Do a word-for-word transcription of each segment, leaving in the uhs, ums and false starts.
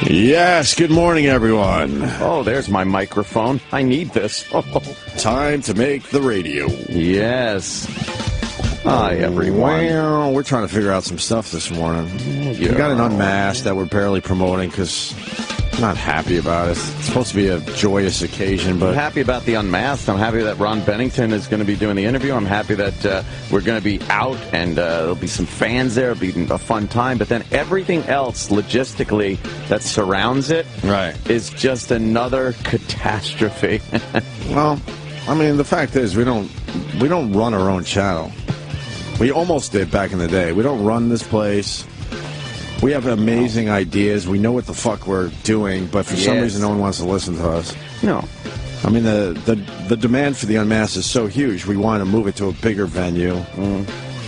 Yes, good morning, everyone. Oh, there's my microphone. I need this. Time to make the radio. Yes. Hi, everyone. Well, we're trying to figure out some stuff this morning. Yeah. We got an unmasked that we're barely promoting because I'm not happy about it. It's supposed to be a joyous occasion, but... I'm happy about the unmasked. I'm happy that Ron Bennington is going to be doing the interview. I'm happy that uh, we're going to be out and uh, there'll be some fans there. It'll be a fun time. But then everything else logistically that surrounds it right. is just another catastrophe. Well, I mean, the fact is we don't we don't run our own channel. We almost did back in the day. We don't run this place. We have amazing ideas. We know what the fuck we're doing, but for yes. some reason no one wants to listen to us. No. I mean, the, the, the demand for the Unmasked is so huge, we want to move it to a bigger venue, mm.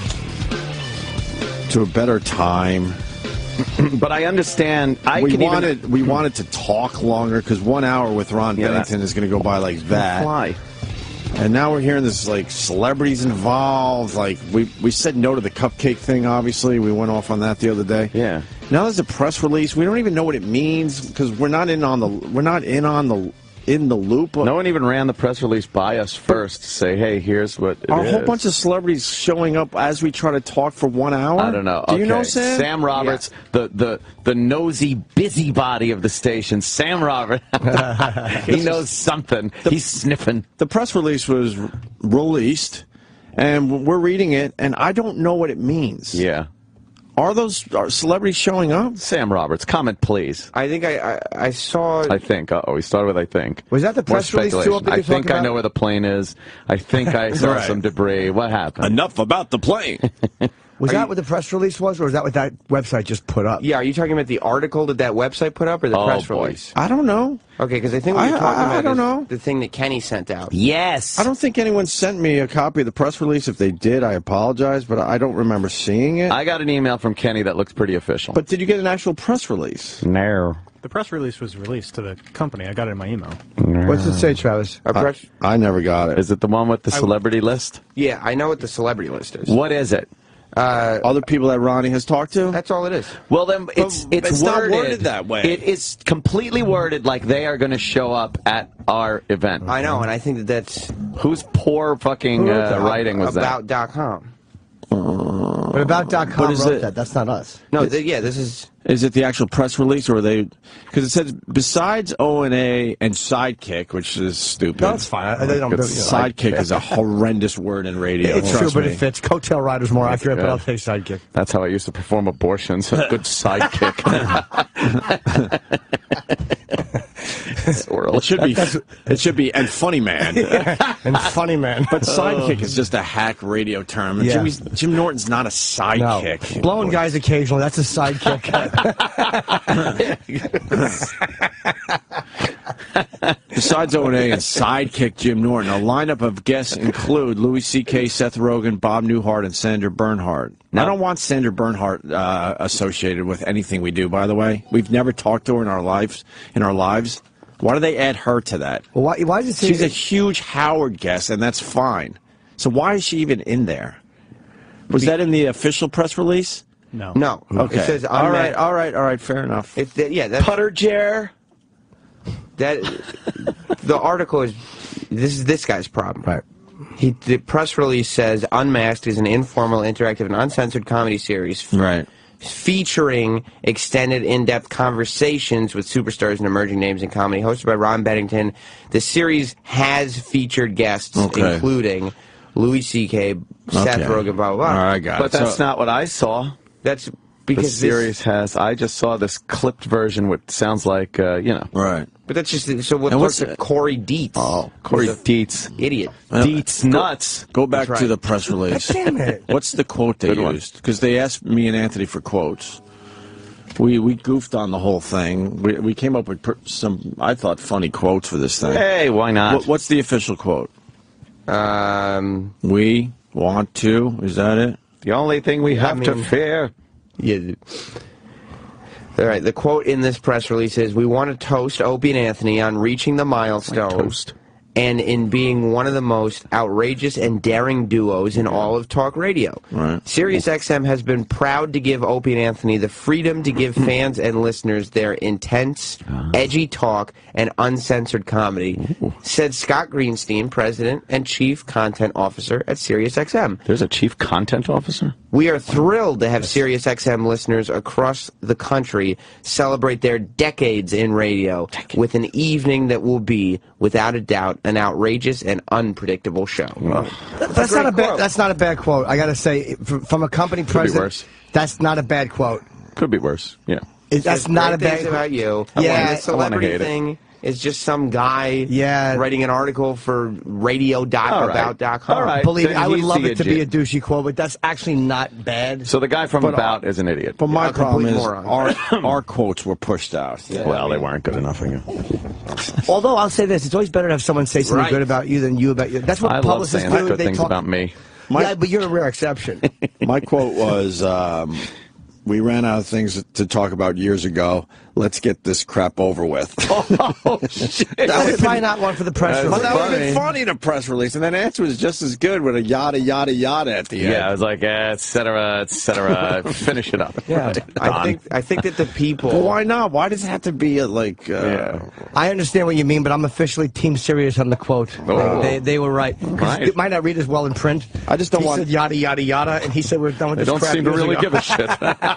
to a better time. But I understand. I we can wanted even... we wanted to talk longer because one hour with Ron yeah, Bennington is going to go by like that. Why? And now we're hearing this, like, celebrities involved. Like, we we said no to the cupcake thing, obviously. We went off on that the other day. Yeah. Now there's a press release. We don't even know what it means because we're not in on the we're not in on the in the loop. No one even ran the press release by us first to say, hey, here's what it Are is. a whole bunch of celebrities showing up as we try to talk for one hour? I don't know. Do okay. you know Sam? Sam Roberts, yeah. the, the, the nosy busybody of the station. Sam Roberts. He knows something. The, He's sniffing. The press release was released, and we're reading it, and I don't know what it means. Yeah. Are those are celebrities showing up? Sam Roberts, comment, please. I think I I, I saw... I think. Uh-oh, we started with I think. Was that the press release too? I think I know where the plane is. I think I saw right. some debris. What happened? Enough about the plane. Was Are that you, what the press release was, or was that what that website just put up? Yeah, are you talking about the article that that website put up, or the oh, press boy. release? I don't know. Okay, because I think what I, you're talking I, about I don't is know. the thing that Kenny sent out. Yes. I don't think anyone sent me a copy of the press release. If they did, I apologize, but I don't remember seeing it. I got an email from Kenny that looks pretty official. But did you get an actual press release? No. The press release was released to the company. I got it in my email. No. What's it say, Travis? A press I, I never got it. Is it the one with the celebrity list? Yeah, I know what the celebrity list is. What is it? Uh, Other people that Ronnie has talked to? That's all it is. Well, then it's But it's, it's worded, not worded that way. It is completely worded like they are going to show up at our event. I know, and I think that that's... Whose poor fucking uh, writing was about that? About dot com. But about dot com is wrote it? that. That's not us. No, th yeah, this is... Is it the actual press release, or are they... Because it says, besides O and A and Sidekick, which is stupid. No, it's fine. I, they don't, you know, Sidekick is a horrendous word in radio. It's true, but me. it fits. Coattail rider's more accurate, but I'll take sidekick. That's how I used to perform abortions. A good sidekick. It should be. It should be and funny man. And funny man. But sidekick is just a hack radio term. Yeah. Jimmy's, Jim Norton's not a sidekick. No. Blowing guys occasionally. That's a sidekick. Besides O and A and sidekick Jim Norton, a lineup of guests include Louis C K, Seth Rogen, Bob Newhart, and Sandra Bernhard. No. I don't want Sandra Bernhard uh, associated with anything we do. By the way, we've never talked to her in our lives. In our lives, why do they add her to that? Well, why, why does it say she's a huge Howard guest, and that's fine. So why is she even in there? Was Be that in the official press release? No. No. Okay. It says all right, all right, all right. Fair enough. It's the, yeah, that's... Putter Jer. That the article is this is this guy's problem. Right. He the press release says Unmasked is an informal, interactive, and uncensored comedy series. Right. Featuring extended, in-depth conversations with superstars and emerging names in comedy, hosted by Ron Bennington. The series has featured guests, okay. including Louis C K, Seth okay. Rogen, blah blah blah. All right, I got but it. that's so, not what I saw. That's because the series this, has. I just saw this clipped version, which sounds like uh, you know. Right. But that's just so. What And what's what's the Corey Dietz? Oh, Corey Dietz, idiot. Dietz nuts. Go back That's to right. the press release. Damn it. What's the quote they Good one. used? Because they asked me and Anthony for quotes. We we goofed on the whole thing. We we came up with per, some I thought funny quotes for this thing. Hey, why not? What, what's the official quote? Um, We want to. Is that it? The only thing we have I to mean- fear. yeah. All right. The quote in this press release is, "We want to toast Opie and Anthony on reaching the milestone Toast. and in being one of the most outrageous and daring duos in all of talk radio. Right. Sirius X M has been proud to give Opie and Anthony the freedom to give fans and listeners their intense, edgy talk and uncensored comedy, said Scott Greenstein, president and chief content officer at Sirius X M. There's a chief content officer? We are thrilled to have Sirius X M listeners across the country celebrate their decades in radio with an evening that will be, without a doubt, an outrageous and unpredictable show. That's not a bad. That's not a bad quote. I got to say, from, from a company Could be president, worse. that's not a bad quote. Could be worse, yeah. It, that's Says not a great bad things quote. about you. Yeah, And the celebrity I wanna hate it. thing is just some guy Yeah. writing an article for radio dot about dot com. All right. Believe me, Then I would he's love the it to be a idiot. douchey quote, but that's actually not bad. So the guy from But, uh, About is an idiot. But my A problem complete is moron. our, our quotes were pushed out. Well, they weren't good enough for you. Although I'll say this, it's always better to have someone say something Right. good about you than you about you. That's what I love publicists saying do. good They things talk about me. yeah, but you're a rare exception. My quote was, um, we ran out of things to talk about years ago. Let's get this crap over with. Oh, shit. That was probably not one for the press That's Well, release. that would have been funny. funny in a press release, and then answer was just as good with a yada, yada, yada at the end. Yeah, I was like, eh, et cetera, et cetera. Finish it up. Yeah. I Don. think I think that the people. Well, why not? Why does it have to be a, like... Uh, Yeah. I understand what you mean, but I'm officially Team Serious on the quote. Oh. They, they were right. 'Cause Right. It might not read as well in print. I just don't he want- said yada, yada, yada, and he said we're done with They this don't crap seem to years really ago. give a shit.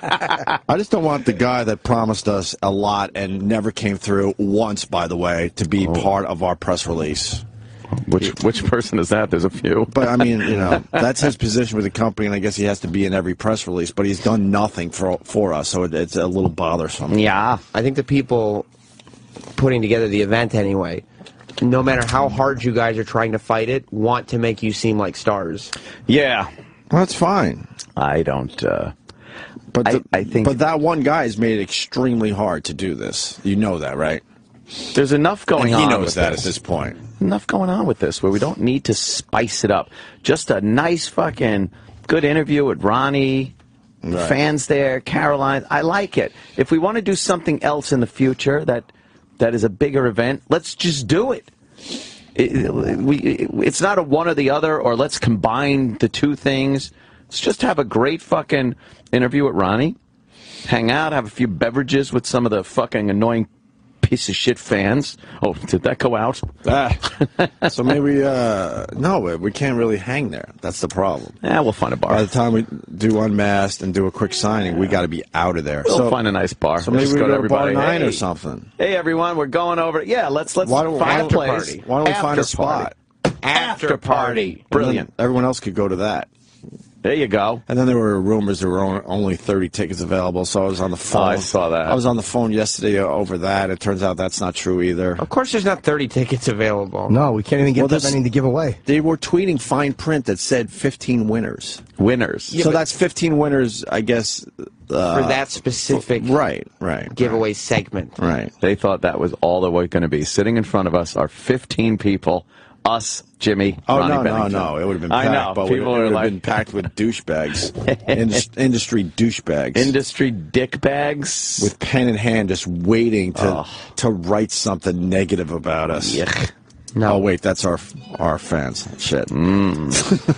I just don't want the guy that promised us a lot and never came through once, by the way, to be part of our press release. which which person is that? There's a few. But, I mean, you know, that's his position with the company, and I guess he has to be in every press release, but he's done nothing for for us, so it, it's a little bothersome. Yeah. I think the people putting together the event anyway, no matter how hard you guys are trying to fight it, want to make you seem like stars. Yeah. Well, that's fine. I don't... Uh, But the, I- I think- but that one guy has made it extremely hard to do this. You know that, right? there's enough going And he on knows with that this. at this point. Enough going on with this where we don't need to spice it up. Just a nice fucking good interview with Ronnie, Right. fans there, Caroline. I like it. If we want to do something else in the future that that is a bigger event, let's just do it. It, it- we, it- it's not a one or the other, or let's combine the two things. Let's just have a great fucking interview with Ronnie, hang out, have a few beverages with some of the fucking annoying piece of shit fans. Oh, did that go out? Ah. So maybe, uh, no, we can't really hang there. That's the problem. Yeah, we'll find a bar. By the time we do Unmasked and do a quick signing, we got to be out of there. We'll so, find a nice bar. So We'll maybe just we go go to to bar everybody. nine Hey. or something. Hey everyone, we're going over. Yeah, let's let's Why don't, find why a don't, place. why don't we find After a spot? party. After party. Brilliant. And then everyone else could go to that. There you go. And then there were rumors there were on- only thirty tickets available, so I was on the phone. Oh, I saw that. I was on the phone yesterday over that. It turns out that's not true either. Of course, there's not thirty tickets available. No, we can't even get Well, that this- many to give away. They were tweeting fine print that said fifteen winners. Winners. so that's fifteen winners, I guess. Uh, For that specific right, right. giveaway segment. Right. They thought that was all there was going to be. Sitting in front of us are fifteen people. Us, Jimmy, Oh, Ronnie no, no, Bennington. no. It would have been I packed, know. but we, it People would are have like been packed with douchebags. Indus- industry douchebags. industry dickbags. with pen in hand, just waiting to Oh. to write something negative about us. Yuck. No. Oh wait, that's our our fans. Shit. Mm.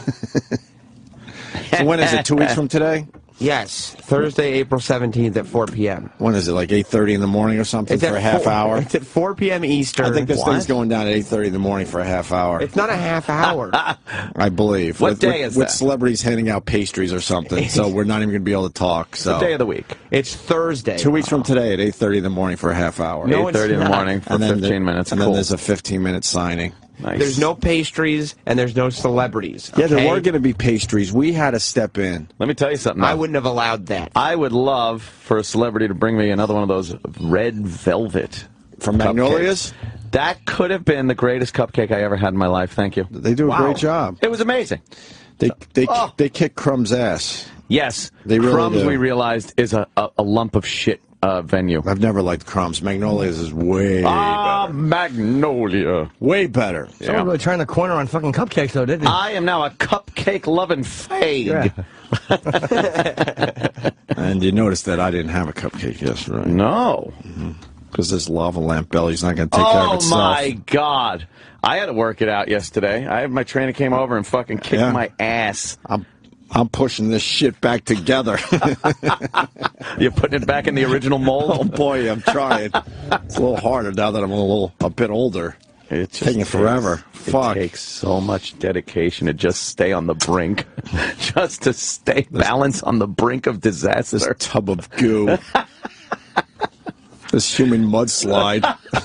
So when is it? Two weeks from today? Yes, Thursday, April seventeenth at four p m When is it? Like eight thirty in the morning or something It's for at a half four- hour? It's at four p m Eastern. I think this What? thing's going down at eight thirty in the morning for a half hour. It's not a half hour. I believe. What with, day with, is with that? celebrities handing out pastries or something, so we're not even going to be able to talk. So What day of the week? It's Thursday. two weeks from today at eight thirty in the morning for a half hour. No, eight thirty in the not. morning for and then fifteen the- minutes. And cool. then there's a fifteen minute signing. Nice. There's no pastries and there's no celebrities. Yeah, there okay? were going to be pastries. We had to step in. Let me tell you something. I though. wouldn't have allowed that. I would love for a celebrity to bring me another one of those red velvet From Magnolias? cupcakes. That could have been the greatest cupcake I ever had in my life. Thank you. They do a Wow. great job. It was amazing. They they Oh. they kick Crumb's ass. Yes, They really Crumbs, do. we realized, is a, a, a lump of shit uh, venue. I've never liked Crumbs. Magnolias is way Ah, better. Magnolia. Way better. Someone Yeah. really turned the corner on fucking cupcakes, though, didn't they? I am now a cupcake-loving fag. Yeah. And you noticed that I didn't have a cupcake yesterday. No. Because this lava lamp belly's not going to take care of Oh, itself. my God. I had to work it out yesterday. I My trainer came over and fucking kicked Yeah. my ass. I'm, I'm pushing this shit back together. You're putting it back in the original mold? Oh, boy, I'm trying. It's a little harder now that I'm a little a bit older. It's taking forever. It Fuck. takes so much dedication to just stay on the brink. Just to stay balanced on the brink of disaster. This tub of goo. This human mudslide.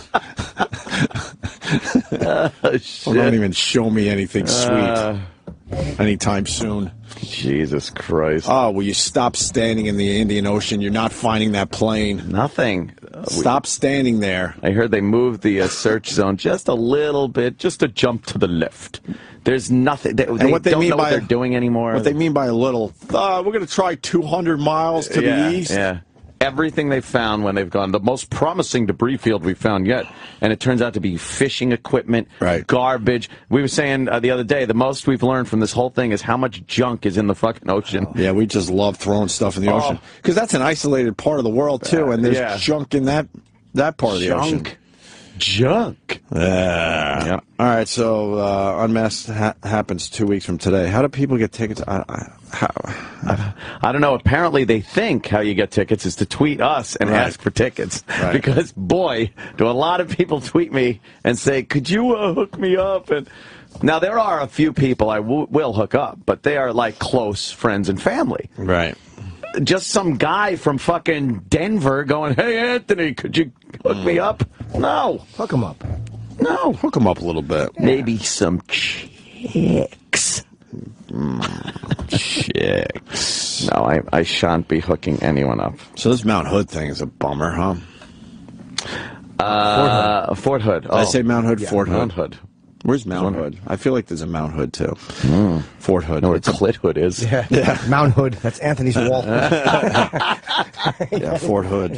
Oh, shit. Well, don't even show me anything sweet Uh, anytime soon. Jesus Christ. Oh, will you stop standing in the Indian Ocean? You're not finding that plane. Nothing. Uh, we- Stop standing there. I heard they moved the uh, search zone just a little bit, just a jump to the left. There's nothing. They, they what they don't mean know by- what they're doing anymore. What they mean by a little, uh, we're going to try two hundred miles to yeah, the east. Yeah. Everything they found when they've gone, the most promising debris field we found yet, and it turns out to be fishing equipment, right. garbage. We were saying uh, the other day, the most we've learned from this whole thing is how much junk is in the fucking ocean. Yeah, we just love throwing stuff in the Oh. ocean because that's an isolated part of the world too, and there's yeah. junk in that that part of the ocean. Junk. Junk. Yeah. Yep. All right. So uh, Unmasked ha happens two weeks from today. How do people get tickets? I, I, how? I, I don't know. Apparently, they think how you get tickets is to tweet us and Right. ask for tickets. Right. Because, boy, do a lot of people tweet me and say, "Could you uh, hook me up?" And now there are a few people I w will hook up, but they are like close friends and family. Right. Just some guy from fucking Denver going, "Hey, Anthony, could you hook me up?" No. Hook them up. No. Hook them up a little bit. Maybe some chicks. Chicks. No, I, I shan't be hooking anyone up. So this Mount Hood thing is a bummer, huh? Uh, Fort Hood. Did I say Mount Hood? Yeah. Fort Hood. Mount Hood. Where's Mount Hood? I feel like there's a Mount Hood too. Fort Hood. No, where It's a- Clit Hood is. Yeah. yeah. Mount Hood. That's Anthony's wall. yeah, Fort Hood.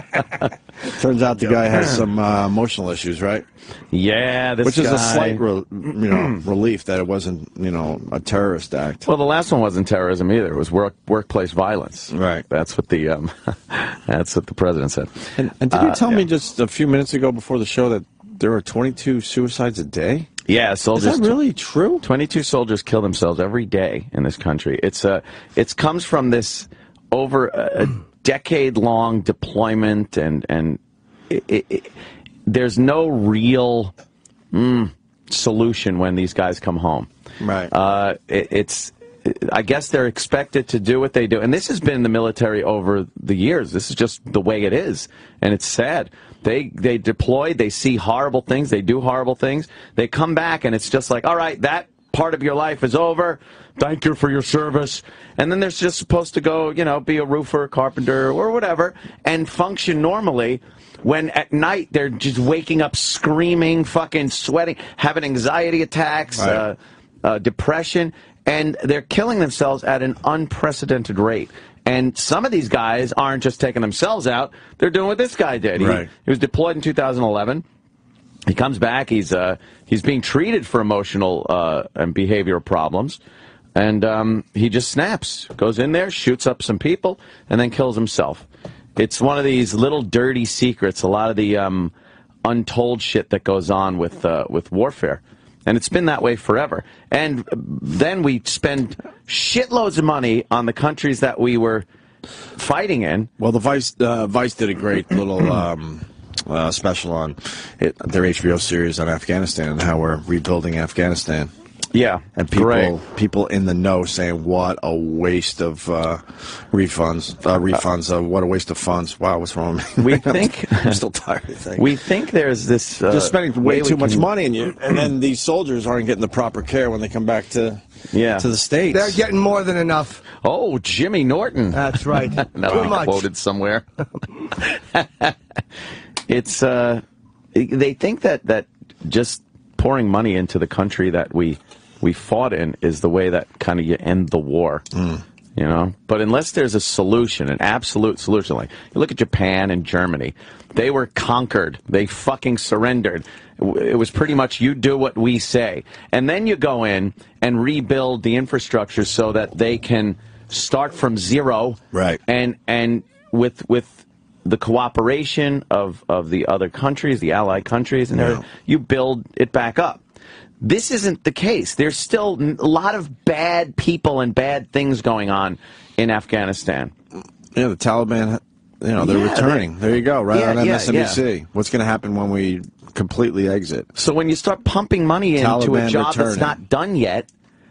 Turns out the guy has some uh, emotional issues, right? Yeah, this Which is guy. a slight, re you know, relief that it wasn't, you know, a terrorist act. Well, the last one wasn't terrorism either. It was work, workplace violence. Right. That's what the um, that's what the president said. And, and did you Uh, tell yeah. me just a few minutes ago before the show that there are twenty-two suicides a day? Yeah, Is soldiers. that really true? twenty-two soldiers kill themselves every day in this country. It's uh, it comes from this over a, a decade-long deployment, and and it, it, it, there's no real mm, solution when these guys come home. Right. Uh, it, it's. I guess they're expected to do what they do, and this has been in the military over the years. This is just the way it is, and it's sad. They they deploy, they see horrible things, they do horrible things, they come back, and it's just like, all right, that part of your life is over. Thank you for your service. And then they're just supposed to go, you know, be a roofer, carpenter, or whatever, and function normally. When at night they're just waking up screaming, fucking sweating, having anxiety attacks, Right. uh, uh, depression, and they're killing themselves at an unprecedented rate. And some of these guys aren't just taking themselves out; they're doing what this guy did. He, Right. he was deployed in two thousand eleven. He comes back. He's uh, he's being treated for emotional uh, and behavioral problems, and um, he just snaps, goes in there, shoots up some people, and then kills himself. It's one of these little dirty secrets. A lot of the um, untold shit that goes on with uh, with warfare. And it's been that way forever. And then we spend shitloads of money on the countries that we were fighting in. Well, the Vice uh, Vice did a great little um, uh, special on it, their H B O series on Afghanistan and how we're rebuilding Afghanistan. Yeah, And people great. people in the know saying, what a waste of uh, refunds. Uh, refunds, uh, what a waste of funds. Wow, what's wrong with me? We think I'm still tired of things. we think there's this uh, Just spending way we too much can- money, and you, and then these soldiers aren't getting the proper care when they come back to Yeah. to the States. They're getting more than enough. Oh, Jimmy Norton. That's right. That Too was much. quoted somewhere. It's uh, they think that that just pouring money into the country that we we fought in is the way that kind of you end the war. Mm. You know, but unless there's a solution, an absolute solution, like you look at Japan and Germany, they were conquered. They fucking surrendered. It was pretty much you do what we say. And then you go in and rebuild the infrastructure so that they can start from zero. Right. And and with with the cooperation of, of the other countries, the allied countries, and Yeah. you build it back up. This isn't the case. There's still a lot of bad people and bad things going on in Afghanistan. Yeah, the Taliban, you know, they're Yeah, returning. they- there you go, right Yeah, on M yeah, S N B C. yeah. What's going to happen when we completely exit? So when you start pumping money into Taliban a job returning. that's not done yet,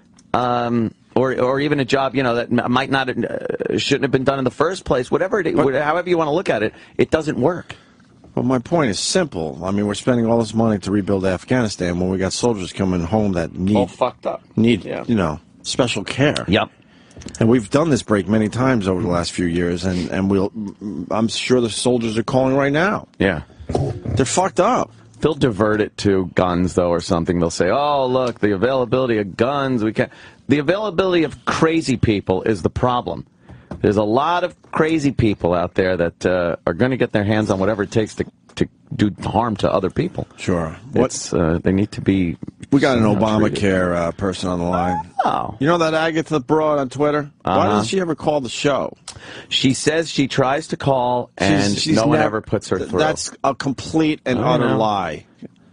um, or or even a job, you know, that m- might not uh, shouldn't have been done in the first place, whatever it, But- however you want to look at it, it doesn't work. Well, my point is simple. I mean, we're spending all this money to rebuild Afghanistan when we got soldiers coming home that need All fucked up. need Yeah. you know special care. Yep. And we've done this break many times over the last few years, and and we'll. I'm sure the soldiers are calling right now. Yeah. They're fucked up. They'll divert it to guns, though, or something. They'll say, oh, look, the availability of guns. We can't. The availability of crazy people is the problem. There's a lot of crazy people out there that uh, are going to get their hands on whatever it takes to, to do harm to other people. Sure. What's uh, they need to be. We got an somehow treated. Obamacare uh, person on the line. Oh. You know that Agatha Broad on Twitter? Why Uh-huh. doesn't she ever call the show? She says she tries to call, and no one never- ever puts her through. That's a complete and I utter know. lie.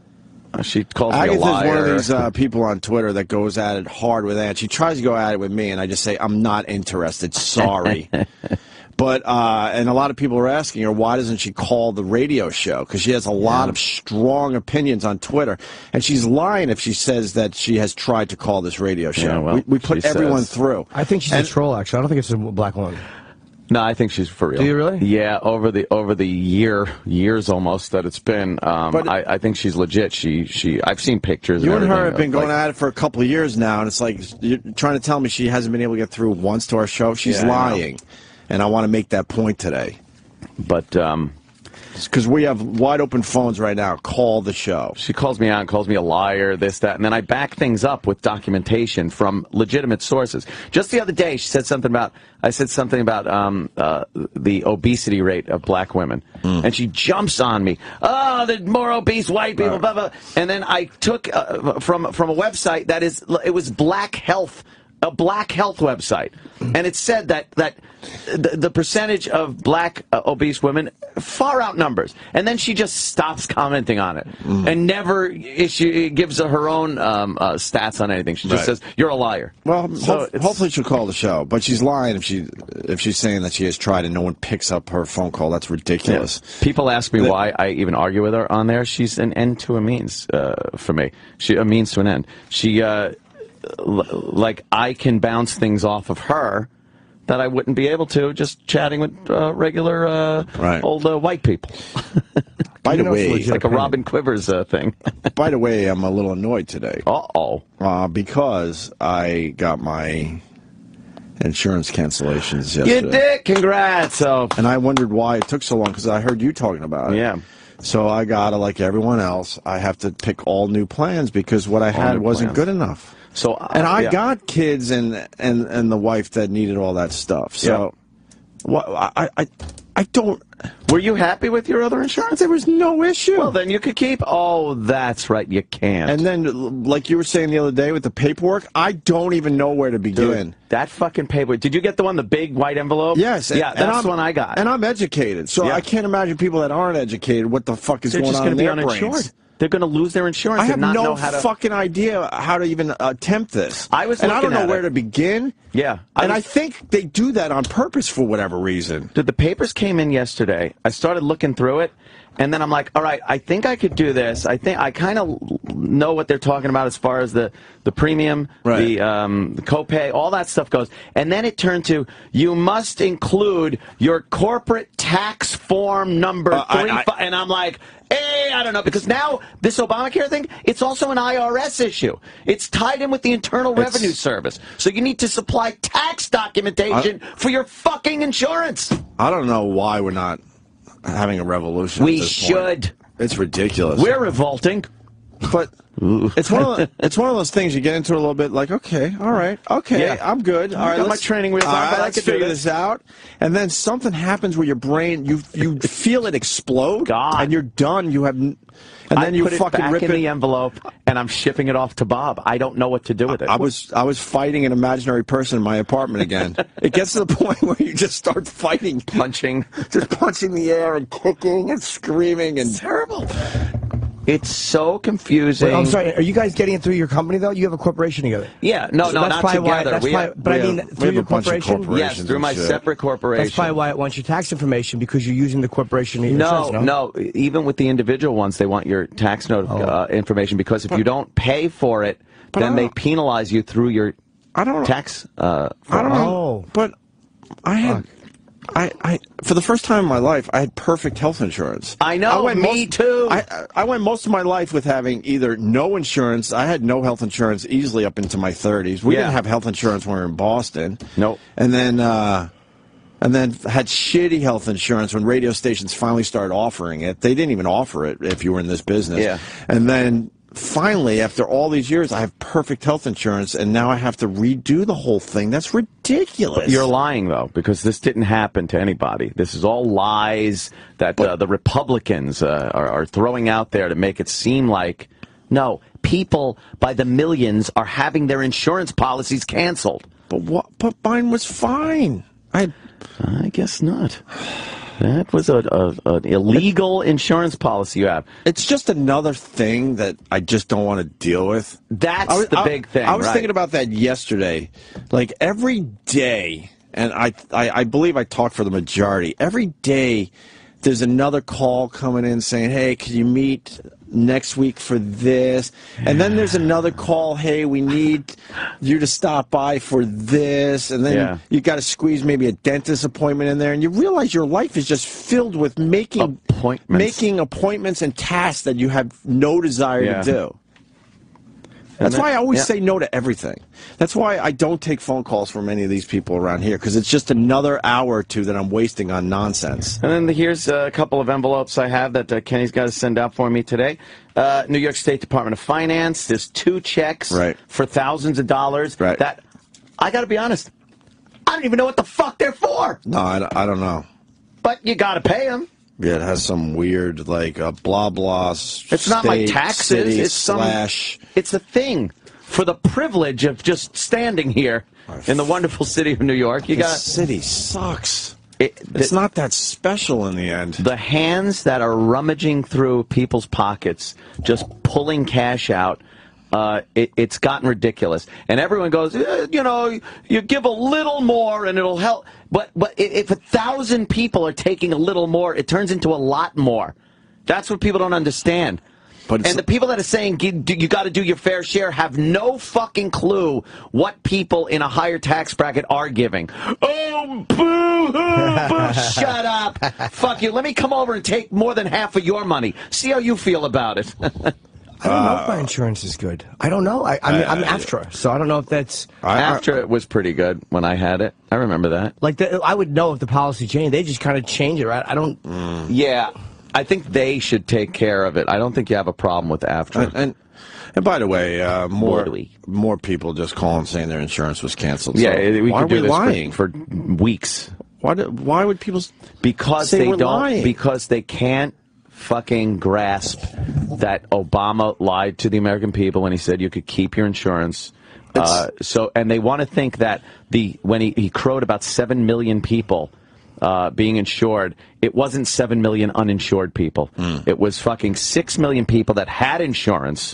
Uh, She calls me a Agatha's liar. one of these uh, people on Twitter that goes at it hard with Ann. She tries to go at it with me, and I just say, I'm not interested. Sorry. But, uh, and a lot of people are asking her, why doesn't she call the radio show? Because she has a lot Yeah. of strong opinions on Twitter. And she's lying if she says that she has tried to call this radio show. Yeah, well, we, we put she everyone says. through. I think she's And- a troll, actually. I don't think it's a black woman. No, I think she's for real. Do you really? Yeah, over the over the year years almost that it's been, um, But- I, I think she's legit. She she I've seen pictures. You and and her everything have been of, going like, at it for a couple of years now, and it's like you're trying to tell me she hasn't been able to get through once to our show. She's Yeah, I know. lying, and I want to make that point today But um, because we have wide open phones right now. Call the show. she calls me out and calls me a liar, this, that, and then I back things up with documentation from legitimate sources. Just the other day, she said something about, I said something about um, uh, the obesity rate of black women, Mm. and she jumps on me. Oh, the more obese white people, Right. blah, blah. And then I took uh, from from a website that is, it was Black Health, a Black Health website, and it said that that the, the percentage of black uh, obese women far outnumbers. And then she just stops commenting on it and never issue gives her own um, uh, stats on anything. She just Right. says you're a liar. Well, So ho- it's- hopefully she'll call the show, but she's lying if she if she's saying that she has tried and no one picks up her phone call. That's ridiculous. People ask me The- why I even argue with her on there. She's an end to a means uh, for me. She a means to an end. She uh, l- like I can bounce things off of her that I wouldn't be able to just chatting with uh, regular uh, Right. old uh, white people. By the know it's way, legit. Like a Robin Quivers uh, thing. by the way, I'm a little annoyed today Uh oh. uh, because I got my insurance cancellations You yesterday. did. Congrats. So And I wondered why it took so long because I heard you talking about it. yeah. So I got to, like everyone else, I have to pick all new plans because what I had new wasn't plans. good enough. So uh, And I yeah. got kids and, and, and the wife that needed all that stuff. So what, I, I, I don't. Were you happy with your other insurance? There was no issue. Well, then you could keep. Oh, that's right. You can't. And then, like you were saying the other day with the paperwork, I don't even know where to begin. Dude, that fucking paper. Did you get the one, the big white envelope? Yes. Yeah, and that's I'm, the one I got. And I'm educated, so Yeah. I can't imagine people that aren't educated what the fuck is They're going just on going to in be their uninsured. brains. They're going to lose their insurance I and have not no know how to. fucking idea how to even attempt this. I was and I don't looking know at where it. to begin. Yeah, I and was- I think they do that on purpose for whatever reason. Dude, the papers came in yesterday. I started looking through it, and then I'm like, all right, I think I could do this. I think I kind of know what they're talking about as far as the, the premium, Right. the, um, the copay, all that stuff goes. And then it turned to, you must include your corporate tax form number Uh, I- three. I- fi- and I'm like, hey, I don't know, because now this Obamacare thing, it's also an I R S issue. It's tied in with the Internal It's- Revenue Service. So you need to supply tax documentation for your fucking insurance. I don't know why we're not having a revolution. We at this point. should. It's ridiculous. We're revolting. But it's one of the, it's one of those things you get into a little bit like, okay, all right, okay, Yeah. I'm good. All I right, got my let's- training wheels all on, right, but I let's could do figure this. this out. And then something happens where your brain, you you feel it explode, God. and you're done. You have, n- And then I you put fucking it back rip in it. the envelope, and I'm shipping it off to Bob. I don't know what to do with it. I was I was fighting an imaginary person in my apartment again. It gets to the point where you just start fighting, punching, just punching the air and kicking and screaming and it's terrible. It's so confusing. Wait, I'm sorry. Are you guys getting it through your company though? You have a corporation together. Yeah, no, So no, that's not probably why- together. that's we probably- have, but I we mean, have- through have your a bunch of corporation? corporations yes, through and my shit. separate corporation. That's probably why it wants your tax information because you're using the corporation. No, insurance, no, even with the individual ones, they want your tax note Oh. uh, information because if you don't pay for it, But then I they don't- penalize you through your I don't tax. Uh, I don't know. Oh. But I had I, I for the first time in my life I had perfect health insurance. I know, went me most, too. I I went most of my life with having either no insurance. I had no health insurance easily up into my thirties. We Yeah. didn't have health insurance when we were in Boston. Nope. And then uh and then had shitty health insurance when radio stations finally started offering it. They didn't even offer it if you were in this business. Yeah. And then finally, after all these years, I have perfect health insurance, and now I have to redo the whole thing. That's ridiculous. You're lying, though, because this didn't happen to anybody. This is all lies that uh, the Republicans uh, are, are throwing out there to make it seem like, no, people by the millions are having their insurance policies canceled. But what? But mine was fine. I. I guess not. That was a, a, an illegal insurance policy you have. It's just another thing that I just don't want to deal with. That's I was, the I, big thing. I was right. thinking about that yesterday. Like every day, and I, I, I believe I talk for the majority. Every day, there's another call coming in saying, "Hey, can you meet next week for this?" And then there's another call, "Hey, we need you to stop by for this." And then Yeah. you got to squeeze maybe a dentist appointment in there, and you realize your life is just filled with making Appointments. making appointments and tasks that you have no desire Yeah. to do. That's then- why I always yeah. say no to everything. That's why I don't take phone calls from any of these people around here, because it's just another hour or two that I'm wasting on nonsense. And then the, here's a couple of envelopes I have that uh, Kenny's got to send out for me today. Uh, New York State Department of Finance. There's two checks Right. for thousands of dollars. Right. That I got to be honest, I don't even know what the fuck they're for. No, I, don't- I don't know. But you got to pay them. Yeah, it has some weird, like, uh, blah, blah, It's not my state, taxes. city, It's some. slash. It's a thing for the privilege of just standing here in the wonderful city of New York. You The got city sucks. it, It's the, not that special in the end. the hands that are rummaging through people's pockets, just pulling cash out. Uh, it, it's gotten ridiculous, and everyone goes, eh, you know, you give a little more and it'll help. But but i- if a thousand people are taking a little more, it turns into a lot more. That's what people don't understand. But it's- and the people that are saying you, you got to do your fair share have no fucking clue what people in a higher tax bracket are giving. Oh, boo, hoo, boo, shut up. Fuck you. Let me come over and take more than half of your money. See how you feel about it. I don't know if my insurance is good. I don't know. I, I mean, I'm Uh, AFTRA, so I don't know if that's I- I- After it was pretty good when I had it. I remember that. like the, I would know if the policy changed. They just kind of change it, right? I don't. Yeah. I think they should take care of it. I don't think you have a problem with after. And, and and by the way, uh, more do we? more people just calling saying their insurance was canceled. yeah, So we why could are do we this for, lying? for weeks. Why? Do, why would people? s- Because say they we're don't. lying? Because they can't fucking grasp that Obama lied to the American people when he said you could keep your insurance. Uh, so, and they want to think that the when he, he crowed about seven million people uh, being insured, it wasn't seven million uninsured people. Mm. It was fucking six million people that had insurance,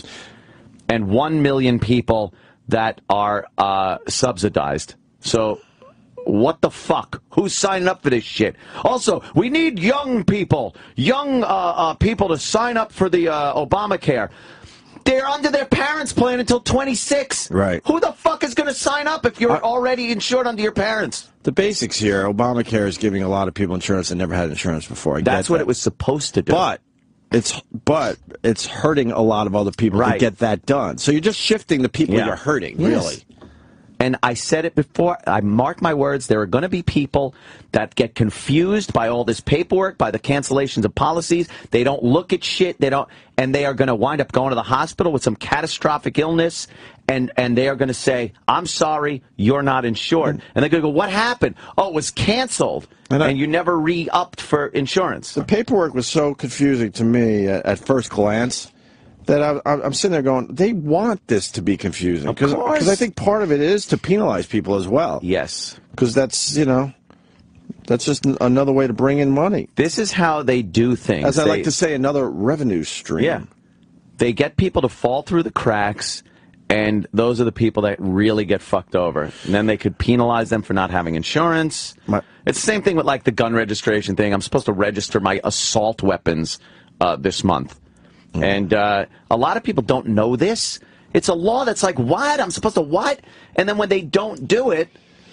and one million people that are uh, subsidized. So. What the fuck? Who's signing up for this shit? Also, we need young people, young uh, uh, people to sign up for the uh, Obamacare. They're under their parents' plan until twenty-six. Right. Who the fuck is going to sign up if you're I- already insured under your parents? The basics here. Obamacare is giving a lot of people insurance that never had insurance before. I That's get what that. it was supposed to do. But it's but it's hurting a lot of other people to Right. get that done. So you're just shifting the people Yeah. you're hurting, Yes. really. And I said it before, I mark my words, there are going to be people that get confused by all this paperwork, by the cancellations of policies. They don't look at shit, they don't, and they are going to wind up going to the hospital with some catastrophic illness, and, and they are going to say, I'm sorry, you're not insured. And they're going to go, what happened? Oh, it was canceled, and, I, and you never re-upped for insurance. The paperwork was so confusing to me at, at first glance. That I, I'm sitting there going, they want this to be confusing. Because I think part of it is to penalize people as well. Yes. Because that's, you know, that's just another way to bring in money. This is how they do things. As I they, like to say, another revenue stream. Yeah. They get people to fall through the cracks, and those are the people that really get fucked over. And then they could penalize them for not having insurance. My, it's the same thing with, like, the gun registration thing. I'm supposed to register my assault weapons uh, this month. And uh, a lot of people don't know this. It's a law that's like, what? I'm supposed to what? And then when they don't do it,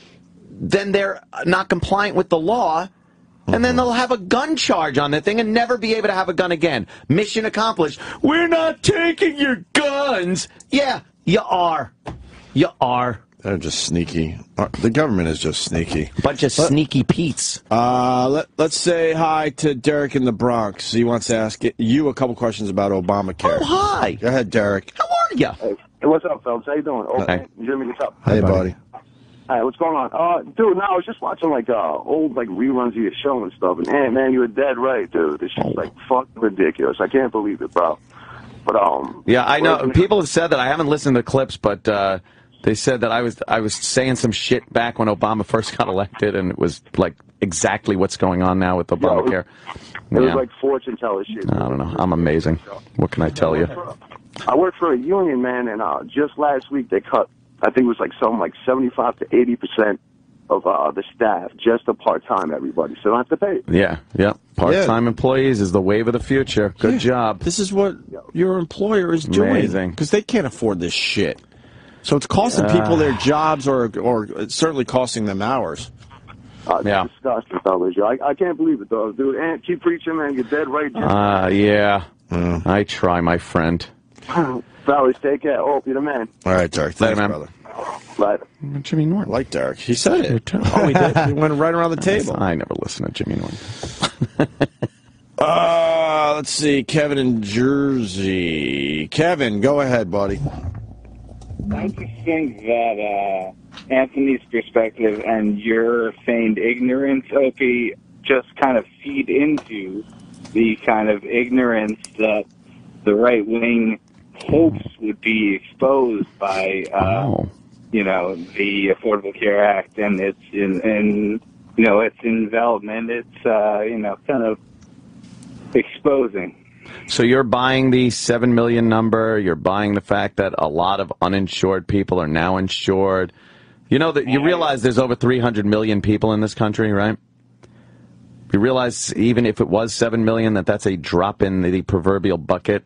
then they're not compliant with the law, and then they'll have a gun charge on their thing and never be able to have a gun again. Mission accomplished. We're not taking your guns. Yeah, you are. You are. They're just sneaky. The government is just sneaky. Bunch of sneaky Pete's. Uh, let, let's say hi to Derek in the Bronx. He wants to ask you a couple questions about Obamacare. Oh, hi. Go ahead, Derek. How are you? Hey, what's up, fellas? How you doing? Okay. Jimmy, what's up? Hey, buddy. Hi, what's going on? Uh, dude, no, I was just watching, like, uh, old, like, reruns of your show and stuff, and, man, man, you were dead right, dude. It's just, oh. like, fucking ridiculous. I can't believe it, bro. But, um... Yeah, I know. People have said that. I haven't listened to the clips, but, uh... they said that I was I was saying some shit back when Obama first got elected, and it was like exactly what's going on now with Obamacare. It was, it was like fortune teller shit. I don't know. I'm amazing. What can I tell you? I work for a union, man, and uh, just last week they cut, I think it was like something like seventy-five to eighty percent of uh, the staff, just a part-time everybody, so they don't have to pay. Yeah, yeah. Part-time yeah. employees is the wave of the future. Good yeah. job. This is what your employer is doing. Amazing. Because they can't afford this shit. So it's costing people their jobs, or or it's certainly costing them hours. Uh, it's yeah. disgusting, fellas. I, I can't believe it, though, dude. And keep preaching, man. You're dead right. Ah, uh, yeah. Mm. I try, my friend. Fellas, take care. Oh, you're the man. All right, Derek. Thanks, Later, brother. Later. Jimmy Norton. I like Derek. He said it. Oh, he did. He went right around the table. I never listened to Jimmy Norton. uh, let's see. Kevin in Jersey. Kevin, go ahead, buddy. I just think that uh, Anthony's perspective and your feigned ignorance, Opie, just kind of feed into the kind of ignorance that the right wing hopes would be exposed by, uh, oh. you know, the Affordable Care Act and its in, in you know its involvement. It's uh, you know kind of exposing. So you're buying the seven million number. You're buying the fact that a lot of uninsured people are now insured. You know that you realize there's over three hundred million people in this country, right? You realize even if it was seven million, that that's a drop in the proverbial bucket.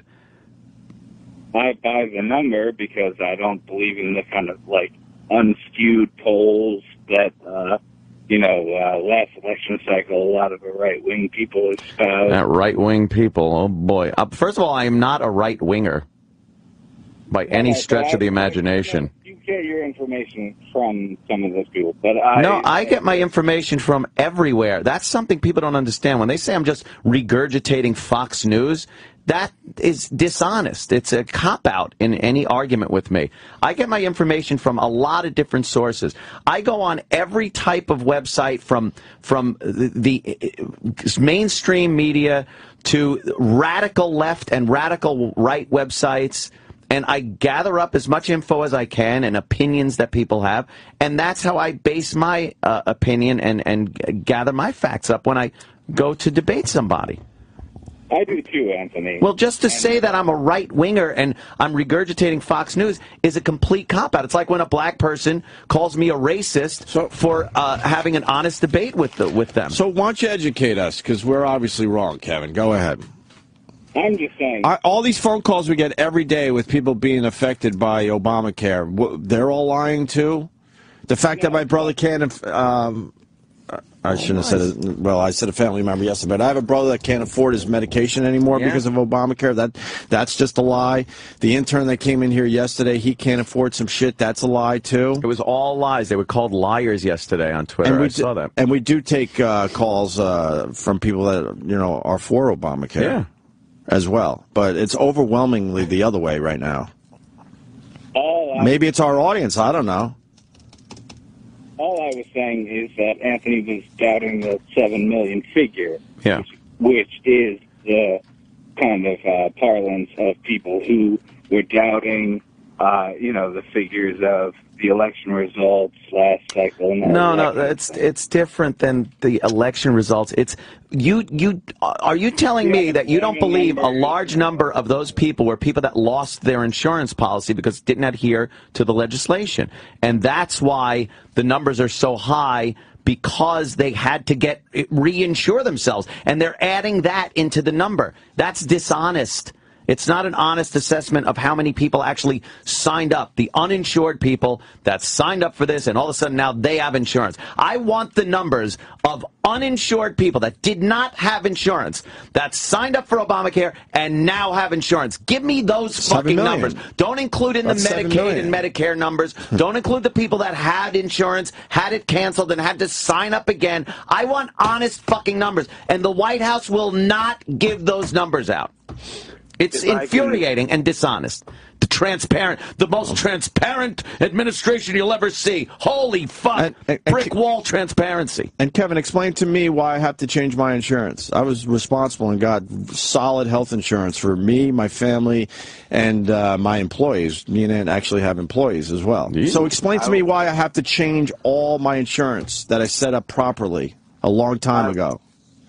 I buy the number because I don't believe in the kind of like unskewed polls that, uh, you know, uh, last election cycle, a lot of the right-wing people espoused. That right-wing people, oh boy. Uh, first of all, I am not a right-winger by yeah, any stretch of the imagination. You get your information from some of those people, but I... No, I get my information from everywhere. That's something people don't understand. When they say I'm just regurgitating Fox News, that is dishonest. It's a cop-out in any argument with me. I get my information from a lot of different sources. I go on every type of website, from from the, the mainstream media to radical left and radical right websites, and I gather up as much info as I can and opinions that people have, and that's how I base my uh, opinion and, and gather my facts up when I go to debate somebody. I do too, Anthony. Well, just to say that I'm a right-winger and I'm regurgitating Fox News is a complete cop-out. It's like when a black person calls me a racist so, for uh, having an honest debate with the, with them. So why don't you educate us, because we're obviously wrong, Kevin. Go ahead. I'm just saying. I, all these phone calls we get every day with people being affected by Obamacare, they're all lying too? The fact no, that my brother can't... Um, I shouldn't have said it. Well, I said a family member yesterday, but I have a brother that can't afford his medication anymore Yeah. because of Obamacare. That that's just a lie. The intern that came in here yesterday, he can't afford some shit. That's a lie too. It was all lies. They were called liars yesterday on Twitter. And we I saw do, that. And we do take uh, calls uh, from people that you know are for Obamacare, Yeah. as well. But it's overwhelmingly the other way right now. All I, Maybe it's our audience. I don't know. all I was saying is that Anthony was doubting the seven million figure, Yeah. which, which is the kind of uh, parlance of people who were doubting, uh, you know, the figures of the election results last cycle. And all No, that no, kind of it's thing. it's different than the election results. It's you you are you telling me that you don't believe a large number of those people were people that lost their insurance policy because it didn't adhere to the legislation, and that's why the numbers are so high, because they had to get reinsure themselves, and they're adding that into the number. That's dishonest. It's not an honest assessment of how many people actually signed up. The uninsured people that signed up for this, and all of a sudden now they have insurance. I want the numbers of uninsured people that did not have insurance, that signed up for Obamacare and now have insurance. Give me those Seven fucking million. numbers. Don't include in That's the seven Medicaid million. and Medicare numbers. Don't include the people that had insurance, had it canceled, and had to sign up again. I want honest fucking numbers. And the White House will not give those numbers out. It's If I infuriating and dishonest. The transparent, the most transparent administration you'll ever see. Holy fuck. And- and- and Brick Ke- wall transparency. And Kevin, explain to me why I have to change my insurance. I was responsible and got solid health insurance for me, my family, and uh, my employees. Me and Aunt actually have employees as well. Yeah. So explain to me why I have to change all my insurance that I set up properly a long time ago.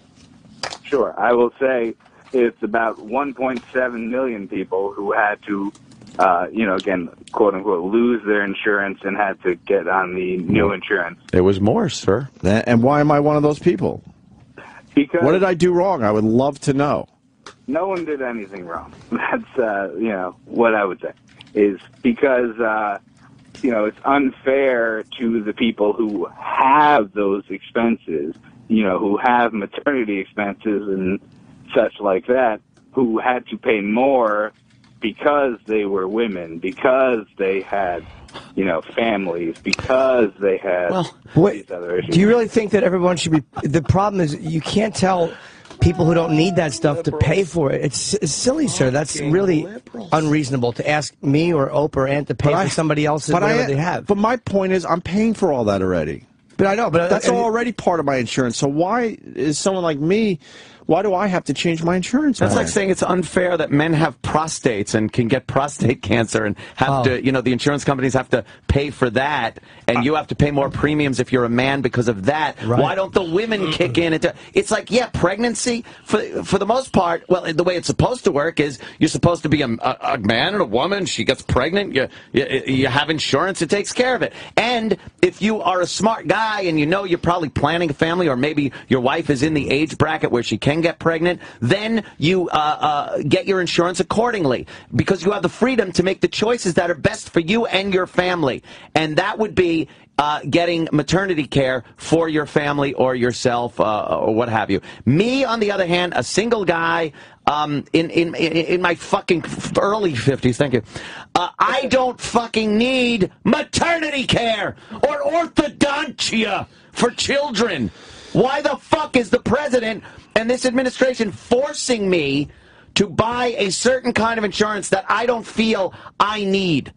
Sure. I will say it's about one point seven million people who had to, uh, you know, again, quote unquote, lose their insurance and had to get on the new insurance. It was more, sir. And why am I one of those people? Because What did I do wrong? I would love to know. no one did anything wrong. That's, uh, you know, what I would say is because, uh, you know, it's unfair to the people who have those expenses, you know, who have maternity expenses and such like that, who had to pay more because they were women, because they had, you know, families, because they had Well, Wait, these other issues. do you really think that everyone should be? The problem is you can't tell people who don't need that stuff to pay for it. It's, it's silly, sir. That's really unreasonable to ask me or Oprah or Aunt to pay But for I- somebody else's but whatever I, they have. But my point is, I'm paying for all that already. But I know, but That's uh, already part of my insurance. So why is someone like me? Why do I have to change my insurance? That's plan? like saying it's unfair that men have prostates and can get prostate cancer and have Oh. to, you know, the insurance companies have to pay for that, and you have to pay more premiums if you're a man because of that. Right. Why don't the women kick in? Into, it's like, yeah, pregnancy, for for the most part, well, the way it's supposed to work is you're supposed to be a, a, a man and a woman. She gets pregnant, you, you, you have insurance, it takes care of it. And if you are a smart guy and you know you're probably planning a family, or maybe your wife is in the age bracket where she can get pregnant, then you uh, uh, get your insurance accordingly, because you have the freedom to make the choices that are best for you and your family. And that would be uh, getting maternity care for your family or yourself, uh, or what have you. Me, on the other hand, a single guy, um, in, in, in my fucking early fifties, thank you, uh, I don't fucking need maternity care or orthodontia for children. Why the fuck is the president and this administration forcing me to buy a certain kind of insurance that I don't feel I need?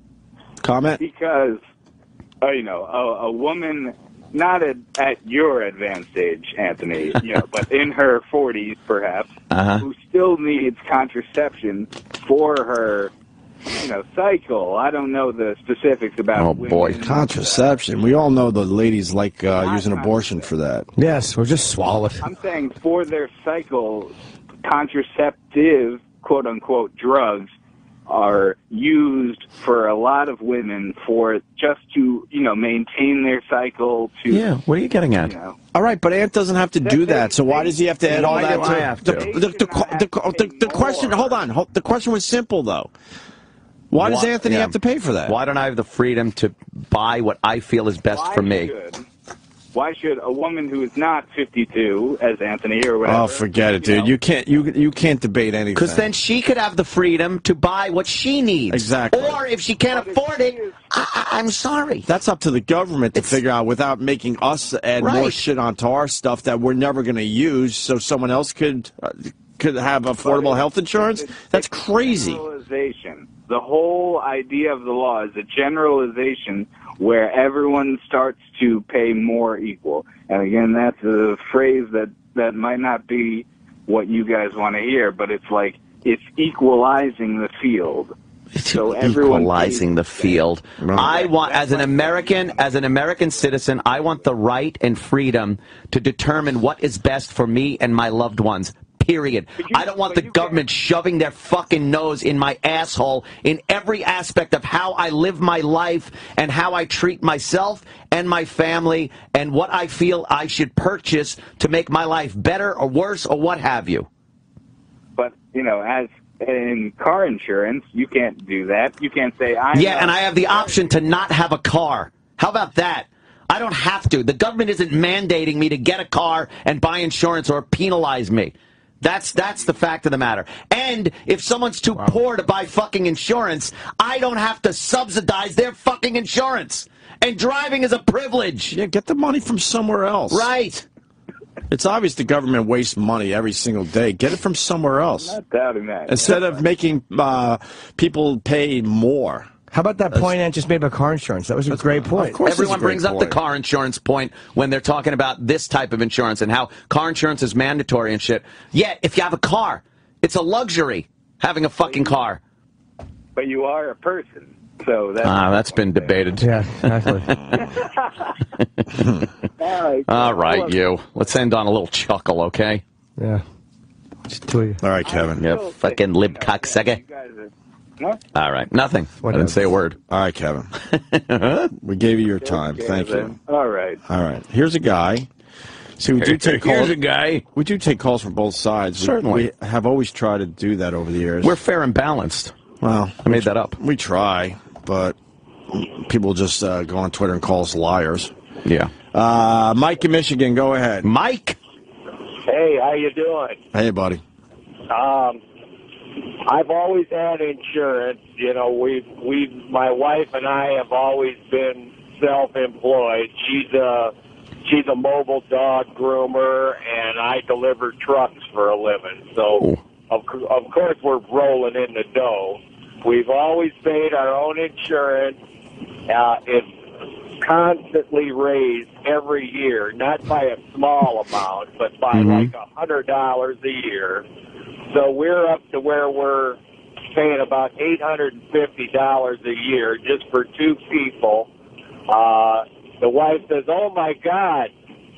Comment? Because, uh, you know, a, a woman, not at, at your advanced age, Anthony, you know, but in her forties, perhaps, Uh-huh. who still needs contraception for her, you know, cycle. I don't know the specifics about Oh, women. boy. Contraception. We all know the ladies like uh, using abortion for that. yes, or just swallow it. I'm saying for their cycle, contraceptive, quote-unquote, drugs are used for a lot of women for just to, you know, maintain their cycle to, Yeah, what are you getting at? you know. All right, but Ant doesn't have to do that. So why does he have to add all Why that? do I have the, to? The, the, the, the, the, the question. Hold on. Hold, the question was simple though. Why does Why- Anthony yeah. have to pay for that? Why don't I have the freedom to buy what I feel is best Why for me? should- Why should a woman who is not fifty-two, as Anthony or whatever? Oh, forget it, dude. You know, You can't you you can't debate anything. Because then she could have the freedom to buy what she needs. Exactly. Or if she can't But if afford she it, is- I, I, I'm sorry. That's up to the government to It's- figure out without making us add more Right. shit onto our stuff that we're never going to use, so someone else could uh, could have affordable health insurance. It's- That's it's crazy. Generalization. The whole idea of the law is a generalization where everyone starts to pay more equal. And again, that's a phrase that, that might not be what you guys want to hear, but it's like it's equalizing the field. So everyone Equalizing the field. I want, as an American, as an American citizen, I want the right and freedom to determine what is best for me and my loved ones. Period. you- I don't want but the you government shoving their fucking nose in my asshole in every aspect of how I live my life and how I treat myself and my family and what I feel I should purchase to make my life better or worse or what have you. But, you know, as in car insurance, you can't do that. You can't say, I Yeah, and I have the option to not have a car. How about that? I don't have to. The government isn't mandating me to get a car and buy insurance or penalize me. That's that's the fact of the matter. And if someone's too poor to buy fucking insurance, I don't have to subsidize their fucking insurance. And driving is a privilege. Yeah, get the money from somewhere else. Right. It's obvious the government wastes money every single day. Get it from somewhere else. not doubting that. Instead of making uh, people pay more. How about that point Ant just made about car insurance? That was a great point. Of course it's a Everyone great brings up the point. car insurance point when they're talking about this type of insurance and how car insurance is mandatory and shit. Yet, if you have a car, it's a luxury having a fucking car. But you are a person, so that's... Ah, that's been debated. Yeah, exactly. All right. All right, you. Let's end on a little chuckle, okay? Yeah. Just two of you. All right, Kevin. You fucking lib cocksucker. You guys are... No? All right, nothing. I didn't say a word. All right, Kevin. We gave you your time. Thank you. All right. All right. Here's a guy. See, we do take calls. Here's a guy. We do take calls from both sides. We- Certainly. We have always tried to do that over the years. We're fair and balanced. well, I made that up. we try, but people just uh, go on Twitter and call us liars. Yeah. Uh, Mike in Michigan, go ahead. Mike? Hey, how you doing? Hey, buddy. Um, I've always had insurance. You know, we we my wife and I have always been self-employed. She's a she's a mobile dog groomer, and I deliver trucks for a living. So of of course we're rolling in the dough. We've always paid our own insurance. Uh, it's constantly raised every year, not by a small amount, but by Mhm. like a hundred dollars a year. So we're up to where we're paying about eight hundred and fifty dollars a year just for two people. Uh, the wife says, "Oh my God,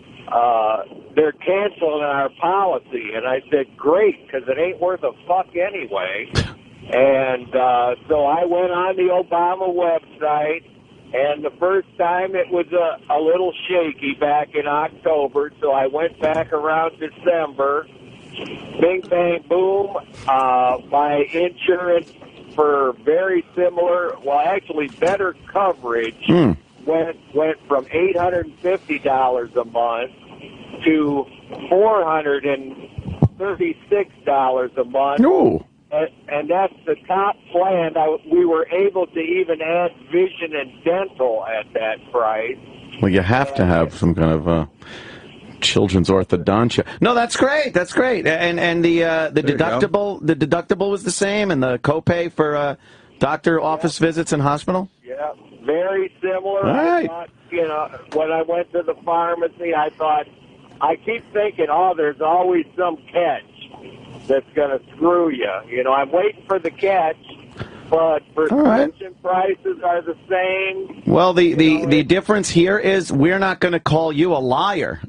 uh, they're canceling our policy," and I said, "Great, because it ain't worth a fuck anyway." And uh, so I went on the Obama website, and the first time it was a, a little shaky back in October, so I went back around December. Bing, bang, boom. Uh, my insurance for very similar, well, actually better coverage Mm. went went from eight hundred and fifty dollars a month to four hundred and thirty-six dollars a month. No. And, and that's the top plan. I, we were able to even add vision and dental at that price. Well, you have to have some kind of uh, children's orthodontia. No, that's great. That's great. And and the uh, the There you go. deductible the deductible was the same, and the copay for uh, doctor office visits in hospital. Yeah, very similar. All I right. thought, you know, when I went to the pharmacy, I thought, I keep thinking, oh, there's always some catch that's going to screw you. You know, I'm waiting for the catch, but prescription prices are the same. Well, the, the, know, the it- difference here is we're not going to call you a liar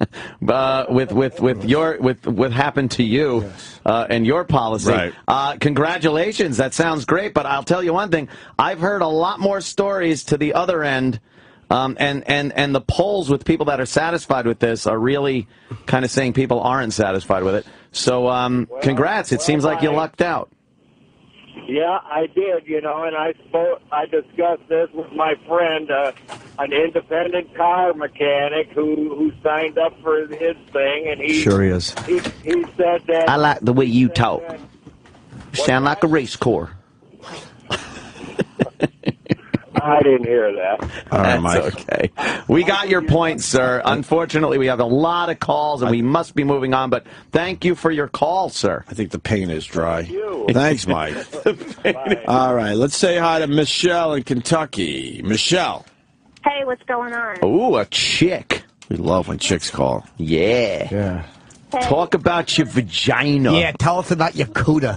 uh, with with with your with what happened to you uh, and your policy. Right. Uh, congratulations, that sounds great. But I'll tell you one thing: I've heard a lot more stories to the other end. Um, and, and, and the polls with people that are satisfied with this are really kind of saying people aren't satisfied with it. So um, Well, congrats. It well, seems like you I- lucked out. Yeah, I did, you know, and I spoke, I discussed this with my friend. Uh, an independent car mechanic who who signed up for his thing, and he Sure he is. He, he said that. I like the way you talk. Sound like a race car. I didn't hear that. All right, That's Mike. okay. We got your point, sir. Unfortunately, we have a lot of calls, and we must be moving on, but thank you for your call, sir. I think the paint is dry. You. Thanks, Mike. All right, let's say hi to Michelle in Kentucky. Michelle. Hey, what's going on? Ooh, a chick. We love when chicks call. Yeah. Yeah. Hey, Talk about your vagina. Yeah, tell us about your cuda.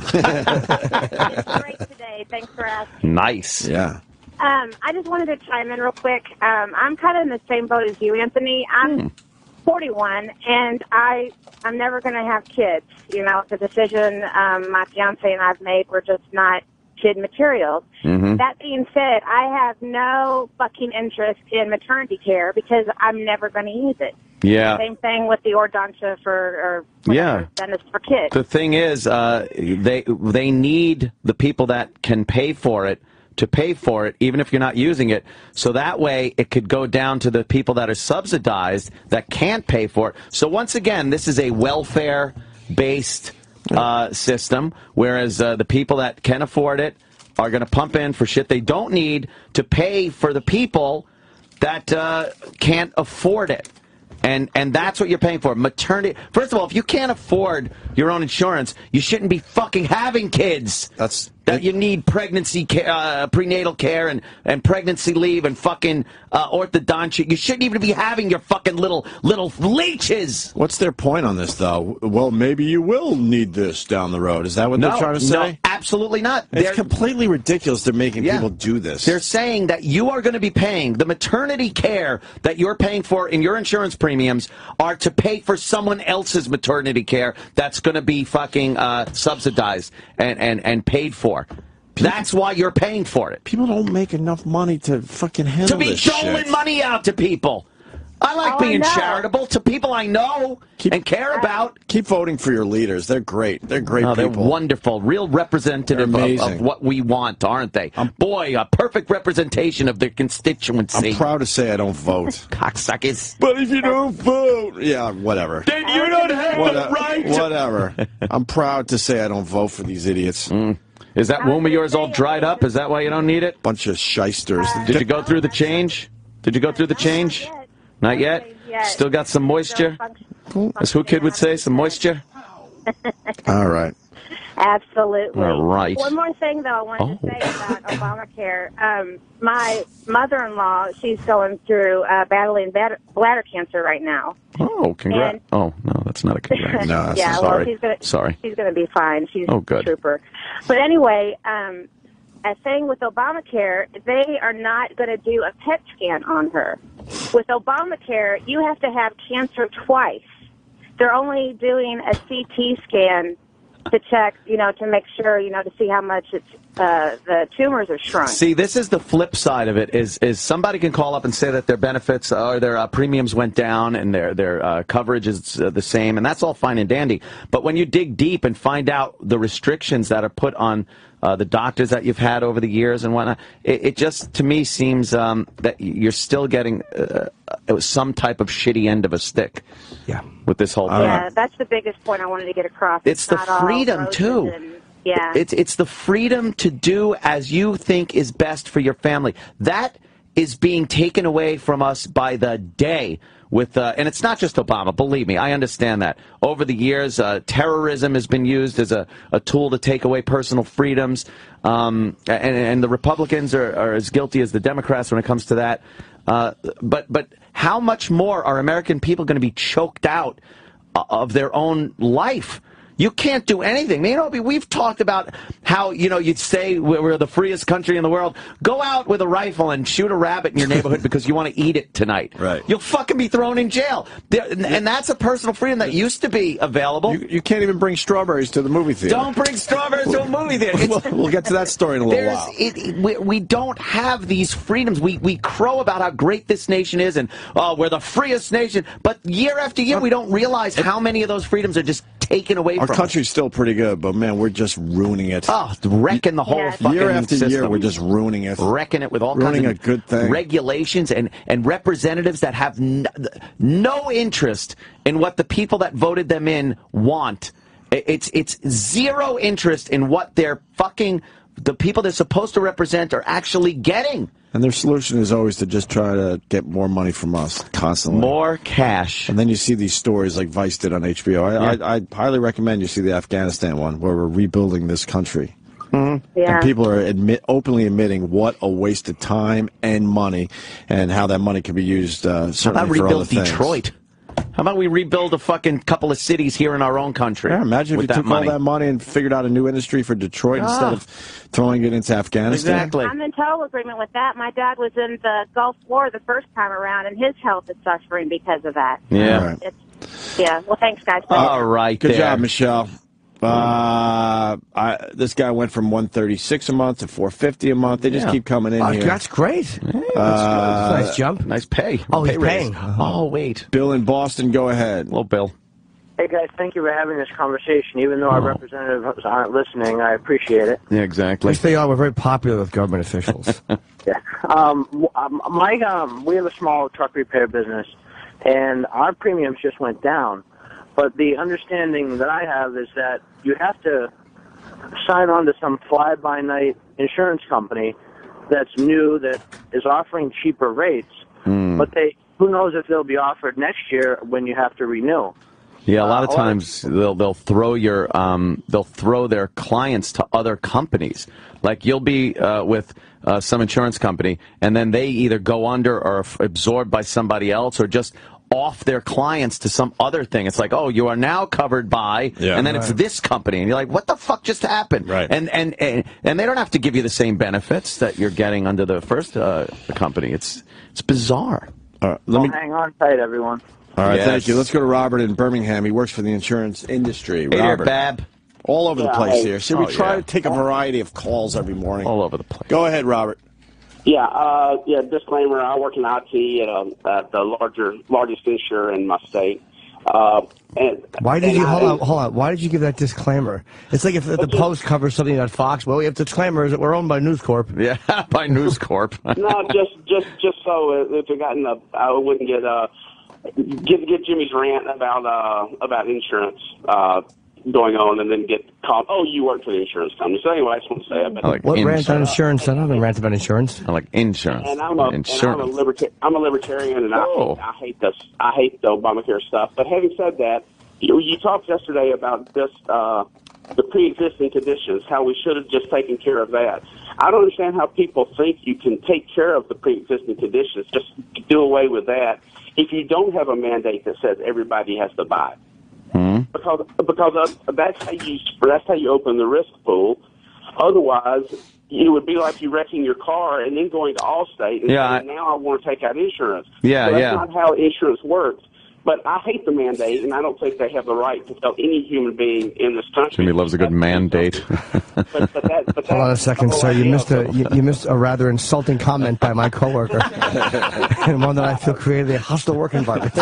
great today. Thanks for asking. Nice. Yeah. Um, I just wanted to chime in real quick. Um, I'm kind of in the same boat as you, Anthony. I'm Hmm. forty-one, and I, I'm never going to have kids. You know, it's a decision um, my fiance and I've made. We're just not kid materials. Mm-hmm. That being said, I have no fucking interest in maternity care because I'm never going to use it. Yeah. Same thing with the ordontia for, or whatever, Yeah. dentist for kids. The thing is, uh, they they need the people that can pay for it to pay for it, even if you're not using it. So that way it could go down to the people that are subsidized that can't pay for it. So once again, this is a welfare-based uh, system, whereas uh, the people that can afford it are going to pump in for shit they don't need to pay for the people that uh, can't afford it. And and that's what you're paying for. Maternity. First of all, if you can't afford your own insurance, you shouldn't be fucking having kids. That's that you need pregnancy care, uh, prenatal care, and, and pregnancy leave, and fucking uh, orthodontia. You shouldn't even be having your fucking little little leeches. What's their point on this, though? Well, maybe you will need this down the road. Is that what No, they're trying to say? no, absolutely not. It's They're- completely ridiculous. They're making Yeah. people do this. They're saying that you are going to be paying the maternity care that you're paying for in your insurance premiums are to pay for someone else's maternity care that's going to be fucking uh, subsidized and, and, and paid for. That's why you're paying for it. People don't make enough money to fucking handle To be this doling shit. money out to people. I like Oh, I being know. charitable to people I know Keep- and care about. Keep voting for your leaders. They're great. They're great Oh, they're people. wonderful. Real representative They're of, amazing. of what we want, aren't they? Boy, a perfect representation of their constituency. I'm proud to say I don't vote. Cocksuckers. But if you don't vote, yeah, whatever. Then you don't have What- the right. Whatever. I'm proud to say I don't vote for these idiots. Mm. Is that womb of yours all dried up? Is that why you don't need it? Bunch of shysters. Did you go through the change? Did you go through the change? Not yet? Still got some moisture? As who kid would say, some moisture? All right. Absolutely. All right. One more thing, though, I wanted Oh. to say about Obamacare. Um, my mother-in-law, she's going through uh, battling bladder, bladder cancer right now. Oh, congrats. And- Oh, no, that's not a congrats. No, that's yeah, not- well, sorry. she's gonna, Sorry. She's going to be fine. She's Oh, good. a trooper. But anyway, um, a thing with Obamacare, they are not going to do a P E T scan on her. With Obamacare, you have to have cancer twice. They're only doing a C T scan to check, you know, to make sure, you know, to see how much it's, uh, the tumors are shrunk. See, this is the flip side of it. Is is somebody can call up and say that their benefits or their uh, premiums went down and their their uh, coverage is uh, the same, and that's all fine and dandy. But when you dig deep and find out the restrictions that are put on uh, the doctors that you've had over the years and whatnot, it, it just to me seems um, that you're still getting uh, some type of shitty end of a stick. Yeah. With this whole thing. Yeah, that's the biggest point I wanted to get across. It's the not all freedom, roses too. and- yeah. It's it's the freedom to do as you think is best for your family. That is being taken away from us by the day. With uh, and it's not just Obama. Believe me, I understand that. Over the years, uh, terrorism has been used as a, a tool to take away personal freedoms, um, and, and the Republicans are, are as guilty as the Democrats when it comes to that. Uh, but but how much more are American people going to be choked out of their own life? You can't do anything. You know, we've talked about how, you know, you'd say we're the freest country in the world. Go out with a rifle and shoot a rabbit in your neighborhood because you want to eat it tonight. Right. You'll fucking be thrown in jail. There, and that's a personal freedom that used to be available. You, you can't even bring strawberries to the movie theater. Don't bring strawberries to a movie theater. It's- We'll, we'll get to that story in a little There's, while. it, it- we, we don't have these freedoms. We we crow about how great this nation is and, oh, we're the freest nation. But year after year, we don't realize how many of those freedoms are just taken away Our from country's us. still pretty good, but man, we're just ruining it. Oh, wrecking the whole Yeah. fucking year after system. year, we're just ruining it. Wrecking it with all Ruining kinds a good thing. of regulations and, and representatives that have no, no interest in what the people that voted them in want. It's it's zero interest in what they're fucking the people they're supposed to represent are actually getting. And their solution is always to just try to get more money from us constantly. More cash. And then you see these stories like Vice did on H B O. I, Yeah. I, I highly recommend you see the Afghanistan one where we're rebuilding this country. Mm-hmm. Yeah. And people are admit, openly admitting what a waste of time and money, and how that money could be used uh, How certainly about for other rebuild things. Detroit? How about we rebuild a fucking couple of cities here in our own country? Yeah, imagine if with you that took money. all that money and figured out a new industry for Detroit Ah. instead of throwing it into Afghanistan. Exactly. I'm in total agreement with that. My dad was in the Gulf War the first time around, and his health is suffering because of that. Yeah. Right. It's, yeah. Well, thanks, guys. All right. Good there. job, Michelle. Uh, I, this guy went from one thirty-six a month to four fifty a month. They just Yeah. keep coming in Oh, here. that's great. Hey, that's Uh, good. Nice jump. Nice pay. Oh, pay he's raise. paying. Oh, wait. Bill in Boston, go ahead. Hello, Bill. Hey guys, thank you for having this conversation. Even though our Oh. representatives aren't listening, I appreciate it. Yeah, exactly. Yes, they are. We're very popular with government officials. Yeah. Um, w- um, my um, we have a small truck repair business, and our premiums just went down. But the understanding that I have is that you have to sign on to some fly-by-night insurance company that's new, that is offering cheaper rates. Mm. But they, who knows if they'll be offered next year when you have to renew. Yeah, a lot of Uh, or- times they'll they'll throw your um they'll throw their clients to other companies. Like you'll be uh, with uh, some insurance company, and then they either go under or f- absorbed by somebody else, or just off their clients to some other thing. It's like, oh, you are now covered by, Yeah. and then it's Right. this company, and you're like, what the fuck just happened? Right. And and and, and they don't have to give you the same benefits that you're getting under the first uh, company. It's it's bizarre. All right, let Well, me. hang on tight, everyone. All right, Yes. thank you. Let's go to Robert in Birmingham. He works for the insurance industry. Hey there, Robert, Bab. all over the Yeah, place hey. here. So we Oh, try yeah. to take a variety of calls every morning. All over the place. Go ahead, Robert. Yeah, uh, yeah. Disclaimer: I work in I T at, um, at the larger, largest insurer in my state. Uh, and Why did and you I- hold on? Hold on. Why did you give that disclaimer? It's like if the Post covers something on Fox. Well, we have disclaimers that we're owned by News Corp. Yeah, by News Corp. No, just, just, just so if it got in the, I wouldn't get uh, get get Jimmy's rant about uh about insurance uh going on, and then get called. Oh, you work for the insurance company. So anyway, I just want to say it. But I like What rant on insurance. insurance? I haven't ranted about insurance. I like insurance. And I'm a, and I'm a, insurance. liberta- I'm a libertarian, and Oh. I, I hate this. I hate the Obamacare stuff. But having said that, you, you talked yesterday about this, uh, the pre-existing conditions, how we should have just taken care of that. I don't understand how people think you can take care of the pre-existing conditions, just do away with that, if you don't have a mandate that says everybody has to buy. Hmm? Because because uh, that's how you that's how you open the risk pool. Otherwise, it would be like you wrecking your car and then going to Allstate and Yeah, saying, now I want to take out insurance. Yeah, so that's yeah. not how insurance works. But I hate the mandate, and I don't think they have the right to tell any human being in this country. Jimmy loves a good mandate. But, but that, but Hold on a that's second, the whole sir. You idea missed of a the- you, you missed a rather insulting comment by my coworker, and one that I feel created a hostile work environment.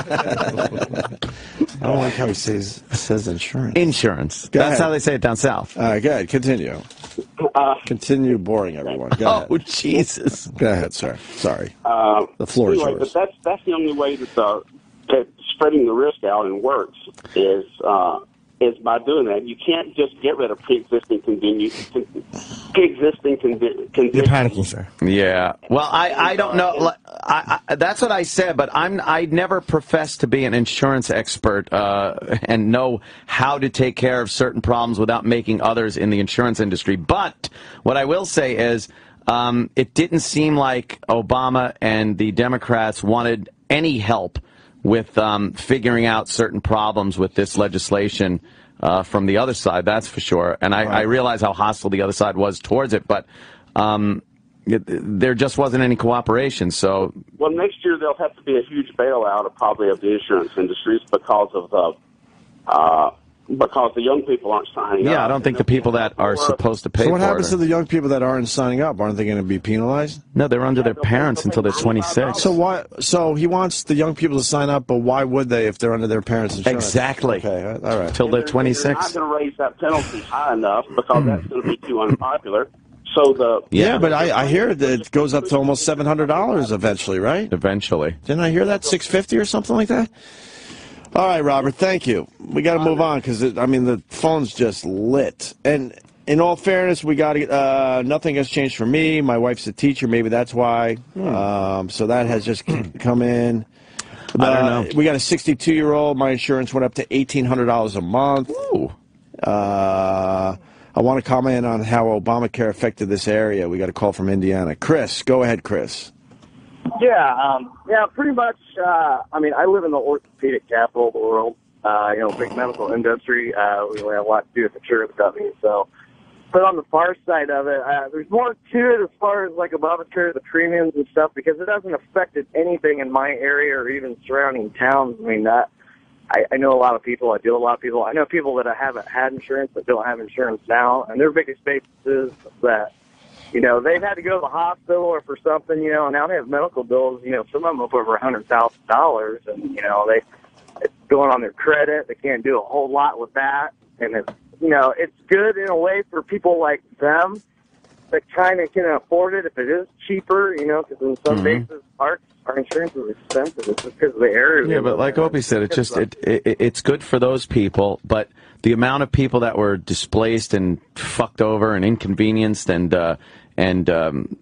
I don't like how he says says insurance. Insurance. Go That's ahead. how they say it down south. All right, go ahead. Continue. Uh, Continue boring everyone. Go Oh, ahead. Jesus. Go ahead, sir. Sorry. Uh, The floor is anyway, yours. but that's that's the only way that the that spreading the risk out and works is uh, is by doing that. You can't just get rid of pre-existing continue, pre-existing condi- conditions. You're panicking, sir. Yeah. Well, I, I don't know. Like, I, I, that's what I said, but I'm I never professed to be an insurance expert uh, and know how to take care of certain problems without making others in the insurance industry. But what I will say is um, it didn't seem like Obama and the Democrats wanted any help with um, figuring out certain problems with this legislation uh, from the other side, that's for sure. And I, I realize how hostile the other side was towards it, but um, it, there just wasn't any cooperation. So, Well, next year there'll have to be a huge bailout of probably of the insurance industries because of the uh, because the young people aren't signing up. Yeah, I don't think the people that are supposed to pay So what for happens it. to the young people that aren't signing up? Aren't they going to be penalized? No, they're under their parents until they're twenty-six. So why? So he wants the young people to sign up, but why would they if they're under their parents' insurance? Exactly. Okay, all right. Till they're They're twenty-six. not going to raise that penalty high enough because that's going to be too unpopular. So the Yeah, but I, I hear that it goes up to almost seven hundred dollars eventually, right? Eventually. Didn't I hear that? six fifty or something like that? All right, Robert, thank you. We got to move on because, I mean, the phone's just lit. And in all fairness, we got to, uh, nothing has changed for me. My wife's a teacher. Maybe that's why. Um, so that has just come in. Uh, I don't know. We got a sixty-two-year-old. My insurance went up to eighteen hundred dollars a month. Ooh. Uh, I want to comment on how Obamacare affected this area. We got a call from Indiana. Chris, go ahead, Chris. Yeah, um, yeah, pretty much. Uh, I mean, I live in the orthopedic capital of the world. Uh, you know, big medical industry. Uh, we really have a lot to do with insurance companies. So, but on the far side of it, uh, there's more to it as far as like Obamacare, the premiums and stuff, because it hasn't affected anything in my area or even surrounding towns. I mean, that I, I know a lot of people. I deal with a lot of people. I know people that haven't had insurance that don't have insurance now, and their biggest basis is that, you know, they've had to go to the hospital or for something, you know, and now they have medical bills, you know, some of them up over a hundred thousand dollars, and, you know, they, it's going on their credit. They can't do a whole lot with that. And it's, you know, it's good in a way for people like them that kind of can afford it if it is cheaper, you know, because in some Mm-hmm. cases our, our insurance is expensive. It's just because of the area. Yeah, but like Opie said, it just it, it it's good for those people, but the amount of people that were displaced and fucked over and inconvenienced and uh, and um,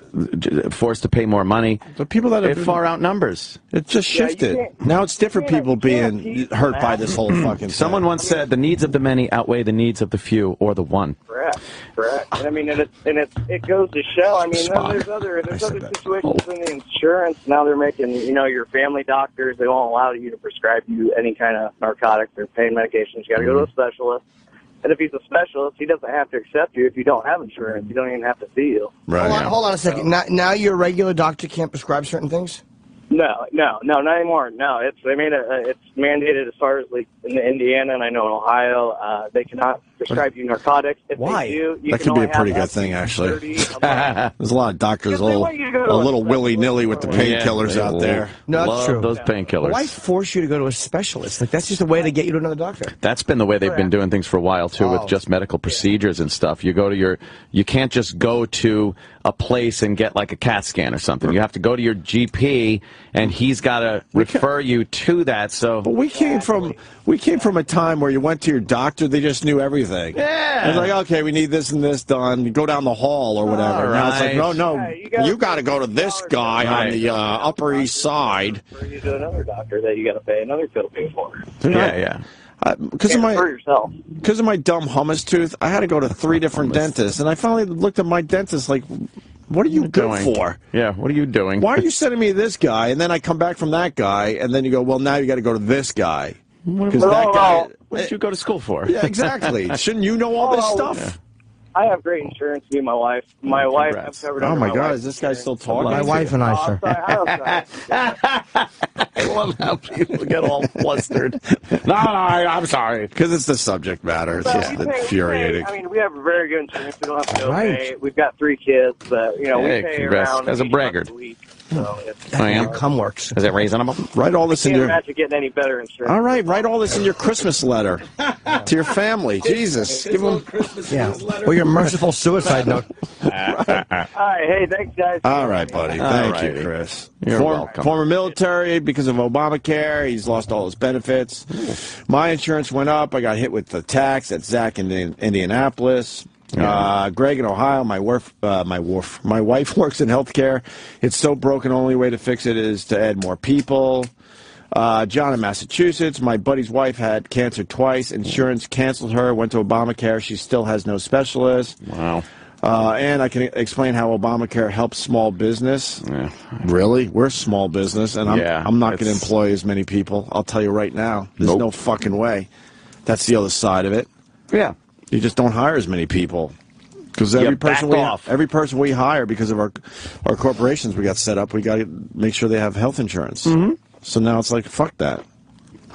forced to pay more money, the people that have it far outnumbers. It just Yeah, you shifted. can't- Now it's different you people can't- you can't being keep hurt that. by this whole fucking Someone thing. once said the needs of the many outweigh the needs of the few or the one. Correct, correct. And I mean, and it and it it goes to show. I mean, then Spock. there's other there's I other said that. situations in the insurance. Now they're making, you know, your family doctors, they won't allow you to prescribe you any kind of narcotics or pain medications. You got to go to a specialist. And if he's a specialist, he doesn't have to accept you if you don't have insurance. He don't even have to see you. Right. Hold on, hold on a second. Now, now your regular doctor can't prescribe certain things? No, no, no, not anymore. No, it's they made it. Uh, it's mandated as far as like in Indiana and I know in Ohio, uh, they cannot prescribe you narcotics. If Why? they do, you That can could be only a pretty have good thing, actually. thirty a month. There's a lot of doctors a Because they little, want you to go to a a little specialist. willy-nilly with the painkillers Yeah, out there. No, that's Love true. those painkillers. Why force you to go to a specialist? Like, that's just a way to get you to another doctor. That's been the way they've been doing things for a while too, Oh. with just medical procedures and stuff. You go to your, you can't just go to a place and get like a CAT scan or something. You have to go to your G P, and he's got to refer you to that. So, But we came from we came from a time where you went to your doctor, they just knew everything. Yeah. It's like, okay, we need this and this done. You go down the hall or whatever. All Now it's like, right. no, no, Yeah, you gotta- you got to go to this guy on Right. the uh, Upper East Side. For you to another doctor that you got to pay another fill fee for. yeah, yeah. Because of And for my yourself. because of my dumb hummus tooth, I had to go to three different dentists, and I finally looked at my dentist like, "What are you good doing? for? Yeah, what are you doing? Why are you sending me to this guy?" And then I come back from that guy, and then you go, "Well, now you got to go to this guy because that guy." What did you go to school for? Yeah, exactly. Shouldn't you know all this Oh, stuff? I have great insurance, me and my wife. My wife, I'm congrats. covered Oh under my God, wife's is this guy still insurance. talking? My wife and I, Oh, sir. I'm sorry. I'm sorry. I love how people get all flustered. No, no, I, I'm sorry. Because it's the subject matter. It's So just we pay- we pay- infuriating. I mean, we have very good insurance. We don't have to go Right. pay. We've got three kids, but you know, Hey, we pay congrats. around As a eighty braggart. bucks a week. So it's, I am. Income works. Is that reasonable? Write all this in can't your. imagine getting any better insurance. All right, write all this in your Christmas letter to your family. Jesus, give them. Yeah. Or your merciful suicide note. All right, hey, thanks, guys. All right, buddy. Thank you, righty. Chris. You're Form- welcome. Former military because of Obamacare. He's lost all his benefits. My insurance went up. I got hit with the tax at Zach in Indianapolis. Uh, Gregg in Ohio. My wife, uh, my wife, my wife works in healthcare. It's so broken. Only way to fix it is to add more people. Uh, John in Massachusetts. My buddy's wife had cancer twice. Insurance canceled her. Went to Obamacare. She still has no specialist. Wow. Uh, and I can explain how Obamacare helps small business. Yeah. Really? We're small business, and I'm, Yeah, I'm not going to it's- employ as many people. I'll tell you right now. There's Nope. no fucking way. That's the other side of it. Yeah. You just don't hire as many people. Because every Yeah, back person we off. every person we hire because of our our corporations we got set up, we got to make sure they have health insurance. Mm-hmm. So now it's like fuck that.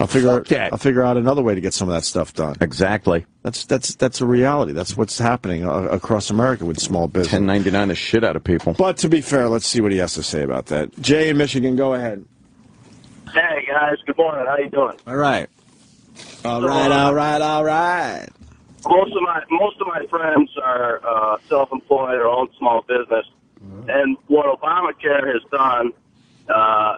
I'll figure. I'll figure out another way to get some of that stuff done. Exactly. That's that's that's a reality. That's what's happening uh, across America with small business. ten ninety-nine the shit out of people. But to be fair, let's see what he has to say about that. Jay in Michigan, go ahead. Hey guys, good morning. How you doing? All right. All right. All right. All right. Most of my most of my friends are uh, self-employed or own small business, and what Obamacare has done, uh,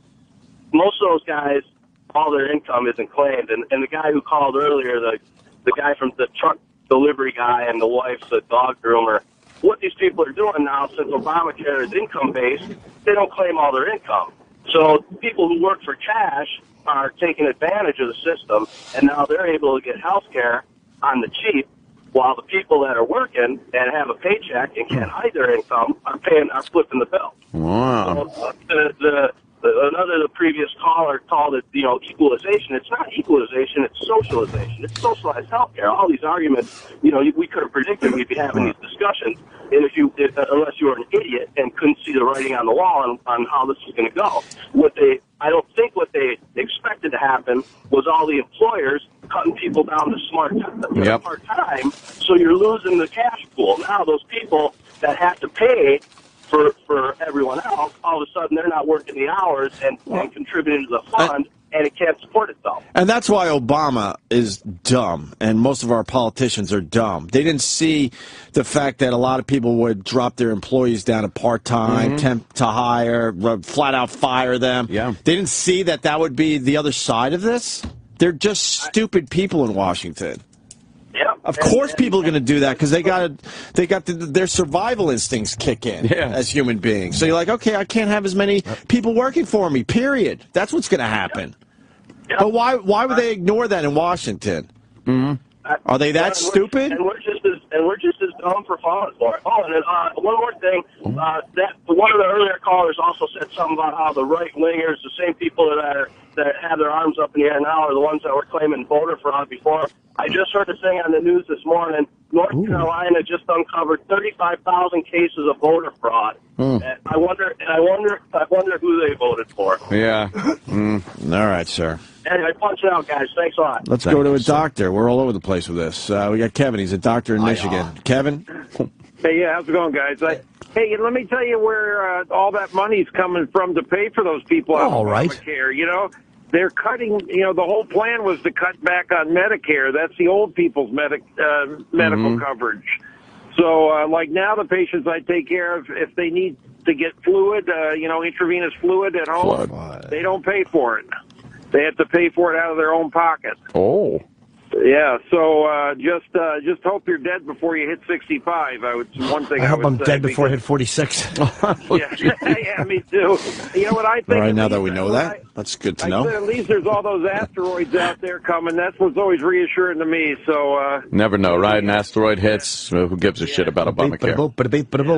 most of those guys, all their income isn't claimed. And, and the guy who called earlier, the the guy from the truck delivery guy and the wife's a dog groomer, what these people are doing now, since Obamacare is income-based, they don't claim all their income. So people who work for cash are taking advantage of the system, and now they're able to get health care on the cheap, while the people that are working and have a paycheck and can't hide their income are paying, are flipping the bill. Wow. So, uh, the, the, the, another the previous caller called it, you know, equalization. It's not equalization; it's socialization. It's socialized healthcare. All these arguments, you know, we could have predicted we'd be having these discussions, and if you, if, uh, unless you were an idiot and couldn't see the writing on the wall on, on how this was going to go. What they, I don't think what they expected to happen was all the employers cutting people down to smart to Yep. part time, so you're losing the cash pool. Now those people that have to pay for for everyone else, all of a sudden they're not working the hours and, and contributing to the fund, and it can't support itself. And that's why Obama is dumb, and most of our politicians are dumb. They didn't see the fact that a lot of people would drop their employees down to part-time, Mhm. temp to hire, flat out fire them. Yeah. They didn't see that that would be the other side of this. They're just stupid people in Washington. Yeah. Of course, people are going to do that because they got they got the, their survival instincts kick in Yeah. as human beings. So you're like, okay, I can't have as many people working for me. Period. That's what's going to happen. Yep. But why why would they ignore that in Washington? Mm-hmm. Are they that and we're- stupid? And we're just as and we're just as dumb for falling for it. Oh, and then, uh, one more thing. Uh, that one of the earlier callers also said something about how the right wingers, the same people that are that have their arms up in the air now, are the ones that were claiming voter fraud before. I just heard a thing on the news this morning. North Carolina just uncovered thirty-five thousand cases of voter fraud. Mm. And I wonder, and I wonder, I wonder who they voted for. Yeah. Mm. All right, sir. Anyway, punch it out, guys. Thanks a lot. Let's Thank go to you, a sir. doctor. We're all over the place with this. Uh, we got Kevin. He's a doctor in Michigan. Kevin? Hey, yeah, how's it going, guys? I, hey, let me tell you where uh, all that money's coming from to pay for those people on All right. Obamacare. You know, they're cutting. You know, the whole plan was to cut back on Medicare. That's the old people's medic uh, medical Mhm. coverage. So, uh, like now, the patients I take care of, if they need to get fluid, uh, you know, intravenous fluid at home, Flood. they don't pay for it. They have to pay for it out of their own pocket. Oh. Yeah, so uh, just uh, just hope you're dead before you hit sixty-five. I would one thing I I, hope would I'm say, dead before I because- hit forty-six. yeah, yeah, me too. You know what I think? All right, at now that least- we know that, that's good to I said know. at least there's all those asteroids out there coming. That's what's always reassuring to me. So uh, Never know, right? An asteroid hits. uh, Who gives a shit about Obamacare? Boop, bada beep, bada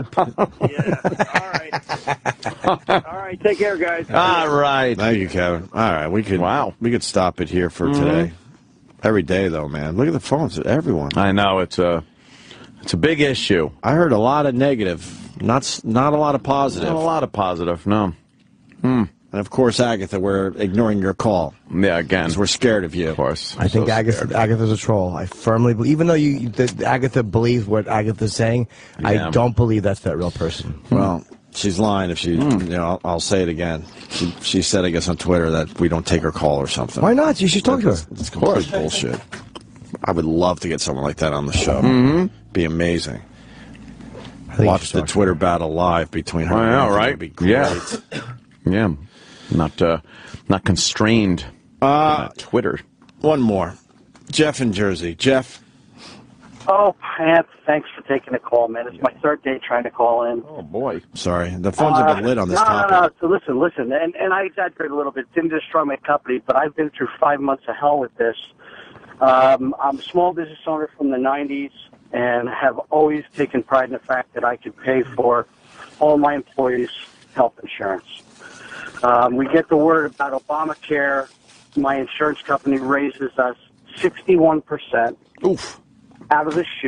boop. all right, all right. Take care, guys. All right. Thank you, Kevin. All right, we could Wow. we could stop it here for Mhm. today. Every day, though, man. Look at the phones. Everyone. I know it's a it's a big issue. I heard a lot of negative, not s- not a lot of positive. Not a lot of positive. No. Hmm. And of course, Agatha, we're ignoring your call. Yeah, again. Because we're scared of you. Of course. I think So Agatha, scared. Agatha's a troll. I firmly believe, even though you, the, Agatha believes what Agatha's saying, Yeah. I don't believe that's that real person. Well, she's lying if she, you know, I'll, I'll say it again. She, she said, I guess, on Twitter that we don't take her call or something. Why not? You should talk to her. It's, it's complete bullshit. I would love to get someone like that on the show. Mhm. Be amazing. I think you Watch should the talk to Twitter battle live between her I and know, Anthony. right? It'd be great. Yeah. Yeah. Not uh, not constrained. Uh, Twitter. One more. Jeff in Jersey. Jeff. Oh, Pat, thanks for taking the call, man. It's my third day trying to call in. Oh, boy. Sorry. The phones have been lit on this no, topic. No, no, so listen, listen, and, and I exaggerate a little bit. Didn't destroy my company, but I've been through five months of hell with this. Um, I'm a small business owner from the nineties and have always taken pride in the fact that I could pay for all my employees' health insurance. Um, we get the word about Obamacare. My insurance company raises us sixty-one percent Oof. out of the chute.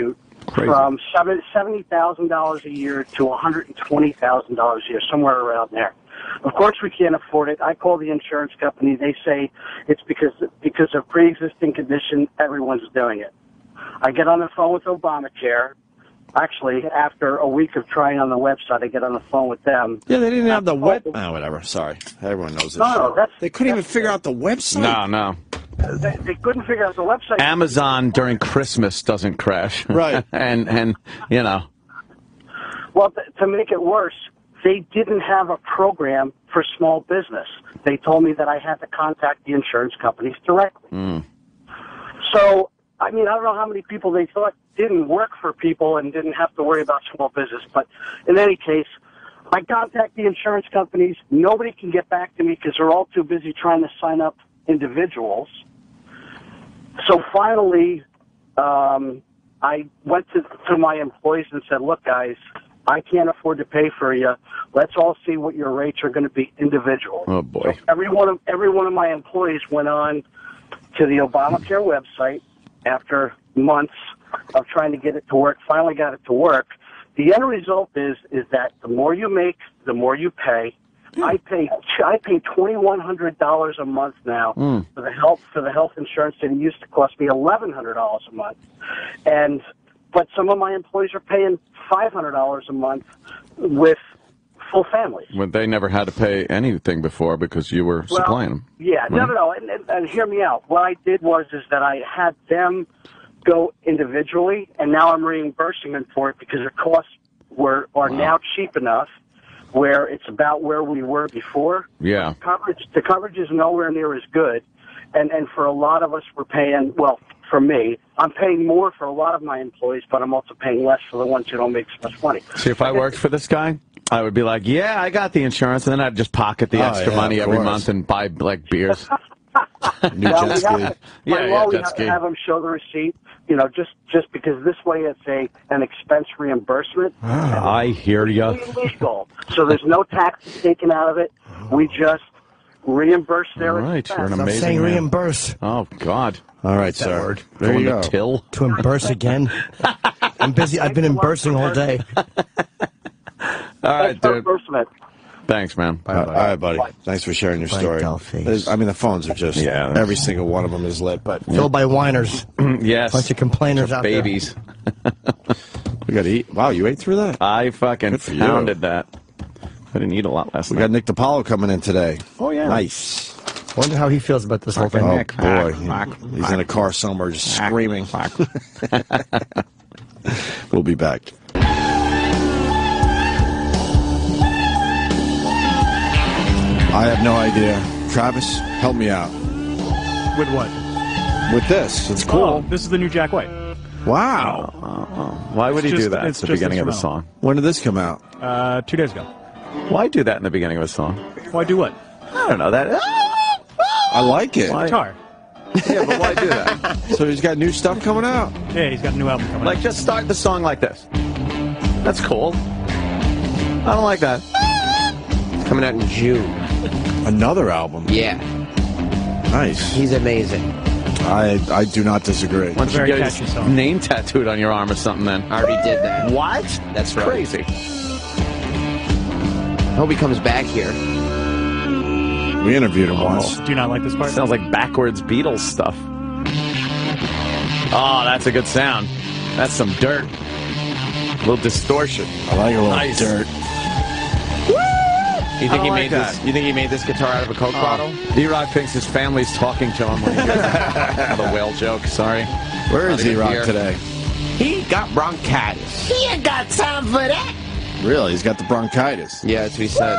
Crazy. from seventy thousand dollars a year to one hundred twenty thousand dollars a year, somewhere around there. Of course, we can't afford it. I call the insurance company. They say it's because because of pre-existing condition, everyone's doing it. I get on the phone with Obamacare. Actually, after a week of trying on the website, I get on the phone with them. Yeah, they didn't have the web. Oh, whatever. Sorry. Everyone knows this. No, no, that's, they couldn't even figure out the website. No, no. They, they couldn't figure out the website. Amazon during Christmas doesn't crash. Right. and, and, you know. Well, th- to make it worse, they didn't have a program for small business. They told me that I had to contact the insurance companies directly. Mm. So, I mean, I don't know how many people they thought didn't work for people and didn't have to worry about small business. But in any case, I contact the insurance companies. Nobody can get back to me because they're all too busy trying to sign up individuals. So finally, um, I went to, to my employees and said, look, guys, I can't afford to pay for you. Let's all see what your rates are going to be individual. Oh, boy. So every one of, every one of my employees went on to the Obamacare website after months of trying to get it to work, finally got it to work. The end result is is that the more you make, the more you pay. I pay I pay twenty one hundred dollars a month now Mm. for the health for the health insurance that it used to cost me eleven hundred dollars a month, and but some of my employees are paying five hundred dollars a month with full families. Well, they never had to pay anything before because you were Well, supplying them. Yeah, no, Right? no, no, and, and, and hear me out. What I did was is that I had them go individually, and now I'm reimbursing them for it because their costs were are now cheap enough where it's about where we were before. Yeah. Coverage, the coverage is nowhere near as good, and and for a lot of us, we're paying. Well, for me, I'm paying more for a lot of my employees, but I'm also paying less for the ones who don't make so much money. See, if I worked for this guy, I would be like, yeah, I got the insurance, and then I'd just pocket the Oh, extra yeah, money of every course. month and buy, like, beers. New Well, jet we ski. have to, Yeah, by yeah, law, we jet have ski. to have them show the receipt. You know, just just because this way it's a an expense reimbursement. I hear ya. It's illegal, so there's no taxes taken out of it. We just reimburse their All right, expense. you're an I'm amazing saying man. reimburse. Oh, God. All right, That sir. word. There Going you to go. till? To imburse again. I'm busy. I've been imbursing all day. All right, That's dude. reimbursement. Thanks, man. All right, all right, buddy. Thanks for sharing your Bye, story. Dollface. There's- I mean, the phones are just, Yeah. every single one of them is lit, but Filled by whiners. Yes. Bunch of complainers out there. Babies. we got to eat. Wow, you ate through that? I fucking Good for you. pounded that. I didn't eat a lot last We night. got Nick Dipaolo coming in today. Oh, yeah. Nice. Wonder how he feels about this whole thing. Oh, Nick. boy. Fuck, He- He's in a car somewhere just screaming. Fuck. We'll be back. I have no idea. Travis, help me out. With what? With this. It's Oh, cool. this is the new Jack White. Wow. Why would It's he do just- that at it's the just beginning of the instrumental. song? When did this come out? Uh, two days ago. Why do that in the beginning of a song? Why do what? I don't know. That. I like it. Why? Guitar. Yeah, but why do that? So he's got new stuff coming out. Yeah, he's got a new album coming Like, out. just start the song like this. That's cool. I don't like that. Coming out in June. Another album. Yeah, Nice. he's amazing. I I do not disagree. Why don't you Very get catchy his song. name tattooed on your arm or something then? I already did that. What? That's right. Crazy. Hope he comes back here. We interviewed him once. Do you not like this part? Sounds like backwards Beatles stuff. Oh, that's a good sound. That's some dirt. A little distortion. I like a little Nice. dirt. You I think he don't made like this? that. You think he made this guitar out of a Coke bottle? D-Rock thinks his family's talking to him when he hears that. The whale joke, sorry. Where is Not even D-Rock here. today? He got bronchitis. He ain't got time for that. Really? He's got the bronchitis. Yeah, that's what he said.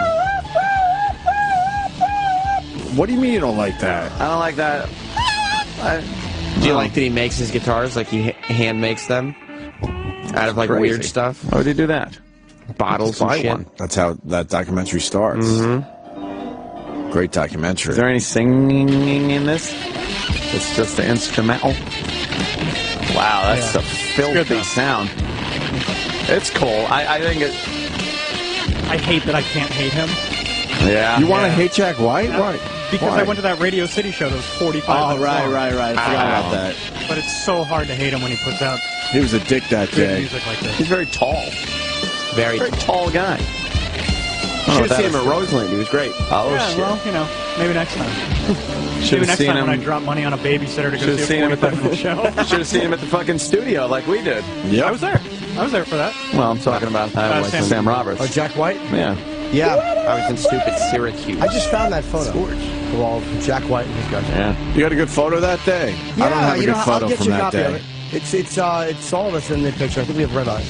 What do you mean you don't like that? I don't like that. I, Do you no. like that he makes his guitars like he h- hand makes them out of like Crazy. weird stuff, Why would he do that? bottles Just and buy shit? one. That's how that documentary starts. Mm-hmm. Great documentary. Is there any singing in this? It's just the instrumental. Wow, that's Yeah. a It's good, filthy though. sound. It's cool. I, I think it. I hate that I can't hate him. Yeah. you want to Yeah. hate Jack White? Why? Because Why? I went to that Radio City show that was forty-five Oh, minutes right, long. right, right. I forgot about that. But it's so hard to hate him when he puts out He was a dick that good day. music like this. He's very tall. Very, Very tall guy. Should have seen him at Roseland. He was great. Oh, yeah, shit. well, you know, maybe next time. Should maybe have next seen time him. when I drop money on a babysitter to Should go have see seen a him at the forty-five minute show. Should have seen him at the fucking studio like we did. Yeah, I was there. I was there for that. Well, I'm talking about uh, Uh, like Sam- Sam Roberts. Oh, Jack White? Yeah. Yeah. I was in stupid Syracuse. I just found that photo. Of all Jack White and his guys. Yeah. You got a good photo that day? Yeah, I don't have a you good know, photo I'll get from you a that copy of day. it. It's it's uh it's all of us in the picture. I think we have red eyes.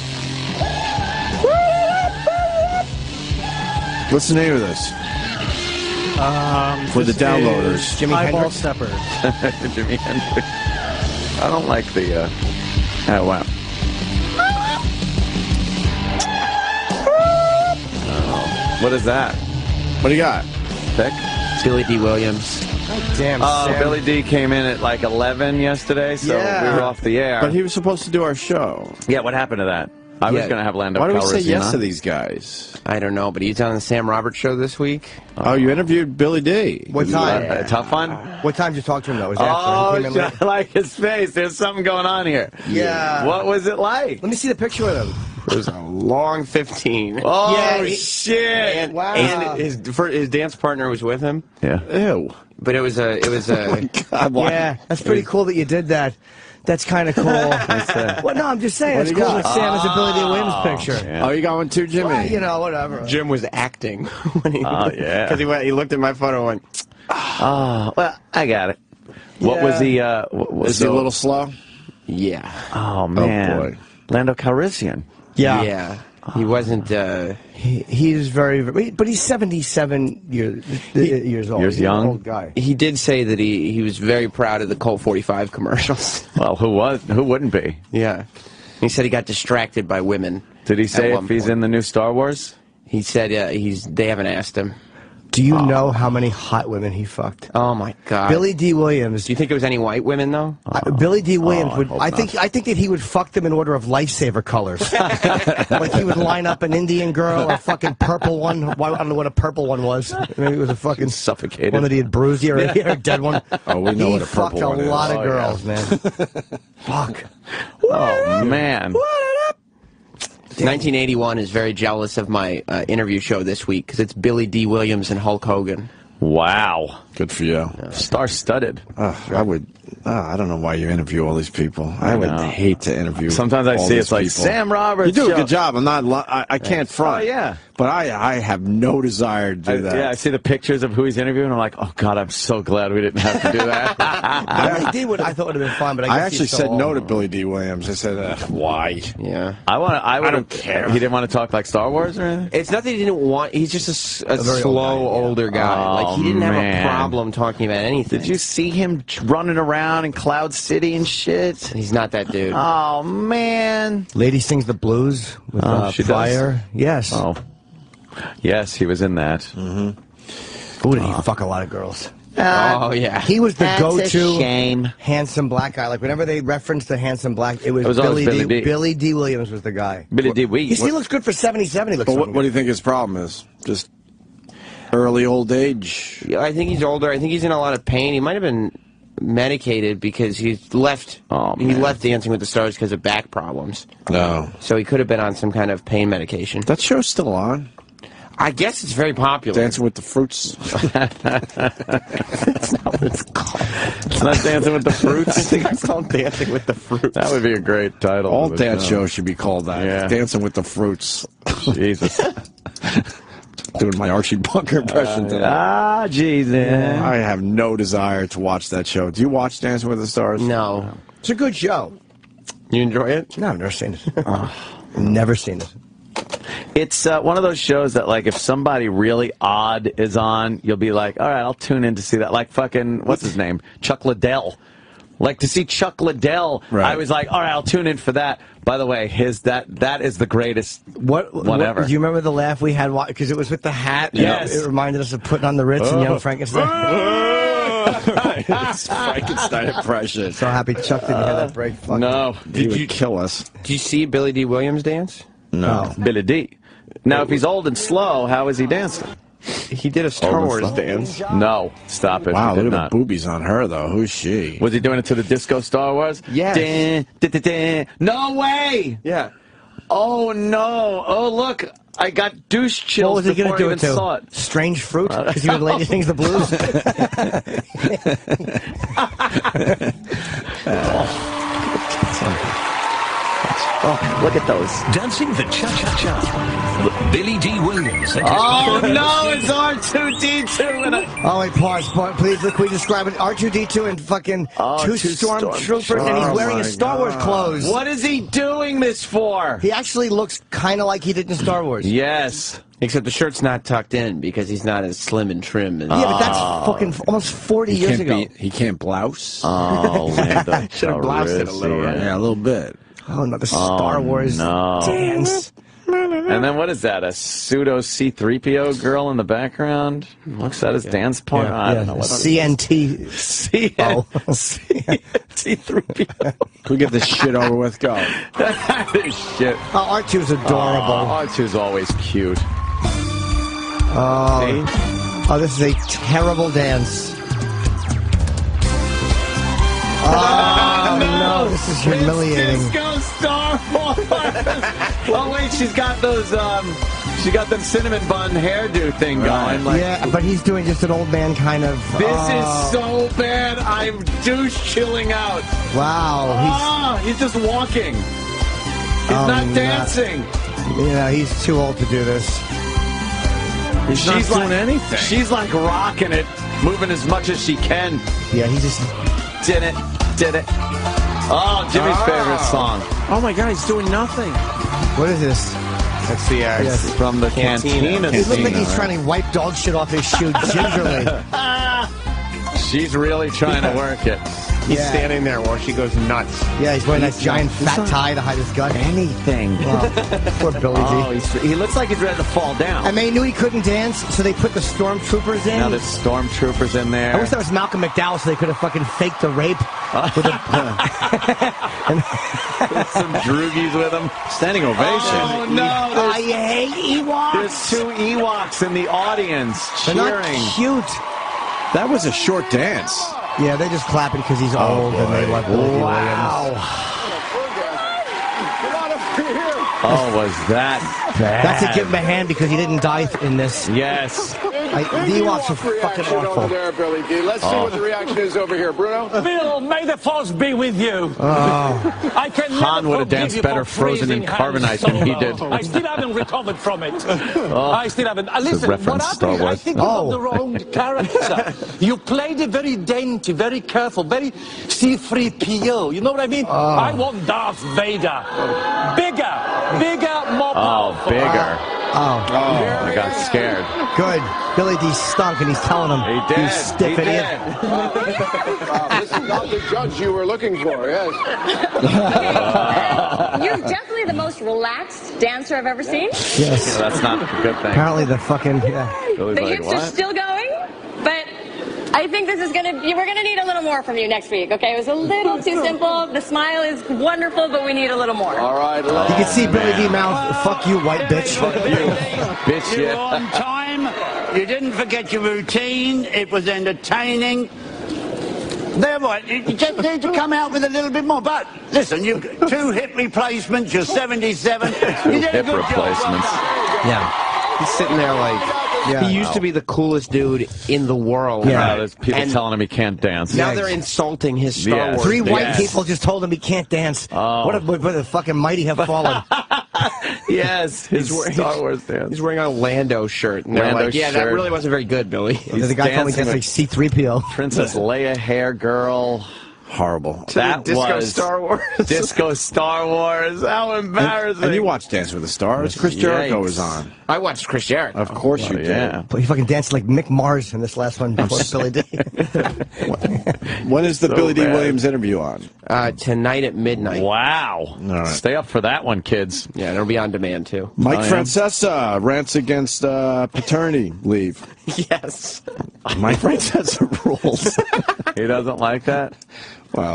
What's the name of this? Um, For the this downloaders. is Jimi Highball Hendrix? Steppers. Jimi Hendrix. I don't like the. Uh... Oh wow. Oh, what is that? What do you got? Thick? Billy Dee Williams. Oh, damn. Oh, Sam. Billy D came in at like eleven yesterday, so Yeah. we were off the air. But he was supposed to do our show. Yeah, what happened to that? I was Yeah. going to have Lando Why do we say Calrissian yes on. to these guys? I don't know, but he's on the Sam Roberts show this week. Oh, you interviewed Billy D. What time? Uh, a tough one? What time did you talk to him though? Was it Oh, after? He came in late? I like his face. There's something going on here. Yeah. What was it like? Let me see the picture of him. It was a long fifteen. Oh, Yeah, he- shit. And, Wow. and his for, his dance partner was with him, Yeah. Ew. but it was a it was a God, why? Yeah, that's pretty cool that you did that. That's kind of cool. well, no, I'm just saying. What It's do you cool got? that Sam has a Billy Dee Williams picture. Yeah. Oh, you got one too, Jimmy? Well, you know, whatever. Jim was acting when he Oh, yeah. because he went he looked at my photo and went Oh, well, I got it. What Yeah. was he, uh, what was Is he a the- little slow? yeah Oh, man. boy. Lando Calrissian. Yeah. yeah he wasn't uh, He, he's very, very, but he's seventy-seven years years old. Years He's young? an old guy. he did say that he he was very proud of the Colt forty-five commercials. Well, who was? Who wouldn't be? Yeah, he said he got distracted by women. Did he say At if one he's point. in the new Star Wars? He said uh, he's they haven't asked him. Do you know how many hot women he fucked? Oh my God, Billy Dee Williams. Do you think it was any white women though? Uh, Billy Dee Williams Oh, I would. hope I think. I think that he would fuck them in order of lifesaver colors. Like he would line up an Indian girl, a fucking purple one. Why- I don't know what a purple one was. Maybe it was a fucking Suffocated. one that he had bruised. Yeah, or, or a dead one. Oh, we know he what a purple fucked one a is. lot of Oh, girls, man. Fuck. Oh, man. nineteen eighty-one is very jealous of my uh, interview show this week because it's Billy Dee Williams and Hulk Hogan. Wow. Good for you. Star-studded. Uh, I would. Uh, I don't know why you interview all these people. I, would know. hate to interview. Sometimes I all see these it's like people. Sam Roberts. You do a show. good job. I'm not. li- I, I can't front. Oh, yeah. But I, I have no desire to do I, that. yeah, I see the pictures of who he's interviewing. I'm like, oh God, I'm so glad we didn't have to do that. Billy Dee would. I thought would have been fun, but I, I guess actually he's so said no old. to Billy Dee Williams. I said, uh, why? Yeah, I want. I, I don't care. He didn't want to talk like Star Wars or anything. it's not that he didn't want. He's just a s- a, A very old slow guy, yeah. older guy. Oh, like he didn't have man. a problem talking about anything. Did you see him running around in Cloud City and shit? He's not that dude. Oh man. Lady Sings the Blues with Oh, uh, she does? Fire. Yes. Oh. Yes, he was in that. Mm-hmm. Ooh, did he fuck a lot of girls? oh yeah, He was the That's a go-to shame. handsome black guy. Like whenever they referenced the handsome black, it was, It was always Billy, Billy D. D. Billy Dee Williams was the guy. Billy D. He still looks good for seventy-seven. He looks. But what, fucking what do good. you think his problem is? Just early old age? Yeah, I think he's older. I think he's in a lot of pain. He might have been medicated because he left. Oh, he man. left Dancing with the Stars because of back problems. No. So he could have been on some kind of pain medication. That show's still on. I guess it's very popular. Dancing with the Fruits. That's not what it's called. It's not Dancing with the I Fruits. think it's called Dancing with the Fruits. That would be a great title. All for the dance show. shows should be called that. Yeah. Dancing with the Fruits. Jesus. Doing my Archie Bunker impression today. Ah, Jesus. I have no desire to watch that show. Do you watch Dancing with the Stars? No. It's a good show. You enjoy it? No, I've never seen it. Never seen it. It's uh, one of those shows that, like, if somebody really odd is on, you'll be like, all right, I'll tune in to see that. Like fucking, what's his name? Chuck Liddell. Like, to see Chuck Liddell, Right. I was like, all right, I'll tune in for that. By the way, his that that is the greatest What? whatever. What, do you remember the laugh we had? Because it was with the hat. Yes. It reminded us of putting on the Ritz and Young Frankenstein. It's Frankenstein impression. So happy Chuck didn't hear that break. Fuck. No. He would kill us. Did you see Billy Dee Williams dance? No. Billy D. Now, if he's old and slow, how is he dancing? He did a Star Hold Wars on. dance. No, stop it. Wow, He did look at not. the boobies on her, though. Who's she? Was he doing it to the disco Star Wars? Yes. Dun, dun, dun, dun. No way! Yeah. Oh, no. Oh, look. I got douche What chills was he before going I to do even it saw to? it. Strange fruit? Because he would Lady Sings the Blues? Oh, look at those. Dancing the cha-cha-cha with Billy Dee Williams. And his Oh, partner, no, it's R two D two. And a... Oh, wait, pause, pause. Please, look, we describe it. R two D two and fucking Oh, two two stormtroopers, storm- and he's Oh, wearing my his Star Wars God. clothes. What is he doing this for? He actually looks kind of like he did in Star Wars. Yes. Except the shirt's not tucked in because he's not as slim and trim. And Yeah, but that's fucking almost forty He years can't ago. be, he can't blouse. Oh, Lando Should have bloused it a little, Calrissian. right? Yeah, a little bit. Oh, no, the Star Oh, Wars no. dance. And then what is that? A pseudo C three P O girl in the background? Looks at his dance part. Yeah, I don't yeah. know what C N T. C Oh. C three P O. Can we get this shit over with? Go. This shit. Oh, R two's adorable. Oh, R two's always cute. Oh, oh, this is a terrible dance. Oh, no, this is humiliating. It's Disco Star Wars. Oh wait, she's got those. Um, she got them cinnamon bun hairdo thing going. Like, Yeah, but he's doing just an old man kind of. this oh, is so bad. I'm douche chilling out. Wow, Ah, he's just walking. He's Oh, not no. dancing. he's yeah, he's too old to do this. He's She's not like doing anything. She's like rocking it, moving as much as she can. Yeah, he just. Did it, did it. Oh, Jimmy's Ah. favorite song. Oh my God, he's doing nothing. What is this? That's the uh, Yes. From the cantina. He looks like Cantina, he's right? trying to wipe dog shit off his shoe gingerly. She's really trying to work it. He's Yeah. standing there while she goes nuts. Yeah, he's wearing that giant fat tie to hide his gut. Anything. Wow. Poor Billy Oh, D. he's, he looks like he's ready to fall down. And they knew he couldn't dance, so they put the stormtroopers in. Now there's stormtroopers in there. I wish that was Malcolm McDowell, so they could have fucking faked the rape. With a, Some droogies with him. Standing ovation. Oh no! I There's, hate Ewoks. there's two Ewoks in the audience They're not cheering. cute. That was a short dance. Yeah, they're just clapping because he's old and they love Billy Dee Williams. Wow. Oh, was that bad? That's to give him a hand because he didn't die in this. Yes. I, the Ewoks are fucking awful. there, Billy D. Let's see Oh. what the reaction is over here. Bruno? Bill, may the force be with you. Oh. I can Han never would have forgive danced you better for frozen in freezing Han carbonite than he Solo. did. I still haven't recovered from it. Oh. I still haven't. Uh, It's a listen, what reference to Star happened? I Wars. think you Oh. got the wrong character. You played it very dainty, very careful, very C three P O. You know what I mean? I want Darth Vader. Bigger, bigger, more Oh, powerful. bigger. Oh. Oh, I got scared. Good. Billy D stunk and he's telling him. He did. You stiff he idiot. did. Uh, this is not the judge you were looking for, yes. You're definitely the most relaxed dancer I've ever seen. Yes. Yeah, that's not a good thing. Apparently the fucking. Yeah. Billy's The like, hips are what? still going, but I think this is gonna be, we're gonna need a little more from you next week, okay? It was a little too simple. The smile is wonderful, but we need a little more. All right. You can see Billy D mouth. Fuck you, white bitch. Bitch, You were yeah. on time. You didn't forget your routine. It was entertaining. There, what? You just need to come out with a little bit more. But listen, you two hip replacements. You're seventy-seven. You did a Hip good replacements. job. Yeah. He's sitting there like, Yeah. he used to be the coolest dude in the world. Yeah, Right? there's people And telling him he can't dance. now they're insulting his Star Yes. Wars. Three white dance. people just told him he can't dance. Oh. What a, what the fucking mighty have fallen. Yes, his He's wearing- Star Wars dance. He's wearing a Lando shirt. And they're Lando like, yeah, that shirt. really wasn't very good, Billy. He's the guy told me dancing that's like with C three P O. Princess Leia hair girl. Horrible. To That the Disco was Star Wars. Disco Star Wars. How embarrassing. And you watched Dance with the Stars. Chris Jericho Yikes. was on. I watched Chris Jericho. Of course you Oh, did. yeah. But he fucking danced like Mick Mars in this last one before Billy D. When is the So Billy D. bad. Williams interview on? Uh, tonight at midnight. Wow. right. Stay up for that one, kids. Yeah, it'll be on demand, too. Mike Oh, yeah? Francesa rants against uh, paternity leave. Yes. Mike Francesa rules. He doesn't like that? Wow.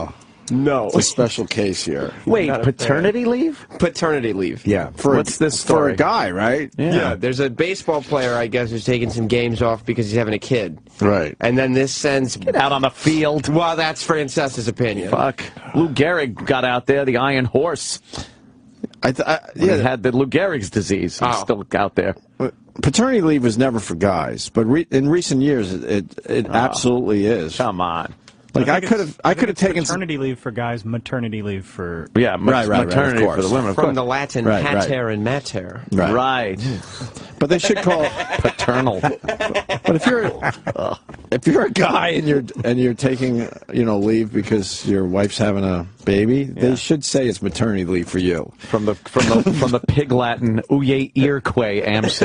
No. It's a special case here. Wait, Not a paternity fan. leave? Paternity leave. Yeah. For What's a, this For story? a guy, right? Yeah. There's a baseball player, I guess, who's taking some games off because he's having a kid. Right. And then this sends... Get out on the field. Well, that's Francesa's opinion. Fuck. Lou Gehrig got out there, the Iron Horse. I, th I When yeah. he had the Lou Gehrig's disease. He's Oh. still out there. Paternity leave was never for guys, but re in recent years, it it, it Oh. absolutely is. Come on. Like I think could it's- have, I think could have it's taken some. paternity leave for guys, maternity leave for Yeah, ma- Right, right, right, maternity of course. for the women. Of From course. the Latin Right, right. pater and mater. Right. Right. But they should call. Paternal. But if you're if you're a guy and you're and you're taking you know leave because your wife's having a baby, Yeah. they should say it's maternity leave for you. From the from the from the pig Latin uye irque amse.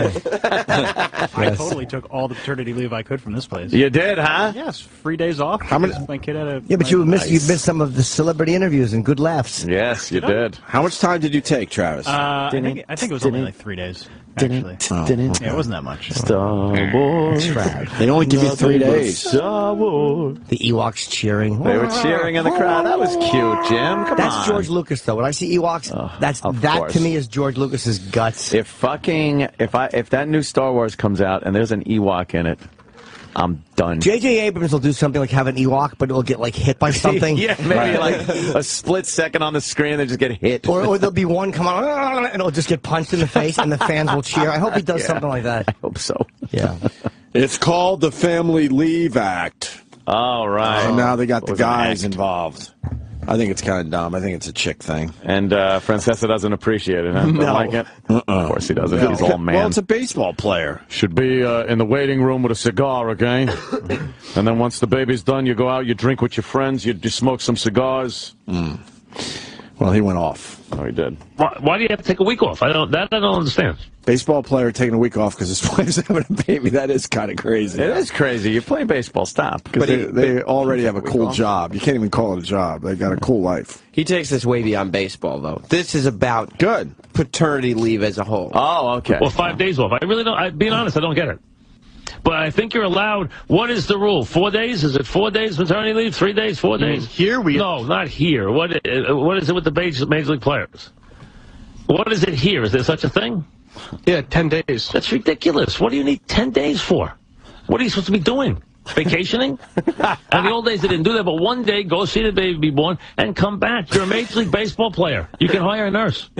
I totally took all the paternity leave I could from this place. You did, huh? Yes, free days off. How many- because My kid had a. Yeah, but you missed you missed some of the celebrity interviews and good laughs. Yes, you did. How much time did you take, Travis? Uh, I think I think it was only like three days. Actually, Oh, yeah, it wasn't that much. Star Wars. They only give you three days. Star Wars. The Ewoks cheering. They were cheering in the crowd. That was cute, Jim. Come That's on. George Lucas, though. When I see Ewoks, that's of that course. to me is George Lucas's guts. If fucking if I if that new Star Wars comes out and there's an Ewok in it, I'm done. J J Abrams will do something like have an Ewok, but it'll get like hit by something. yeah, maybe like a split second on the screen, they just get hit. Or, or there'll be one come on and it'll just get punched in the face, and the fans will cheer. I hope he does Yeah. something like that. I hope so. Yeah. It's called the Family Leave Act. All right. And now they got What the was an guys act? involved. I think it's kind of dumb. I think it's a chick thing. And uh, Francesa doesn't appreciate it, huh? Don't No. like it? Uh-uh. Of course he doesn't. No. He's all man. Well, it's a baseball player. Should be uh, in the waiting room with a cigar, okay? And then once the baby's done, you go out, you drink with your friends, you, you smoke some cigars. Mm. Well, he went off. Oh, he did. Why, why do you have to take a week off? I don't. That I don't understand. Baseball player taking a week off because his wife's having a baby. That is kind of crazy. It is crazy. You're playing baseball. Stop. Because they, they already have a cool job. You can't even call it a job. They got a cool life. He takes this way beyond baseball, though. This is about good paternity leave as a whole. Oh, okay. Well, five days off. I really don't. I, being honest, I don't get it. But I think you're allowed. What is the rule? Four days? Is it four days maternity leave? Three days? Four days? Here we. No, not here. What? uh, What is it with the major, major league players? What is it here? Is there such a thing? Yeah, ten days. That's ridiculous. What do you need ten days for? What are you supposed to be doing? Vacationing? In the old days, they didn't do that, but one day, go see the baby be born and come back. You're a Major League Baseball player. You can hire a nurse.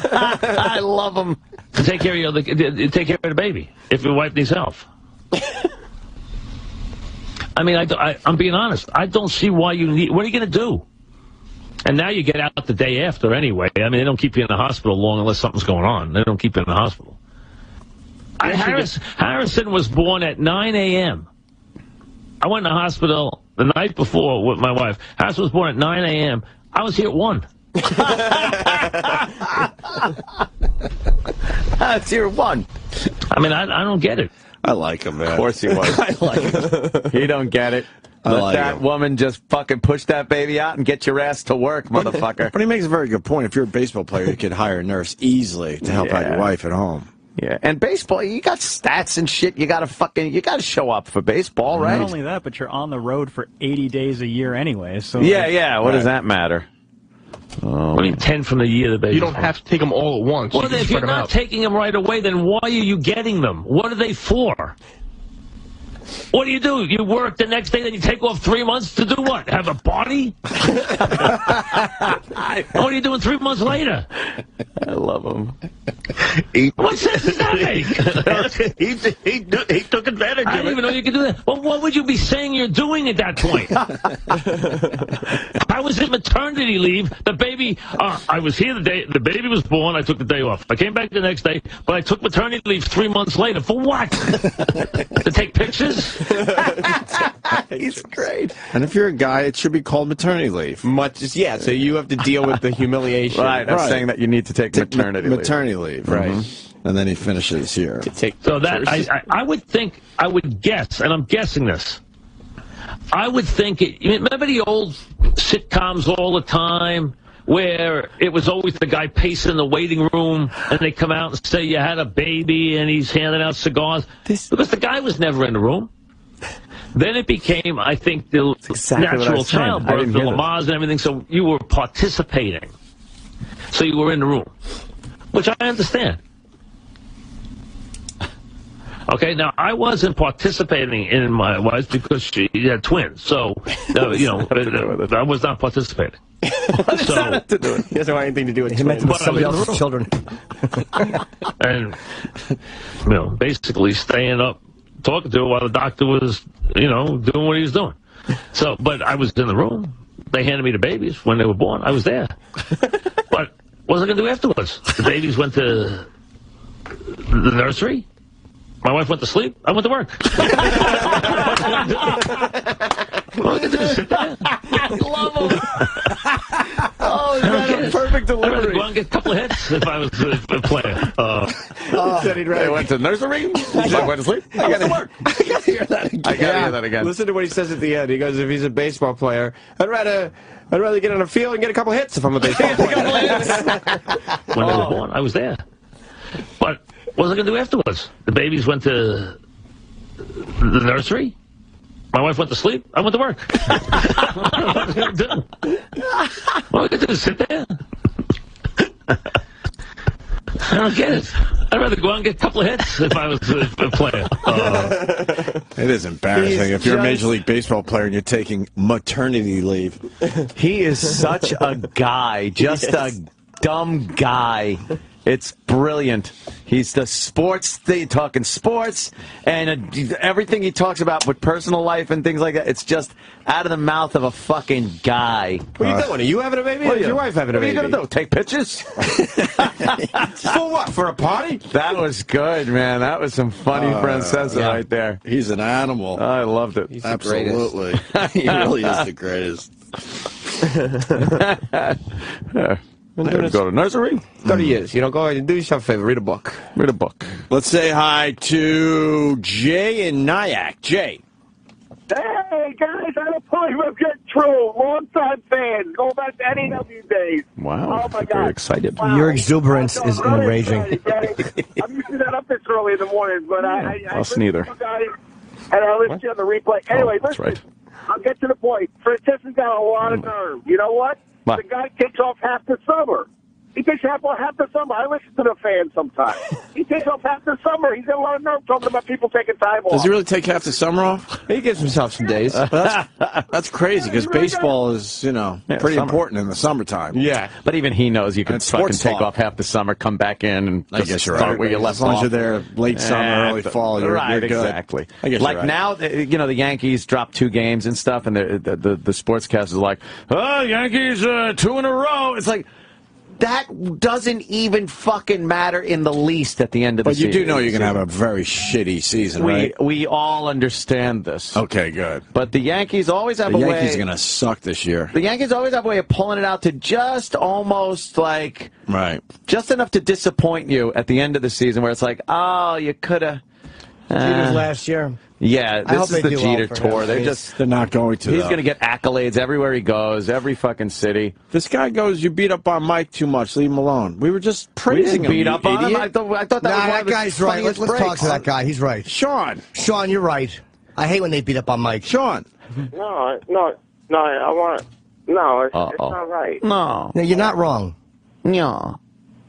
I love them. To take care of your, the, take care of the baby if your wife needs help. I mean, I, I, I'm being honest. I don't see why you need. What are you going to do? And now you get out the day after anyway. I mean, they don't keep you in the hospital long unless something's going on. They don't keep you in the hospital. I, Harris, Harrison was born at nine A M I went in the hospital the night before with my wife. Harrison was born at nine A M I was here at one. That's your one. I mean, I, I don't get it. I like him, man. Of course he was. I like him. He don't get it. I Let like that him. woman just fucking push that baby out and get your ass to work, motherfucker. But he makes a very good point. If you're a baseball player, you could hire a nurse easily to help out Yeah. your wife at home. Yeah, and baseball, you got stats and shit. You got to fucking, you got to show up for baseball, right? Not only that, but you're on the road for eighty days a year anyway. So Yeah, like, yeah. What does that matter? Oh, What do you mean ten from the year the baby? You don't have to take them all at once. Well, you can if spread you're them not out. taking them right away, then why are you getting them? What are they for? What do you do? You work the next day, then you take off three months to do what? Have a party? What are you doing three months later? I love him. What sense does that make? he, he, he took advantage I of didn't it. even know you could do that. Well, what would you be saying you're doing at that point? I was in maternity leave. The baby, uh, I was here the day the baby was born. I took the day off. I came back the next day, but I took maternity leave three months later. For what? To take pictures? He's great. And if you're a guy, it should be called maternity leave. Much, yeah. So you have to deal with the humiliation. Right, I'm Right. saying that you need to take Take maternity ma- leave. maternity leave. Right. Mhm. And then he finishes here. To take So that pictures. I, I, I would think, I would guess, and I'm guessing this. I would think it. You remember the old sitcoms all the time, where it was always the guy pacing in the waiting room, and they come out and say you had a baby, and he's handing out cigars. This- Because the guy was never in the room. Then it became, I think, the exactly what I natural was saying. I childbirth, didn't the hear this. Lamaze and everything, so you were participating. So you were in the room, which I understand. Okay, now I wasn't participating in my wife because she had twins, so uh, you know I was not participating. What does that have to do with it? He doesn't want anything to do with He meant twins. with somebody else's children. And you know, basically staying up, talking to her while the doctor was, you know, doing what he was doing. So, but I was in the room. They handed me the babies when they were born. I was there. But what was I going to do afterwards? The babies went to the nursery. My wife went to sleep. I went to work. What was I going to do? Sit there? Love him. Oh, is that a perfect I'd rather delivery? go out and get a couple of hits if I was uh, a player. Uh, Oh, said he'd rather- They went to nursery. I went to sleep. I gotta, I gotta hear that again. I gotta hear that again. Listen to what he says at the end. He goes, if he's a baseball player, I'd rather I'd rather get on a field and get a couple hits if I'm a baseball player. when they were born, I was there. But what was I going to do afterwards? The babies went to the nursery. My wife went to sleep. I went to work. What was I going to do? What was I going to do? Sit there? I don't get it. I'd rather go out and get a couple of hits if I was a, a player. Uh, It is embarrassing He's if you're a just- Major League Baseball player and you're taking maternity leave. He is such a guy, just Yes. a dumb guy. It's brilliant. He's the sports thing, talking sports, and uh, everything he talks about with personal life and things like that. It's just out of the mouth of a fucking guy. What are you doing? Are you having a baby? What Or are is you- your wife having a what are baby? you gonna do? Take pictures? For what? For a party? That was good, man. That was some funny Uh, Francesa yeah. right there. He's an animal. I loved it. He's the Absolutely. he really is the greatest. Yeah. doing Go to nursery. thirty years. You know, go ahead and do yourself a favor. Read a book. Read a book. Let's say hi to Jay in Nyack. Jay. Hey, guys, I don't believe I'm getting true. Long-time fan. Going back to N A W days. Wow. Oh, my Very God. excited. Wow. Your exuberance is I'm really enraging. excited, Jay. I'm usually not up this early in the morning, but I, I, I Us listen neither. to you guys, and I listen to you on the replay. Anyway, Oh, that's listen. right. I'll get to the point. Francesa's got a lot of nerve. You know what? What? The guy takes off half the summer. He takes half, half the summer. I listen to the fans sometimes. He takes off half the summer. He's got a lot of nerve talking about people taking time off. Does he really take half the summer off? He gives himself some days. That's, that's crazy because baseball is, you know, Yeah, pretty summer. important in the summertime. Yeah. But even he knows you can And fucking sports take talk. off half the summer, come back in, and I just guess you're start right. where you As left long as off. you're there late summer, Eh, early fall, you're, right, you're good. exactly. I guess like you're right. now, uh, you know, the Yankees dropped two games and stuff, and the the, the, the sportscast is like, "Oh, Yankees uh, two in a row." It's like that doesn't even fucking matter in the least at the end of the But you season. do know you're going to have a very shitty season, We right? we all understand this. Okay, good. But the Yankees always have The a Yankees way. are going to suck this year. The Yankees always have a way of pulling it out to just almost like Right. just enough to disappoint you at the end of the season, where it's like, oh, you could have. Jeter's last year. Yeah, I hope this is they the do well Jeter for him. tour. They're He's- just They're not going to, he's though. going to get accolades everywhere he goes, every fucking city. This guy goes, you beat up on Mike too much. Leave him alone. We were just praising We didn't him. beat you up on him. idiot. I thought, I thought that Nah, was one that of his guy's right. Let's, funniest let's talk breaks. to that guy. He's right. Sean. Sean, you're right. I hate when they beat up on Mike. Sean. No, no, no, I want... No, it's, it's Uh-oh. not right. No. No, you're not wrong. No.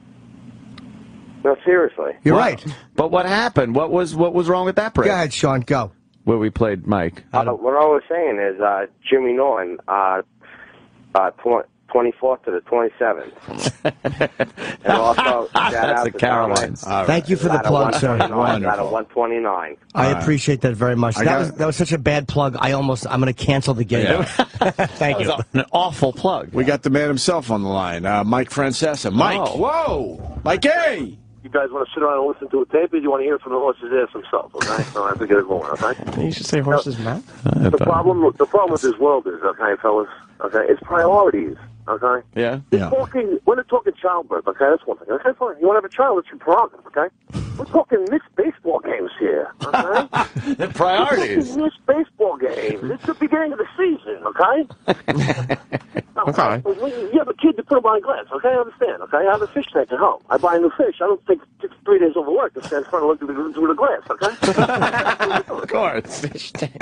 No, seriously. You're What? right. But what happened? What was what was wrong with that break? Go ahead, Sean. Go. Where we played Mike. Uh, what I was saying is uh, Jimmy Norton, uh, uh, twenty-fourth to the twenty-seventh. And also, shout That's out the to Carolines. Dominic. Thank you for the Out of plug, sir. one twenty-nine, Out of one twenty-nine. I appreciate that very much. I That got- was that was such a bad plug. I almost I'm going to cancel the game. Thank you. That was an awful plug. We got the man himself on the line, uh, Mike Francesa. Mike. Oh. Whoa. Mikey. You guys want to sit around and listen to a tape, or do you want to hear it from the horse's ass himself? Okay, so I have to get it going. Okay. You should say horse's mouth. The problem, the problem with this world is, okay, fellas. Okay, it's priorities. Okay. Yeah. We're Yeah. talking, when they're talking childbirth, okay, that's one thing. Okay, fine. You want to have a child, it's your prerogative, okay? We're talking mixed baseball games here, okay? The priorities. We're talking mixed baseball games. It's the beginning of the season, okay? No, Okay. uh, when you have a kid, you put him behind glass, okay? I understand, okay? I have a fish tank at home. I buy a new fish. I don't take take three days over work to stand in front and look through the, through the glass, okay? Of course. Fish tank.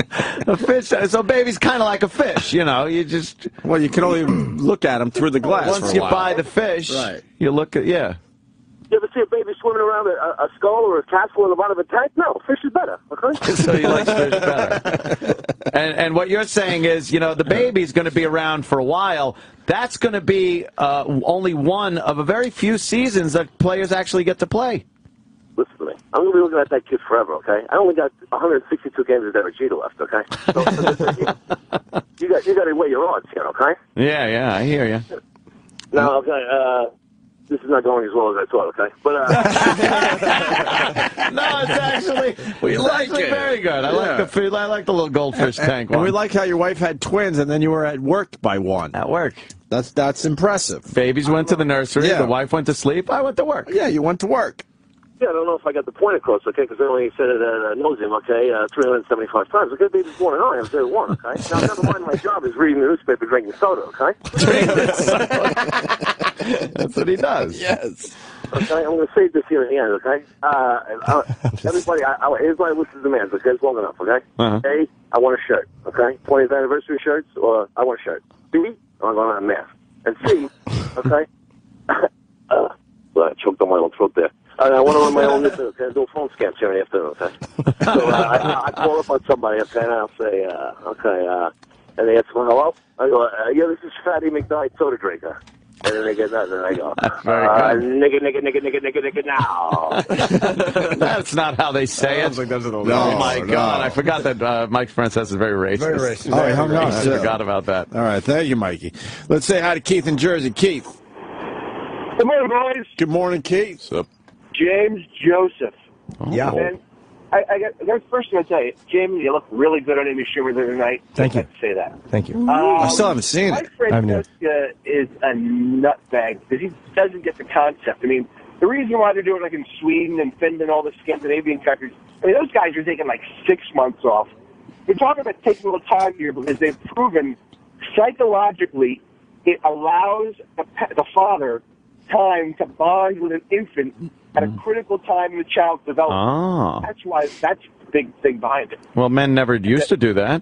A fish. So baby's kind of like a fish, you know. You just well, you can only look at them through the glass. Once for a you while. buy the fish, right. you look at yeah. You ever see a baby swimming around a, a skull or a castle in the bottom of a tank? No, fish is better. Okay. So you like fish better. And and what you're saying is, you know, the baby's going to be around for a while. That's going to be uh, only one of a very few seasons that players actually get to play. Listen to me. I'm going to be looking at that kid forever, okay? I only got one hundred sixty-two games of Derek Jeter left, okay? So, you, you got you got to weigh your odds here, okay? Yeah, yeah, I hear you. Now, okay, uh, this is not going as well as I thought, okay? But, uh... no, it's actually, we it's like actually it. very good. I Yeah. like the food. I like the little goldfish tank And one. we like how your wife had twins, and then you were at work by one. At work. That's that's impressive. Babies went to the nursery. Yeah. The wife went to sleep. I went to work. Yeah, you went to work. Yeah, I don't know if I got the point across, okay, because I only said it at uh, nauseam, okay, uh, three hundred seventy-five times. Okay, baby's born and I, I'm saying one, okay? Now, never mind, my job is reading the newspaper, drinking soda, okay? That's what he does. Yes. Okay, I'm going to save this here at the end, okay? Uh, uh, everybody, I, I, everybody listen to demands, okay? It's long enough, okay? Uh-huh. A, I want a shirt, okay? twentieth anniversary shirts, or I want a shirt. B, I'm going to have a mask. And C, okay? uh, well, I choked on my own throat there. Uh, I want to run my own business, okay? Do phone scams here in the afternoon, okay? So uh, I, I call up on somebody, okay, and I'll say, uh, okay, uh, and they answer, hello? I go, uh, yeah, this is Fatty McDonald soda drinker. And then they get nothing, and I go, uh, nigga, nigga, nigga, nigga, nigga, nigga, now. That's not how they say it. Like, oh, my no. God. I forgot that uh, Mike Francesa is very racist. Very racist. Oh, he hung on. I forgot about that. All right, thank you, Mikey. Let's say hi to Keith in Jersey. Keith. Good morning, boys. Good morning, Keith. What's up? James Joseph. Oh. Yeah. And I, I got, that's first thing I tell you, James, you look really good on Amy Schumer the other night. Thank you. I have to say that. Thank you. Um, I still haven't seen Mike it. I haven't either. Francesa is a nutbag because he doesn't get the concept. I mean, the reason why they're doing like in Sweden and Finland, all the Scandinavian countries, I mean, those guys are taking like six months off. We're talking about taking a little time here because they've proven psychologically it allows the, the father time to bond with an infant at a critical time in the child's development. Ah. That's why, that's the big thing behind it. Well, men never used to do that.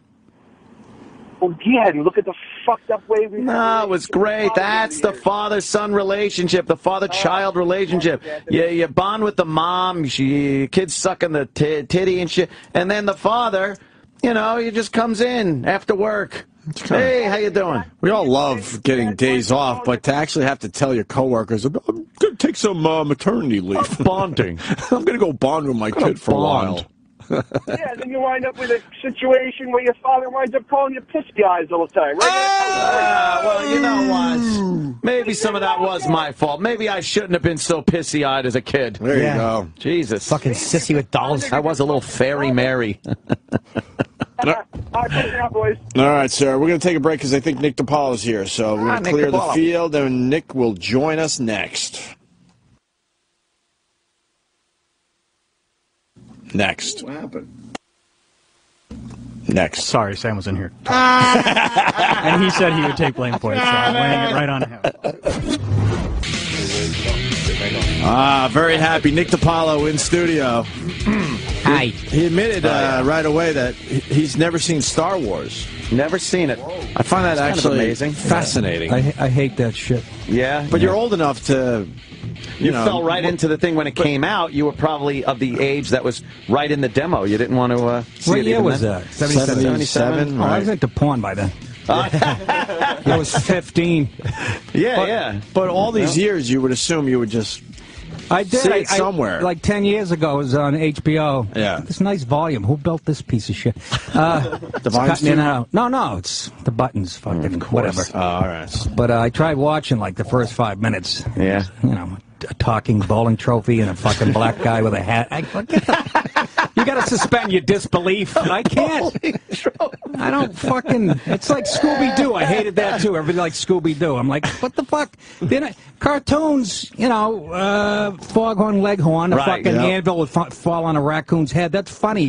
Well, yeah, and look at the fucked up way we... No, it was great. That's the father-son relationship, the father-child relationship. You, you bond with the mom, she, kids sucking the t titty and shit, and then the father, you know, he just comes in after work. Hey, how you doing? We all love getting days off, but to actually have to tell your coworkers, I'm going to take some uh, maternity leave. Bonding. I'm going to go bond with my kid for bond. a while. Yeah, then you wind up with a situation where your father winds up calling you pissy eyes all the time, right? Ah, well, you know what? Maybe some of that was my fault. Maybe I shouldn't have been so pissy-eyed as a kid. There Yeah. you go. Jesus. Fucking sissy with dolls. I was a little fairy Mary. All right, take it out, boys. All right, sir. We're going to take a break because I think Nick Dipaolo is here. So we're Ah, going to Nick clear the Dipaolo. field, and Nick will join us next. Next. What happened? Next. Sorry, Sam was in here. And he said he would take blame for it, so I'm laying it right on him. Ah, very happy. Nick Dipaolo in studio. Hi. He admitted uh, right away that he- he's never seen Star Wars. Never seen it. I find that It's kind of actually amazing. fascinating. I, I hate that shit. Yeah. But you're old enough to, you, You know, fell right into the thing when it came out. You were probably of the age that was right in the demo. You didn't want to uh, see What it year even was then. that? seventy-seven. seventy-seven? Oh, I Right. was into porn by then. I was fifteen. Yeah, But, yeah. but all these years, you would assume you would just I did. see I, it somewhere. I, like ten years ago, it was on H B O. Yeah. This nice volume. Who built this piece of shit? Uh, The it's Vine cutting in and Studio? out. No, no, it's the buttons. Fucking whatever. Oh, all right. But uh, I tried watching like the first five minutes. Yeah. You know, a talking bowling trophy and a fucking black guy with a hat. I, what the- you got to suspend your disbelief. I can't. I don't fucking. It's like Scooby Doo. I hated that too. Everybody likes Scooby Doo. I'm like, what the fuck? Then I, cartoons, you know, uh, Foghorn Leghorn, a Right, fucking yeah. anvil would fa fall on a raccoon's head. That's funny.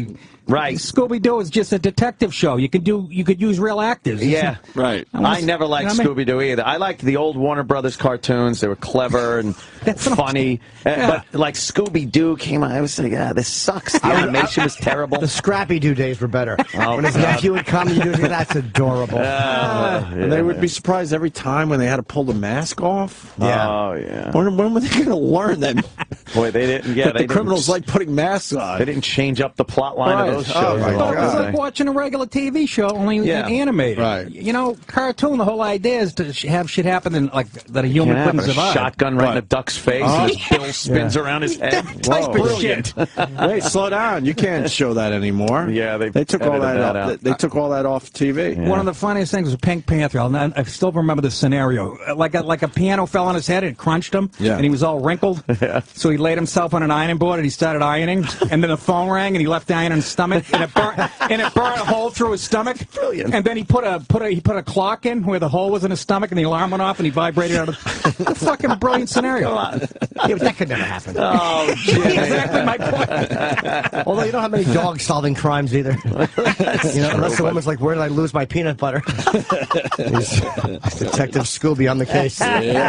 Right. Scooby-Doo is just a detective show. You could do. You could use real actors. Yeah, right. I never liked you know what I mean? Scooby-Doo either. I liked the old Warner Brothers cartoons. They were clever and funny. Uh, Yeah. But like Scooby-Doo came out, I was like, ah, this sucks. The animation was terrible. The Scrappy Doo days were better. Oh, when his God. nephew would come, you do that's adorable. Uh, and they would be surprised every time when they had to pull the mask off. Yeah. Oh, yeah. When, when were they going to learn that? Boy, they didn't. Yeah, that they the criminals didn't, like putting masks on. They didn't change up the plot line Right. of those Oh, shows. my a lot, But it's did like they? watching a regular T V show, only Yeah. animated. Right. You know, cartoon. The whole idea is to sh- have shit happen in, like that a human Yeah, couldn't but a survive. shotgun right, in Right. a duck's face, Oh. and his bill spins Yeah. around his head. Type Whoa. of shit. Wait, slow down. You can't show that anymore. Yeah, they they took all edited that, that off. out. They, they took all that off T V. Yeah. One of the funniest things was Pink Panther. I'll, I still remember the scenario. Like a, like a piano fell on his head and it crunched him, Yeah. and he was all wrinkled. Yeah. So he laid himself on an ironing board and he started ironing. And then the phone rang and he left the iron in his stomach, and it burnt, and it burned a hole through his stomach. Brilliant. And then he put a put a he put a clock in where the hole was in his stomach, and the alarm went off, and he vibrated out of a fucking brilliant scenario. Yeah, but that could never happen. Oh, shit. Exactly my point. Although you don't have many dogs solving crimes either. You know, unless the woman's like, "Where did I lose my peanut butter?" He's Detective Scooby on the case.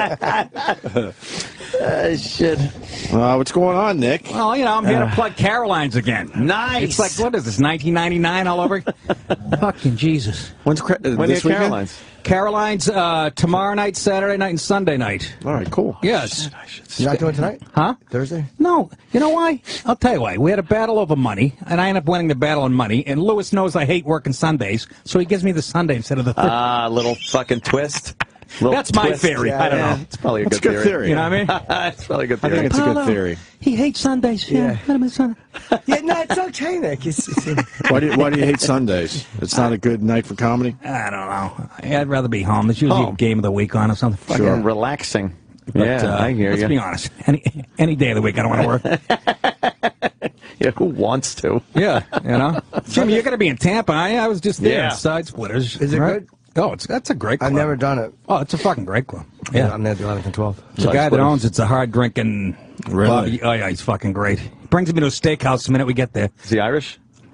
Uh, shit. Uh, what's going on, Nick? Well, you know, I'm here to plug Caroline's again. Nice. It's like, what is this, nineteen ninety-nine all over? Fucking Jesus. When's uh, When this are weekend? Caroline's? Caroline's uh, tomorrow night, Saturday night, and Sunday night. All right, cool. Yes. You're not doing it tonight? Huh? Thursday? No. You know why? I'll tell you why. We had a battle over money, and I ended up winning the battle on money, and Lewis knows I hate working Sundays, so he gives me the Sunday instead of the Thursday. Ah, little fucking twist. Little That's my twist. theory. Yeah, I don't yeah. know. It's probably a That's good, a good theory. You know what I mean? It's probably a good I theory. think it's a good Paulo, theory. He hates Sundays. Yeah. Let him have Sunday. Yeah, no, it's okay, Nick. It's, it's, Why do you, why do you hate Sundays? It's not a good night for comedy? I don't know. I'd rather be home. There's usually Home. a game of the week on or something. Fucking Sure. relaxing. But, yeah, uh, I hear let's you. be honest. Any any day of the week, I don't want to work. Yeah, who wants to? Yeah, you know. Jimmy, you're going to be in Tampa. I, I was just there. Yeah. Yeah. Side Splitters. Is it right? good? Oh, it's that's a great club. I've never done it. Oh, it's a fucking great club. Yeah, Yeah. I'm there the eleventh and twelfth. The Side guy that Splitters. owns it's a hard drinking. Really? Bobby, oh yeah, he's fucking great. Brings me to a steakhouse the minute we get there. Is he Irish?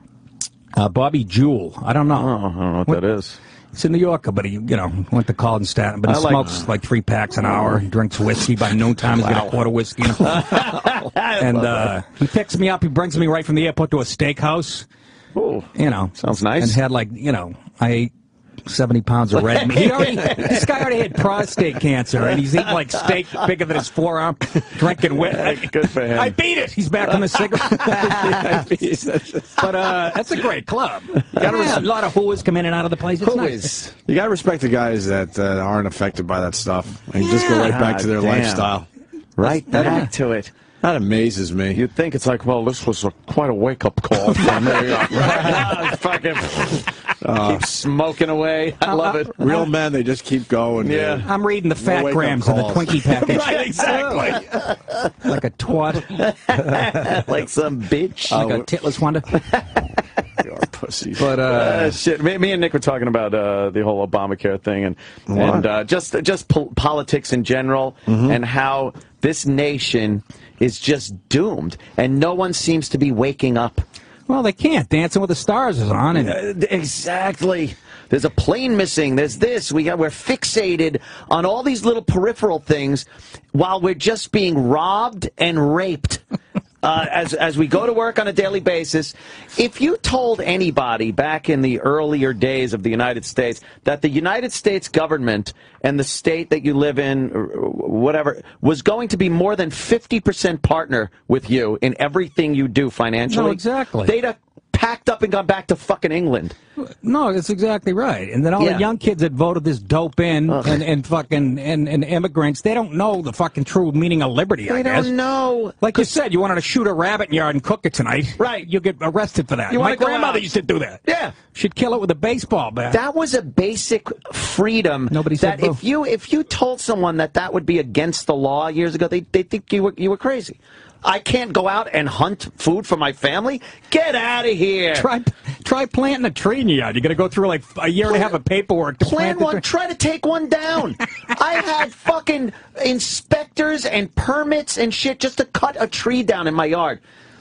Uh, Bobby Jewell. I don't know. Oh, I don't know what, What- that is. He's a New Yorker, but he, you know, went to college in Staten. But he I like- smokes like three packs an hour. He drinks whiskey by noontime. He's got a quart of whiskey. You know? and uh, he picks me up. He brings me right from the airport to a steakhouse. Ooh, You know, sounds nice. And had like, you know, I ate seventy pounds of red meat. He already, this guy already had prostate cancer, and he's eating like steak bigger than his forearm, drinking whiskey. Good for him. I beat it. He's back on the cigarette. But uh, that's a great club. Yeah, a lot of whoas come in and out of the place. It's nice. You got to respect the guys that uh, aren't affected by that stuff and just go right back to their God damn. lifestyle. Right back to it. That amazes me. You'd think it's like, well, this was a, quite a wake-up call for me. Right? Fucking keep smoking away. I love it. Real men, they just keep going. Yeah. dude. I'm reading the fat wake-up grams of the calls. Twinkie package. Right, exactly. Like a twat. Like some bitch. Like a titless wonder. You are pussy. But, uh, Uh, shit. Me, me and Nick were talking about uh, the whole Obamacare thing and and uh, just just po- politics in general and how this nation is just doomed and no one seems to be waking up. well, they can't. Dancing with the Stars is on. And Uh, exactly. There's a plane missing. There's this. We got. We're fixated on all these little peripheral things, while we're just being robbed and raped. Uh, as as we go to work on a daily basis, if you told anybody back in the earlier days of the United States that the United States government and the state that you live in, or whatever, was going to be more than fifty percent partner with you in everything you do financially, No, exactly. they'd have packed up and gone back to fucking England. no, that's exactly right. And then all Yeah. the young kids that voted this dope in and, and fucking and, and immigrants, they don't know the fucking true meaning of liberty, I They guess. don't know. Like you said, you wanted to shoot a rabbit in your yard and cook it tonight. Right. You get arrested for that. You My wanna go grandmother out. used to do that. Yeah. She'd kill it with a baseball bat. That was a basic freedom. Nobody said that boo. if you if you told someone that that would be against the law years ago, they they think you were you were crazy. I can't go out and hunt food for my family. Get out of here. Try try planting a tree in your yard. You're going to go through like a year and a half of paperwork to Plan plant the one. tree. Try to take one down. I had fucking inspectors and permits and shit just to cut a tree down in my yard.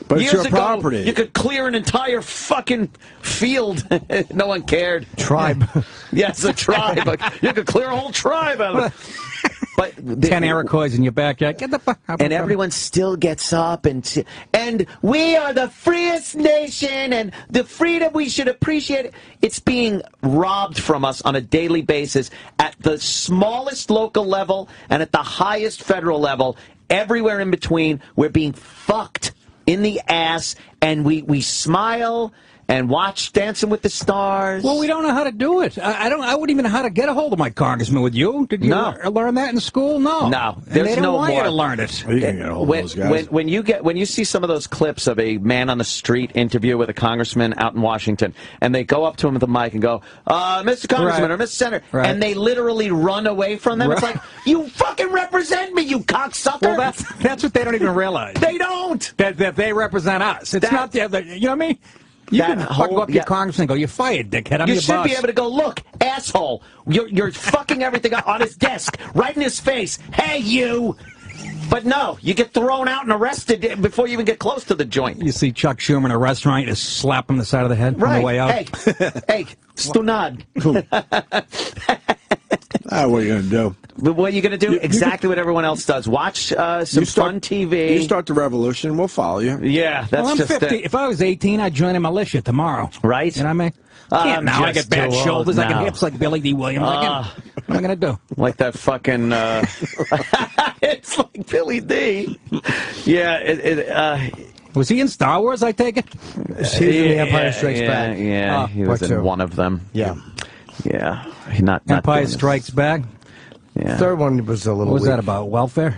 But it's Years your ago, property. you could clear an entire fucking field. No one cared. Tribe. Yes, a tribe. You could clear a whole tribe out of it. But the, Ten Iroquois in your backyard. Get the fuck up. And everyone still gets up and t and we are the freest nation and the freedom we should appreciate. It's being robbed from us on a daily basis at the smallest local level and at the highest federal level. Everywhere in between, we're being fucked in the ass, and we we smile and watch Dancing with the Stars. Well, we don't know how to do it. I, I don't. I wouldn't even know how to get a hold of my congressman with you. Did you No. lear- learn that in school? No. No, And there's they don't no want more. you to learn it. Well, you can get a hold when, of those guys. when, when you get when you see some of those clips of a man on the street interview with a congressman out in Washington, and they go up to him with a mic and go, uh, "Mister Congressman" Right. or "Mister Senator," Right. and they literally run away from them. It's Right. like, you fucking represent me, you cocksucker. Well, that's that's what they don't even realize. They don't. That that they represent us. It's That- not the other. You know what I mean? You That can fucking whole- go up to yeah. your congressman and go, "You're fired, dickhead. I'm You your should boss." be able to go, "Look, asshole, you're, you're fucking everything up on his desk, right in his face. Hey, you." But no, you get thrown out and arrested before you even get close to the joint. You see Chuck Schumer in a restaurant, you just slap him on the side of the head on Right. the way out. Hey, hey, stunad. Ah, what are you going to do? But what are you going to do? You- you exactly what everyone else does. Watch uh, some You start- fun T V. You start the revolution, we'll follow you. Yeah, that's well, I'm just fifty. it. If I was eighteen, I'd join a militia tomorrow. Right? You know what I mean? Can't I'm now. I just get bad too old shoulders. I now. got hips like Billy Dee Williams. I Uh, can, what am I going to do? Like that fucking. Uh, it's like Billy D. Yeah, it. it uh, Was he in Star Wars, I take it? He was in The Empire Strikes yeah, Back. Yeah, Oh, he was part in two. one of them. Yeah. Yeah, not, not Empire doing this. Strikes Back. Yeah. Third one was a little What was weak. that about? Welfare?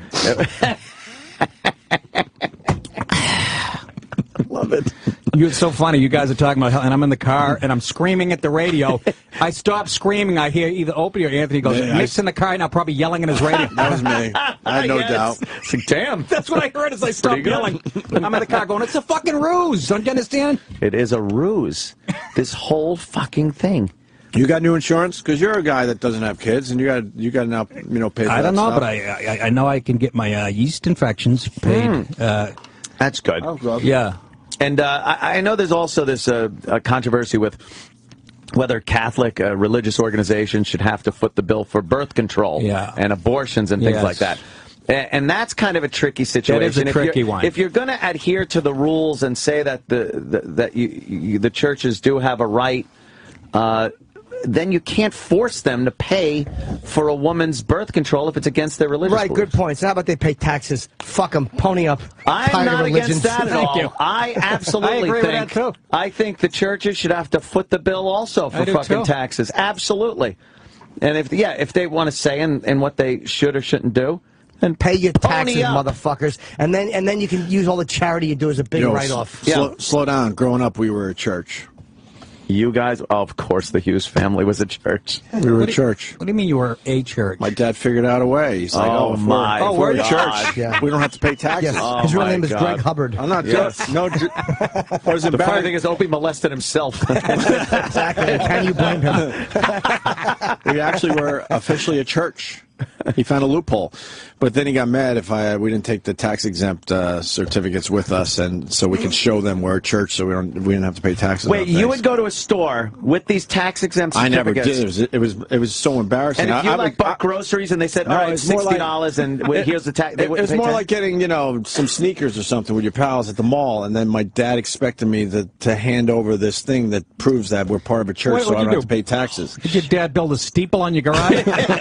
Love it. You, it's so funny. You guys are talking about hell, and I'm in the car, and I'm screaming at the radio. I stop screaming. I hear either Opie or Anthony goes, Yeah, I- Nick's in the car now, probably yelling in his radio. That was me. I had no Yes. doubt. It's like, damn. That's what I heard as I stopped pretty good. yelling. I'm in the car going, it's a fucking ruse. Don't you understand? It is a ruse. This whole fucking thing. You got new insurance? Because you're a guy that doesn't have kids, and you got you got to now you know pay for I don't that know, stuff. but I, I I know I can get my uh, yeast infections paid. Uh, That's good. Oh, God. yeah. And uh, I, I know there's also this uh, uh, controversy with whether Catholic uh, religious organizations should have to foot the bill for birth control Yeah. and abortions and things Yes. like that. A- And that's kind of a tricky situation. That is a If tricky you're, one. If you're going to adhere to the rules and say that the, the that you, you, the churches do have a right, uh, then you can't force them to pay for a woman's birth control if it's against their religious Right, beliefs. good point. So how about they pay taxes? Fuck them. Pony up. I'm Tired not of religions. against that at Thank all. you. I absolutely I agree with think that, too. I think the churches should have to foot the bill also for I do, fucking too. taxes. Absolutely. And if yeah, if they want to say in, in what they should or shouldn't do, then Pay your pony taxes, up. motherfuckers, and then and then you can use all the charity you do as a big Yo, write-off. s- Slow, slow down. Growing up, we were a church. You guys, oh, of course, the Hughes family was a church. We were What a do you- church. What do you mean you were a church? My dad figured out a way. He's like, Oh, oh, if my we're, if we're a God. church, Yeah. we don't have to pay taxes. Yes. Oh, His real my name is God. Gregg Hubbard. I'm not Yes. just no. ju- I was The funny embarrassed. thing is, Opie molested himself. Exactly. Can you blame him? We actually were officially a church. He found a loophole, but then he got mad if I we didn't take the tax exempt uh, certificates with us, and so we could show them we're a church, so we don't we didn't have to pay taxes. Wait, on you things. would go to a store with these tax exempt I never certificates? did. It was it was it was so embarrassing. And if you I, I like would- bought groceries and they said, No, all right, it's more sixty like- dollars and wait, here's the tax. They It, it wouldn't was pay more tax? like getting, you know, some sneakers or something with your pals at the mall, and then my dad expected me to, to hand over this thing that proves that we're part of a church, What- so what'd I you don't have do? to pay taxes. Did your dad build a steeple on your garage?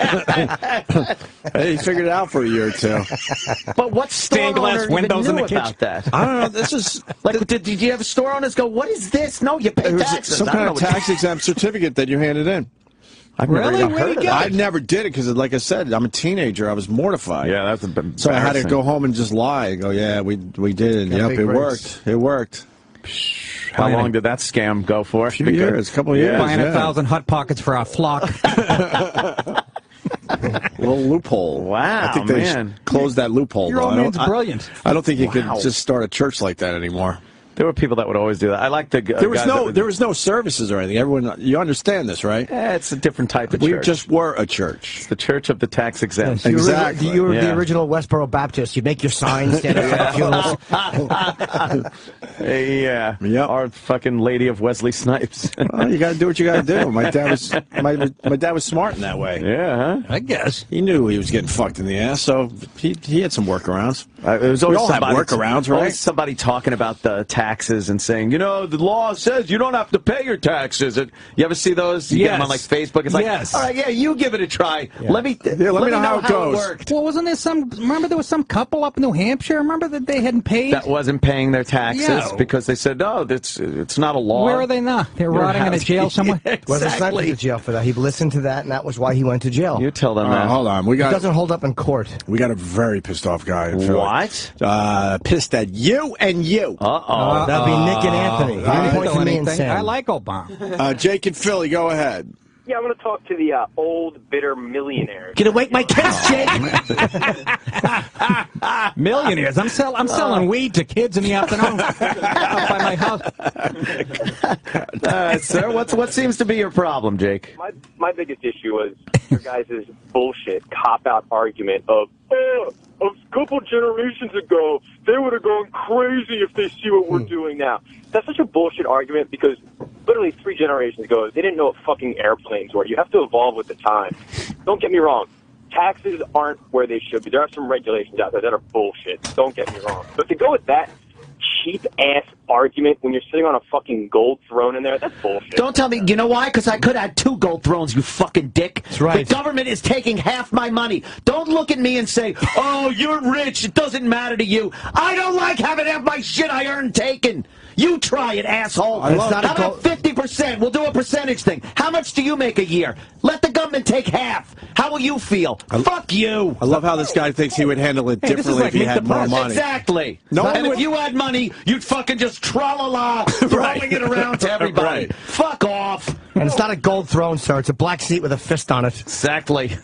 Hey, he figured it out for a year or two. But what store Stained glass owner windows even in knew the about kitchen. that? I don't know. This is Like, did, did you have store owners go, what is this? No, you pay it was taxes. some I don't kind of know what- tax exempt certificate that you handed in. I've never Really? even Where'd heard you of get that. I never did it because, like I said, I'm a teenager. I was mortified. Yeah, that's embarrassing. So I had to go home and just lie and go, yeah, we we did it. Got Yep, big it breaks. worked. It worked. How long did that scam go for? A few years, a couple of years. Buying a yeah. thousand hot pockets for our flock. Little loophole. Wow, I think they man. should close that loophole. Your though. old I don't- man's I- brilliant. I don't think you Wow. could just start a church like that anymore. There were people that would always do that. I like the. Uh, There was guys no, that would- there was no services or anything. Everyone, you understand this, right? Eh, it's a different type of we church. just were a church. It's the church of the tax exempt. You were- Exactly. You were Yeah. the original Westboro Baptist. You make your signs, stand up for the funerals. yeah. Yep. Our fucking Lady of Wesley Snipes. Well, you got to do what you got to do. My dad was my my dad was smart in that way. Yeah, huh? I guess. He knew he was getting fucked in the ass, so he he had some workarounds. Uh, it was We always all have somebody, workarounds, right? Always somebody talking about the taxes and saying, you know, the law says you don't have to pay your taxes. And you ever see those? You get them on like Yes. Facebook. It's like, Yes. all right, yeah, you give it a try. Let me Yeah, let me know how it goes. worked. Well, wasn't there some? Remember, there was some couple up in New Hampshire. Remember that they hadn't paid. That wasn't paying their taxes Yeah. because they said, no, that's it's not a law. Where are they now? They're Your rotting in a house- jail somewhere. Yeah, Wesley Snipes went exactly. to jail for that. He listened to that, and that was why he went to jail. You tell them Uh, that. hold on, we It got doesn't hold up in court. we got a very pissed off guy. in Philly. What? Uh, pissed at you and you. Uh oh. That'd be Nick and Anthony. He I didn't didn't point do to me and anything. I Sam. like Obama. Uh, Jake and Philly, go ahead. Yeah, I'm going to talk to the uh, old, bitter millionaires. Gonna wake my kids, Jake. Millionaires. I'm sell. I'm selling weed to kids in the afternoon up by my house. Uh, sir, what's what seems to be your problem, Jake? My, my biggest issue was your guys' bullshit cop-out argument of, oh, a couple generations ago, they would have gone crazy if they see what we're doing now. That's such a bullshit argument because literally three generations ago, they didn't know what fucking airplanes were. You have to evolve with the time. Don't get me wrong. Taxes aren't where they should be. There are some regulations out there that are bullshit. Don't get me wrong. But to go with that cheap-ass argument when you're sitting on a fucking gold throne in there, that's bullshit. Don't tell me. You know why? Because I could have two gold thrones, you fucking dick. That's right. The government is taking half my money. Don't look at me and say, oh, you're rich. It doesn't matter to you. I don't like having half my shit I earned taken. You try it, asshole. I love How that. about fifty percent? We'll do a percentage thing. How much do you make a year? Let the government take half. How will you feel? Fuck you. I love how this guy thinks he would handle it Hey, this is differently like if he Meet had the more Press. money. Exactly. No and one if you had money, you'd fucking just tra-la-la, throwing it around to everybody. Right. Fuck off. And it's not a gold throne, sir. It's a black seat with a fist on it. Exactly.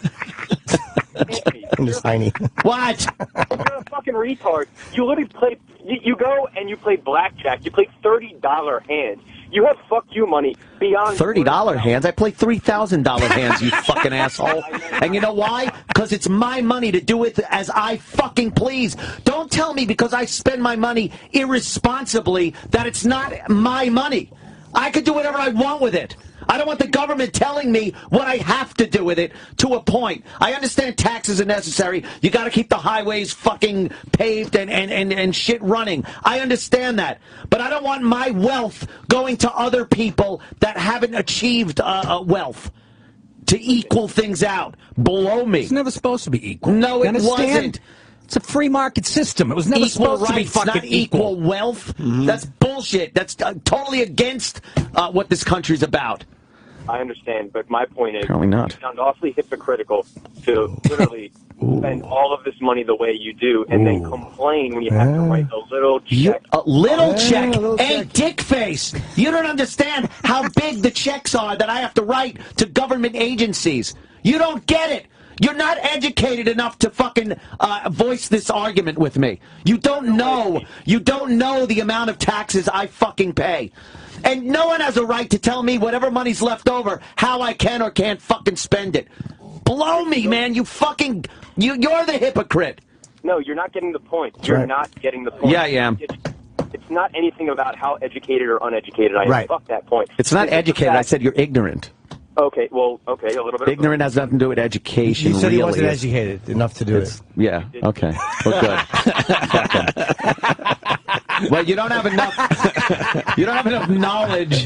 And it's tiny. What? You're a fucking retard. You literally play. You, you go and you play blackjack. You play thirty dollar hands. You have fuck you money beyond thirty dollar hands? I play three thousand dollar hands, you fucking asshole. And you know why? Because it's my money to do with as I fucking please. Don't tell me because I spend my money irresponsibly that it's not my money. I could do whatever I want with it. I don't want the government telling me what I have to do with it to a point. I understand taxes are necessary. You got to keep the highways fucking paved and, and, and, and shit running. I understand that. But I don't want my wealth going to other people that haven't achieved uh, uh, wealth to equal things out below me. It's never supposed to be equal. No, You it understand? wasn't. It's a free market system. It was never Equal supposed to be rights, fucking not equal, equal. wealth. That's bullshit. That's uh, totally against uh, what this country's about. I understand, but my point is, Apparently not. you sound awfully hypocritical to literally spend all of this money the way you do, and then complain when you have to write a little check. You, a little Yeah, check. a little Hey, check. dick face. You don't understand how big the checks are that I have to write to government agencies. You don't get it. You're not educated enough to fucking uh, voice this argument with me. You don't know. You don't know the amount of taxes I fucking pay. And no one has a right to tell me whatever money's left over, how I can or can't fucking spend it. Blow me, man. You fucking... You, you're the hypocrite. No, you're not getting the point. You're right. not getting the point. Yeah, I am. It's, it's not anything about how educated or uneducated I am. Right. Fuck that point. It's not It's the educated. I fact- said you're ignorant. Okay, well, okay, a little bit. Ignorant has nothing to do with education. He said really. he wasn't educated enough to do It's- it. Yeah, okay. Well, good. Well, you don't have enough. You don't have enough knowledge.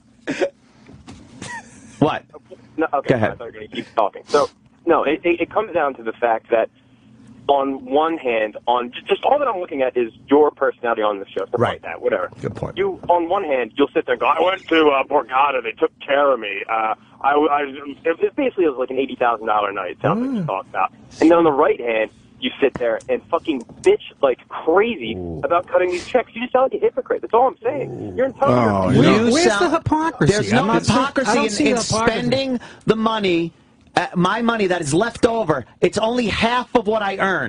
What? No, okay, Go ahead. I thought you were going to keep talking. So, no, it, it, it comes down to the fact that, on one hand, on just, just all that I'm looking at is your personality on the show. Stuff Right. like that, whatever. Good point. You, on one hand, you'll sit there and go, I went to uh, Borgata, they took care of me. Uh, I, I, it, it basically was like an eighty thousand dollars night, it sounds like you talk about. And then on the right hand, you sit there and fucking bitch like crazy about cutting these checks. You just sound like a hypocrite. That's all I'm saying. You're entitled Oh, to yeah. your Where's sound- the hypocrisy? There's I'm no not seeing- I hypocrisy don't in, see in the hypocrisy. spending the money, uh, my money that is left over. It's only half of what I earn.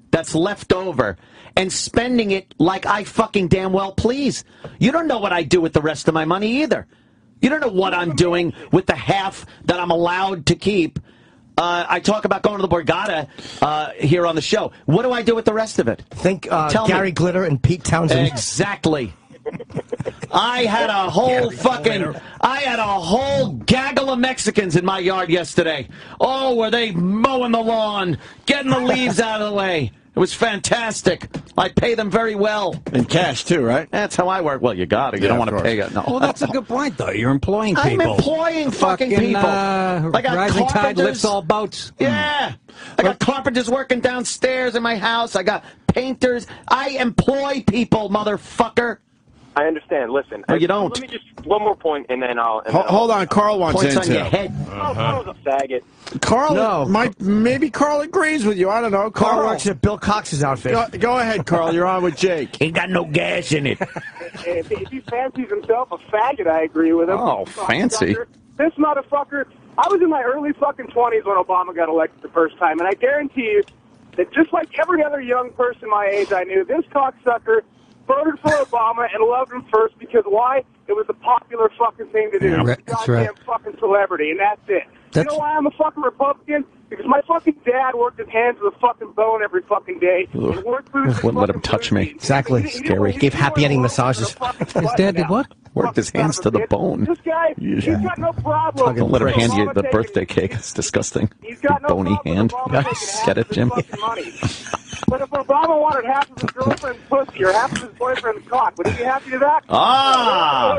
that's left over and spending it like I fucking damn well please. You don't know what I do with the rest of my money either. You don't know what I'm doing with the half that I'm allowed to keep. Uh, I talk about going to the Borgata uh, here on the show. What do I do with the rest of it? Think uh, Tell Gary me. Glitter and Pete Townsend. Exactly. I had a whole fucking, I had a whole gaggle of Mexicans in my yard yesterday. Oh, were they mowing the lawn, getting the leaves out of the way. It was fantastic. I pay them very well. In cash, too, right? That's how I work. Well, you got it. You Yeah, don't want of to pay course. it. No. Well, that's a good point, though. You're employing people. I'm employing fucking, people. Uh, I got rising tide carpenters. lifts all boats. Yeah. I got carpenters working downstairs in my house. I got painters. I employ people, motherfucker. I understand. Listen. No, I, you don't. Let me just one more point, and then I'll. And Ho- then I'll hold on, Carl wants Points into on your it. head. Oh, Carl's a faggot. Carl, No. might, maybe Carl agrees with you. I don't know. Carl Carl, works at Bill Cox's outfit. go, go ahead, Carl. You're on with Jake. Ain't got no gas in it. If, if he fancies himself a faggot, I agree with him. Oh, fancy. This motherfucker, I was in my early fucking twenties when Obama got elected the first time, and I guarantee you that just like every other young person my age I knew, this cocksucker voted for Obama and loved him first because why? It was a popular fucking thing to do. Yeah, It was a that's goddamn right. fucking celebrity, and that's it. That's- You know why I'm a fucking Republican? Because my fucking dad worked his hands with a fucking bone every fucking day. And worked boots and Wouldn't let him fucking touch boots. me. Exactly. He- he- he- Scary. he- Gave he happy went ending along massages. with a fucking His button dad did now. what? Worked his Fucking hands son to of the a bitch. bone. This guy, he's got no problem. Don't let him with hand you Obama the taking- birthday cake. It's disgusting. He's got no Bony problem hand. with Obama taking half Get of it, his Jim? fucking money. But if Obama wanted half of his girlfriend's pussy or half of his boyfriend's cock, would he be happy to that? Ah!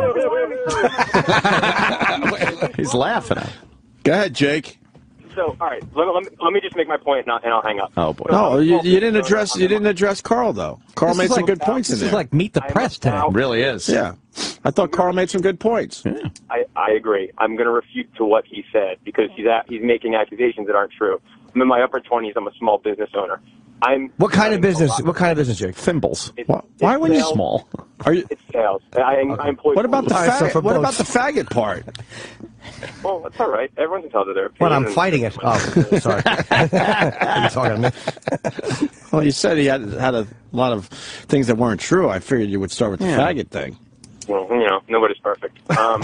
He's laughing at. Go ahead, Jake. So, all right, let, let, me, let me just make my point, and I'll, and I'll hang up. Oh boy. No, you, you didn't address. You didn't address Carl though. Carl This made is some like- good points in This there. is like Meet the Press today. It really is. Yeah, I thought Carl made some good points. I, I agree. I'm going to refute to what he said because he's at, he's making accusations that aren't true. I'm in my upper twenties. I'm a small business owner. I'm. What kind of I'm business? a lot- What kind of business, Jake? Thimbles. It's, Why, it's why would you sales. Small. Are you? It's sales. I, I employ. What about the All right, so faggot? for What about both. the faggot part? Well, that's all right. Everyone's entitled to their opinion. What, I'm and- fighting it. Oh, sorry. You're talking to me. Well, you said he had had a lot of things that weren't true. I figured you would start with the Yeah. faggot thing. Well, you know, nobody's perfect. Um,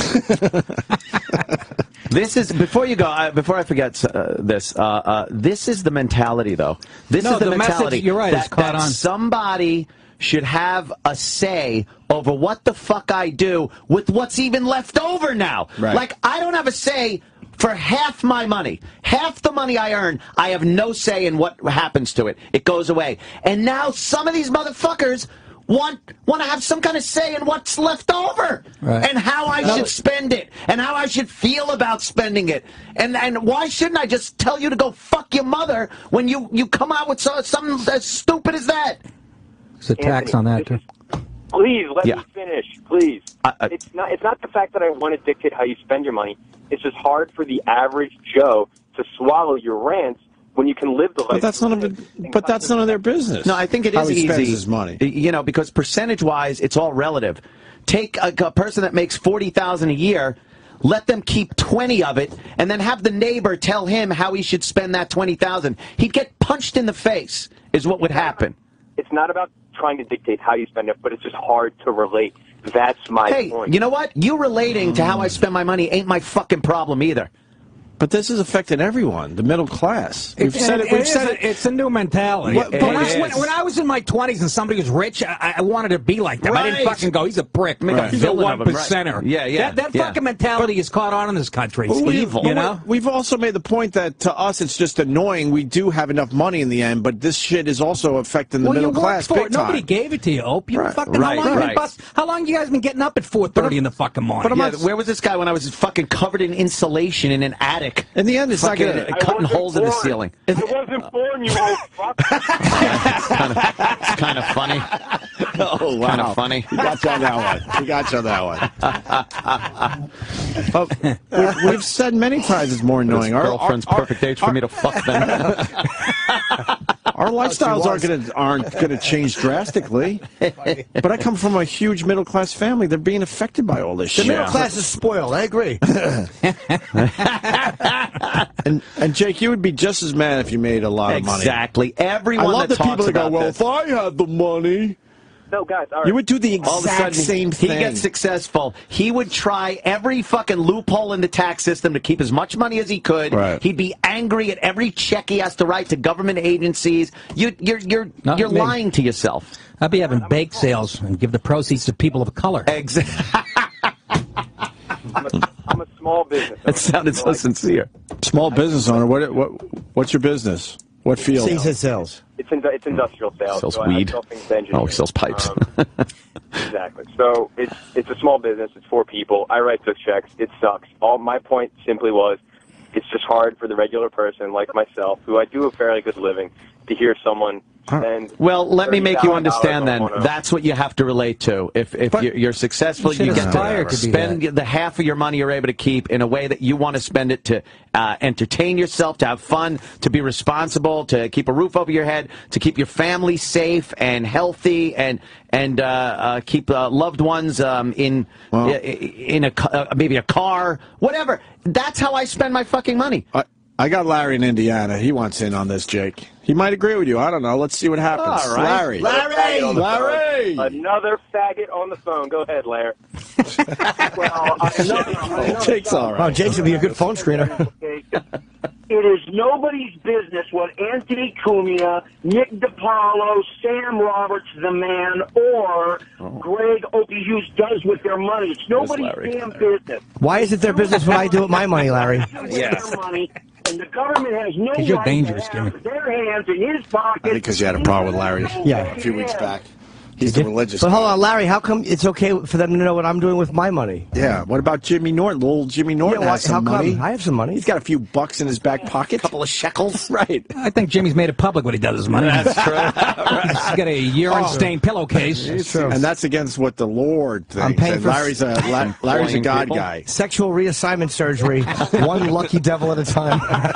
This is before you go. Uh, before I forget uh, this. Uh, uh, this is the mentality, though. This No, is the, the message- mentality. you're right, That, it's caught that on. somebody should have a say over what the fuck I do with what's even left over now. Right. Like I don't have a say for half my money. Half the money I earn, I have no say in what happens to it. It goes away. And now some of these motherfuckers want want to have some kind of say in what's left over Right. and how I should spend it and how I should feel about spending it. And and why shouldn't I just tell you to go fuck your mother when you, you come out with so, something as stupid as that? There's a tax on that, too. Please let Yeah. me finish, please. I- I- it's not. It's not the fact that I want to dictate how you spend your money. It's just hard for the average Joe to swallow your rants when you can live the life. But that's none of it. But that's none of their business. No, I think it how is he easy. spends his money. You know, because percentage-wise, it's all relative. Take a, a person that makes forty thousand a year, let them keep twenty of it, and then have the neighbor tell him how he should spend that twenty thousand. He'd get punched in the face. Is what would happen. It's not about trying to dictate how you spend it, but it's just hard to relate. That's my Hey, point. you know what? You relating to how I spend my money ain't my fucking problem either. But this is affecting everyone, the middle class. We've It's, said it, it. We've it said is, it. It's a new mentality. What- But but when, it I, when, is. when I was in my twenties and somebody was rich, I, I wanted to be like them. I didn't Right. fucking go, he's a prick, make Right. a He's a villain one of him, right. percenter. Yeah, yeah, That, that yeah. fucking mentality is caught on in this country. It's But we- evil, but you know? We've also made the point that to us it's just annoying. We do have enough money in the end, but this shit is also affecting the Well, you middle class worked for big it. Nobody time. gave it to you, Ope. You Right. fucking, Right, how long right. you bust, how long you guys been getting up at four thirty in the fucking morning? but I'm Yeah, not- where was this guy when I was fucking covered in insulation in an attic? In the end, it's not Fucking going to. cutting holes in the ceiling. I wasn't born, you old fuck. It's kind of funny. Oh, wow. Kind of funny. We got you on that one. We got you on that one. But we- we've said many times it's more annoying. This Our, girlfriend's our, perfect age for me to fuck them. our lifestyles aren't going to aren't going to change drastically. But I come from a huge middle class family. They're being affected by all this The shit. middle class is spoiled. I agree. And, and Jake, you would be just as mad if you made a lot of money. Exactly. Everyone I love that the people talks that go, about well, this. if I had the money. No, guys, all right. You would do the All of a exact sudden, same he thing. gets successful. He would try every fucking loophole in the tax system to keep as much money as he could. Right. He'd be angry at every check he has to write to government agencies. You, you're you're Not you're me. lying to yourself. I'd be having bake sales and give the proceeds to people of color. Exactly. I'm a, I'm a small business owner. That sounded so sincere. Small business owner. What what what's your business? What field? He said sales. It's, in, it's industrial sales. Sells so weed. I sell things to engineers. Oh, he sells pipes. Um, exactly. So it's it's a small business. It's four people. I write those checks. It sucks. All my point simply was, it's just hard for the regular person like myself, who I do a fairly good living, to hear someone spend. Well, let me make you thirty thousand dollars understand then. on one of- That's what you have to relate to. If if you're, you're successful, You you should get to aspire to be spend the half of your money you're able to keep in a way that you want to spend it to uh, entertain yourself, to have fun, to be responsible, to keep a roof over your head, to keep your family safe and healthy, and and uh, uh, keep uh, loved ones um, in Well. in a ca- uh, maybe a car, whatever. That's how I spend my fucking money. I, I got Larry in Indiana. He wants in on this, Jake. He might agree with you. I don't know. Let's see what happens. All right. Larry. Larry! Larry! Another faggot on the phone. Go ahead, Larry. well, I know, I know Jake's all Oh, right. Jake's would be a good phone screener. It is nobody's business what Anthony Cumia, Nick Dipaolo, Sam Roberts, the man, or Gregg Opie Hughes does with their money. It's nobody's Larry. damn business. Why is it their business what I do with my money, Larry? Yes. Their money, and the government has no 'Cause you're right dangerous, to have Jimmy. their hands in his pocket. I think because you had a problem with Larry Yeah. a few weeks back. He's the religious But hold guy. on, Larry, how come it's okay for them to know what I'm doing with my money? Yeah. What about Jimmy Norton? Little Jimmy Norton Yeah, why- has some how come? money. I have some money. He's got a few bucks in his back pocket. A couple of shekels. Right. I think Jimmy's made it public what he does with his money. That's true. He's got a urine-stained pillowcase. It's true. And that's against what the Lord thinks. I'm paying And for- Larry's a La- Larry's a Employing God people. guy. Sexual reassignment surgery, one lucky devil at a time.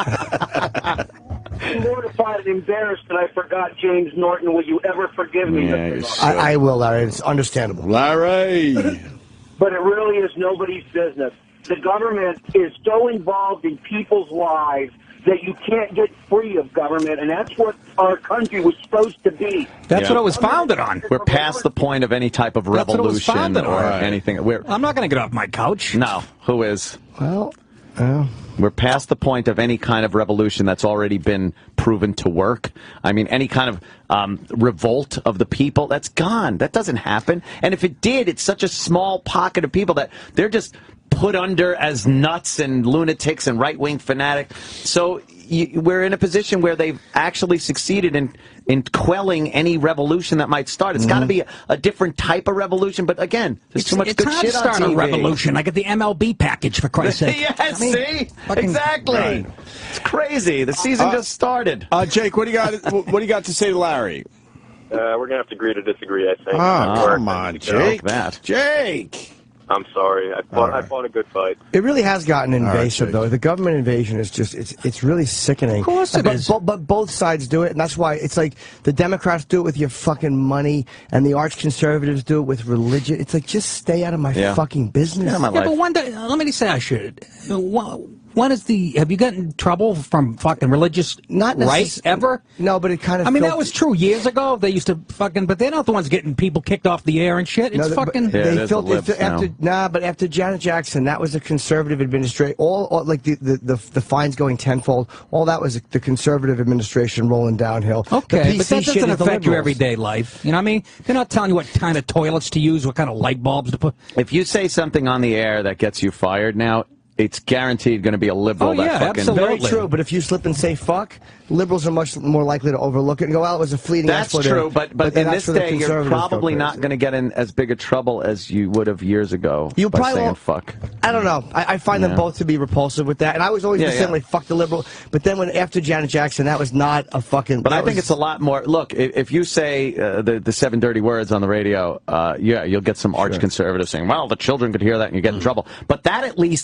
I'm mortified and embarrassed that I forgot James Norton. Will you ever forgive me? Yeah, you're I, I will, Larry. It's understandable. Larry. But it really is nobody's business. The government is so involved in people's lives that you can't get free of government, and that's what our country was supposed to be. That's Yeah. what it was founded on. We're past the point of any type of That's what it was revolution founded or on. anything. We're I'm not going to get off my couch. no. Who is? Well, uh, We're past the point of any kind of revolution that's already been proven to work. I mean, any kind of um, revolt of the people, that's gone. That doesn't happen. And if it did, it's such a small pocket of people that they're just put under as nuts and lunatics and right-wing fanatics. So you, we're in a position where they've actually succeeded in in quelling any revolution that might start. It's Mm-hmm. got to be a, a different type of revolution. But again, there's It's, too much it's good hard shit to start on T V. a revolution. I get the M L B package, for Christ's sake. Yes, I mean, see? fucking- Exactly. Right. It's crazy. The season Uh, just started. Uh, Jake, what do you got? What do you got to say to Larry? Uh, we're gonna have to agree to disagree, I think. Oh, Or- come on, you know, Jake. that. Jake. I'm sorry. I fought, right. I fought a good fight. it really has gotten right, invasive, Jake. though. The government invasion is just, it's it's really sickening. Of course it but, is. But, but both sides do it, and that's why it's like the Democrats do it with your fucking money, and the arch conservatives do it with religion. It's like, just stay out of my Yeah. fucking business. Yeah, my Yeah, life. but one day, uh, let me say I should. Uh, wha- What is the? Have you gotten in trouble from fucking religious Not right necess- ever? No, but it kind of. I mean, that felt- was true years ago. They used to fucking, but they're not the ones getting people kicked off the air and shit. It's No, but fucking. Yeah, it they is felt the libs it- after nah, but after Janet Jackson, that was a conservative administration. All, all like the, the the the fines going tenfold. All that was the conservative administration rolling downhill. The Okay, P but C that shit doesn't is the affect your liberals. everyday life. You know what I mean? They're not telling you what kind of toilets to use, what kind of light bulbs to put. If you say something on the air that gets you fired now, it's guaranteed going to be a liberal. Oh, that yeah, fucking, absolutely. Very true, but if you slip and say fuck, liberals are much more likely to overlook it and go, well, it was a fleeting That's expletive. true, but but, then in that's this where the day, you're conservatives go probably crazy. not going to get in as big a trouble as you would have years ago You by probably saying won't- fuck. I don't know. I, I find Yeah. them both to be repulsive with that, and I was always Yeah, just saying yeah. like fuck the liberal. But then when after Janet Jackson, that was not a fucking. But that I think was- it's a lot more. Look, if, if you say uh, the the seven dirty words on the radio, uh, yeah, you'll get some arch conservatives saying, "Well, the children could hear that and you get in trouble." But that at least is a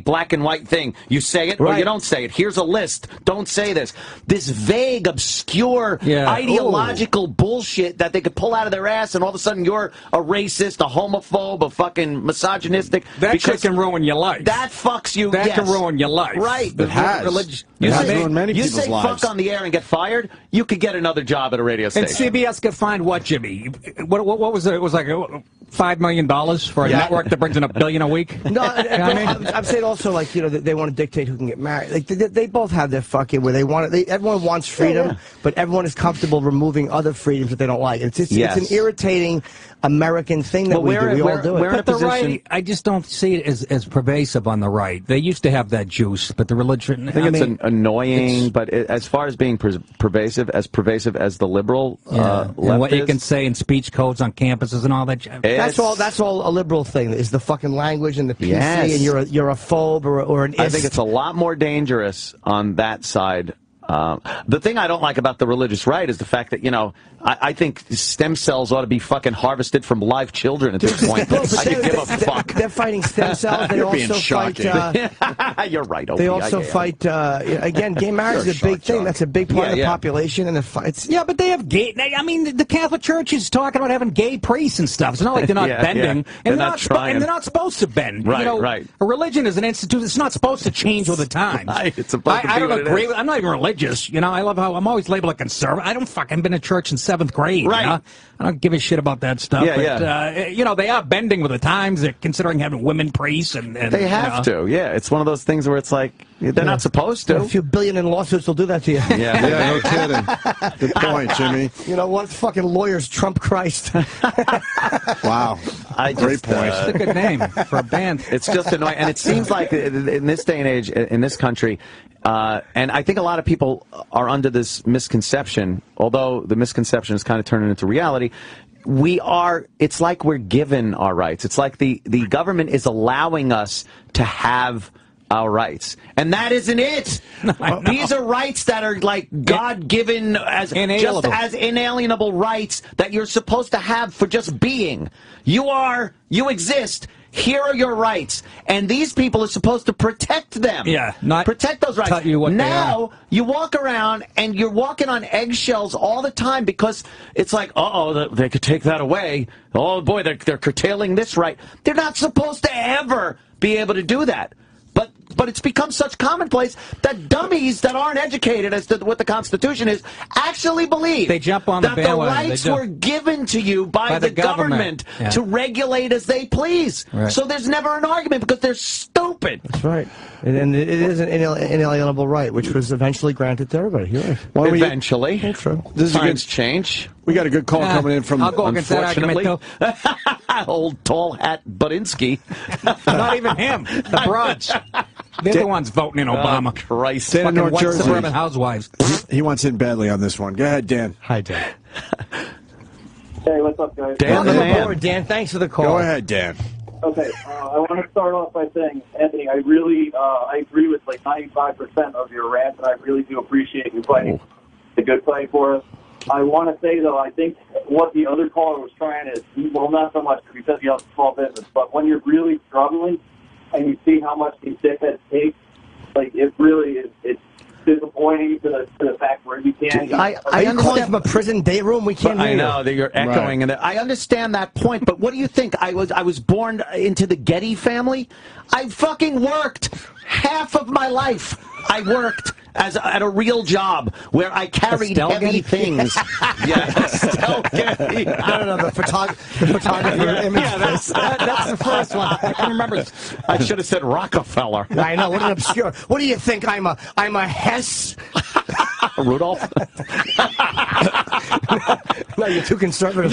black and white thing. You say it or Right. you don't say it. Here's a list. Don't say this. This vague, obscure, Yeah. ideological bullshit that they could pull out of their ass, and all of a sudden you're a racist, a homophobe, a fucking misogynistic. That shit because can ruin your life. That fucks you. That yes. can ruin your life. Right. It has. Relig- It you has say, ruined many you people's say lives. fuck on the air and get fired, you could get another job at a radio station. And C B S could find what, Jimmy? What, what, what was it? It was like uh, five million dollars for a Yeah. network that brings in a billion a week. No, I, You know what I mean? I'm, I'm saying also like you know they, they want to dictate who can get married. Like they, they both have their fucking where they want it. They, everyone wants freedom, Yeah, yeah. but everyone is comfortable removing other freedoms that they don't like. It's just, Yes. it's an irritating American thing that But we we're- do. We we're- all do it. we're in a But the position- right, I just don't see it as, as pervasive on the right. They used to have that juice, but the religion. I think I it's mean, an annoying, it's- but it, as far as being per pervasive, as pervasive as the liberal yeah. uh, and left what you is, can say in speech codes on campuses and all that. That's it's- all. That's all a liberal thing. Is the fucking language and the P C, Yes. and you're a, you're a phobe or, or an. I ist. think it's a lot more dangerous on that side. Um, the thing I don't like about the religious right is the fact that, you know, I, I think stem cells ought to be fucking harvested from live children at this point. No, but I could they're- give a they're- fuck. They're fighting stem cells. They You're being also fight. shocking. Uh, You're right. They Opie, also I am. fight. Uh, again, gay marriage You're is a big shocked, thing. John. That's a big part Yeah, of the yeah. population, and it fights. Yeah, but they have gay. I mean, the Catholic Church is talking about having gay priests and stuff. It's not like they're not Yeah, bending, yeah. and They're they're not not, spo- trying. and they're not supposed to bend. Right, you know, right. A religion is an institute. It's not supposed to change with the times. Right, it's supposed I, to be I don't what it agree is. with. I'm not even religious. You know, I love how I'm always labeled a conservative. I don't fucking been to church in seventh grade. Right. You know? I don't give a shit about that stuff. Yeah, but, yeah. Uh, you know, they are bending with the times. They're considering having women priests, and, and They you have know. to. Yeah, it's one of those things where it's like they're not supposed to. A few billion in lawsuits will do that to you. Yeah. Yeah, no kidding. Good point, Jimmy. You know what? Fucking lawyers trump Christ. Wow. I Great just, point. uh, It's a good name for a band. It's just annoying, and it seems like in this day and age, in this country, uh, and I think a lot of people are under this misconception, although the misconception is kind of turning into reality. We are, it's like we're given our rights. It's like the, the government is allowing us to have our rights. And that isn't it. These are rights that are like God-given as just Inalienable. as inalienable rights that you're supposed to have for just being. You are, you exist. Here are your rights, and these people are supposed to protect them. Yeah, not protect those rights. tell you what they now you walk around and you're walking on eggshells all the time because it's like, uh oh, they could take that away. Oh boy, they're they're curtailing this right. They're not supposed to ever be able to do that. But but it's become such commonplace that dummies that aren't educated as to what the Constitution is actually believe They jump on the that the bandwagon. They rights do. were given to you by, By the, the government. government, Yeah. to regulate as they please. Right. So there's never an argument because they're stupid. That's right. And, and it is an inal- inalienable right, which was eventually granted to everybody. You're right. Why don't we- Eventually. True. This is a good Times change. We got a good call Yeah, coming in from. I'll go against that argument, Unfortunately. Old tall hat Budinsky. Not even him. The broads. They're the ones voting in Obama. Oh, Christ. Dan in Fucking North white Jersey. suburban housewives. He wants in badly on this one. Go ahead, Dan. Hi, Dan. Hey, what's up, guys? Dan the Welcome man. aboard, Dan. Thanks for the call. Go ahead, Dan. Okay, uh, I want to start off by saying, Anthony, I really, uh, I agree with like ninety-five percent of your rant, and I really do appreciate you fighting the good fight for us. I want to say, though, I think what the other caller was trying is, well, not so much because you have a small business, but when you're really struggling and you see how much these dickheads take, like, it really is, it's disappointing to the, to the fact where you can't. I, Are I you calling understand. from a prison day room? We can't I hear know you. that you're echoing, and I understand that point. But what do you think? I was I was born into the Getty family. I fucking worked half of my life. I worked as a, at a real job where I carried Estelle heavy Getty? things. Yeah, Estelle Getty. I don't know, the, photog- the photographer Yeah, image. yeah, that's, that, that's the first one. I can remember. I should have said Rockefeller. I know, what an obscure. What do you think? I'm a I'm a Hess? Rudolph. No, you're too conservative.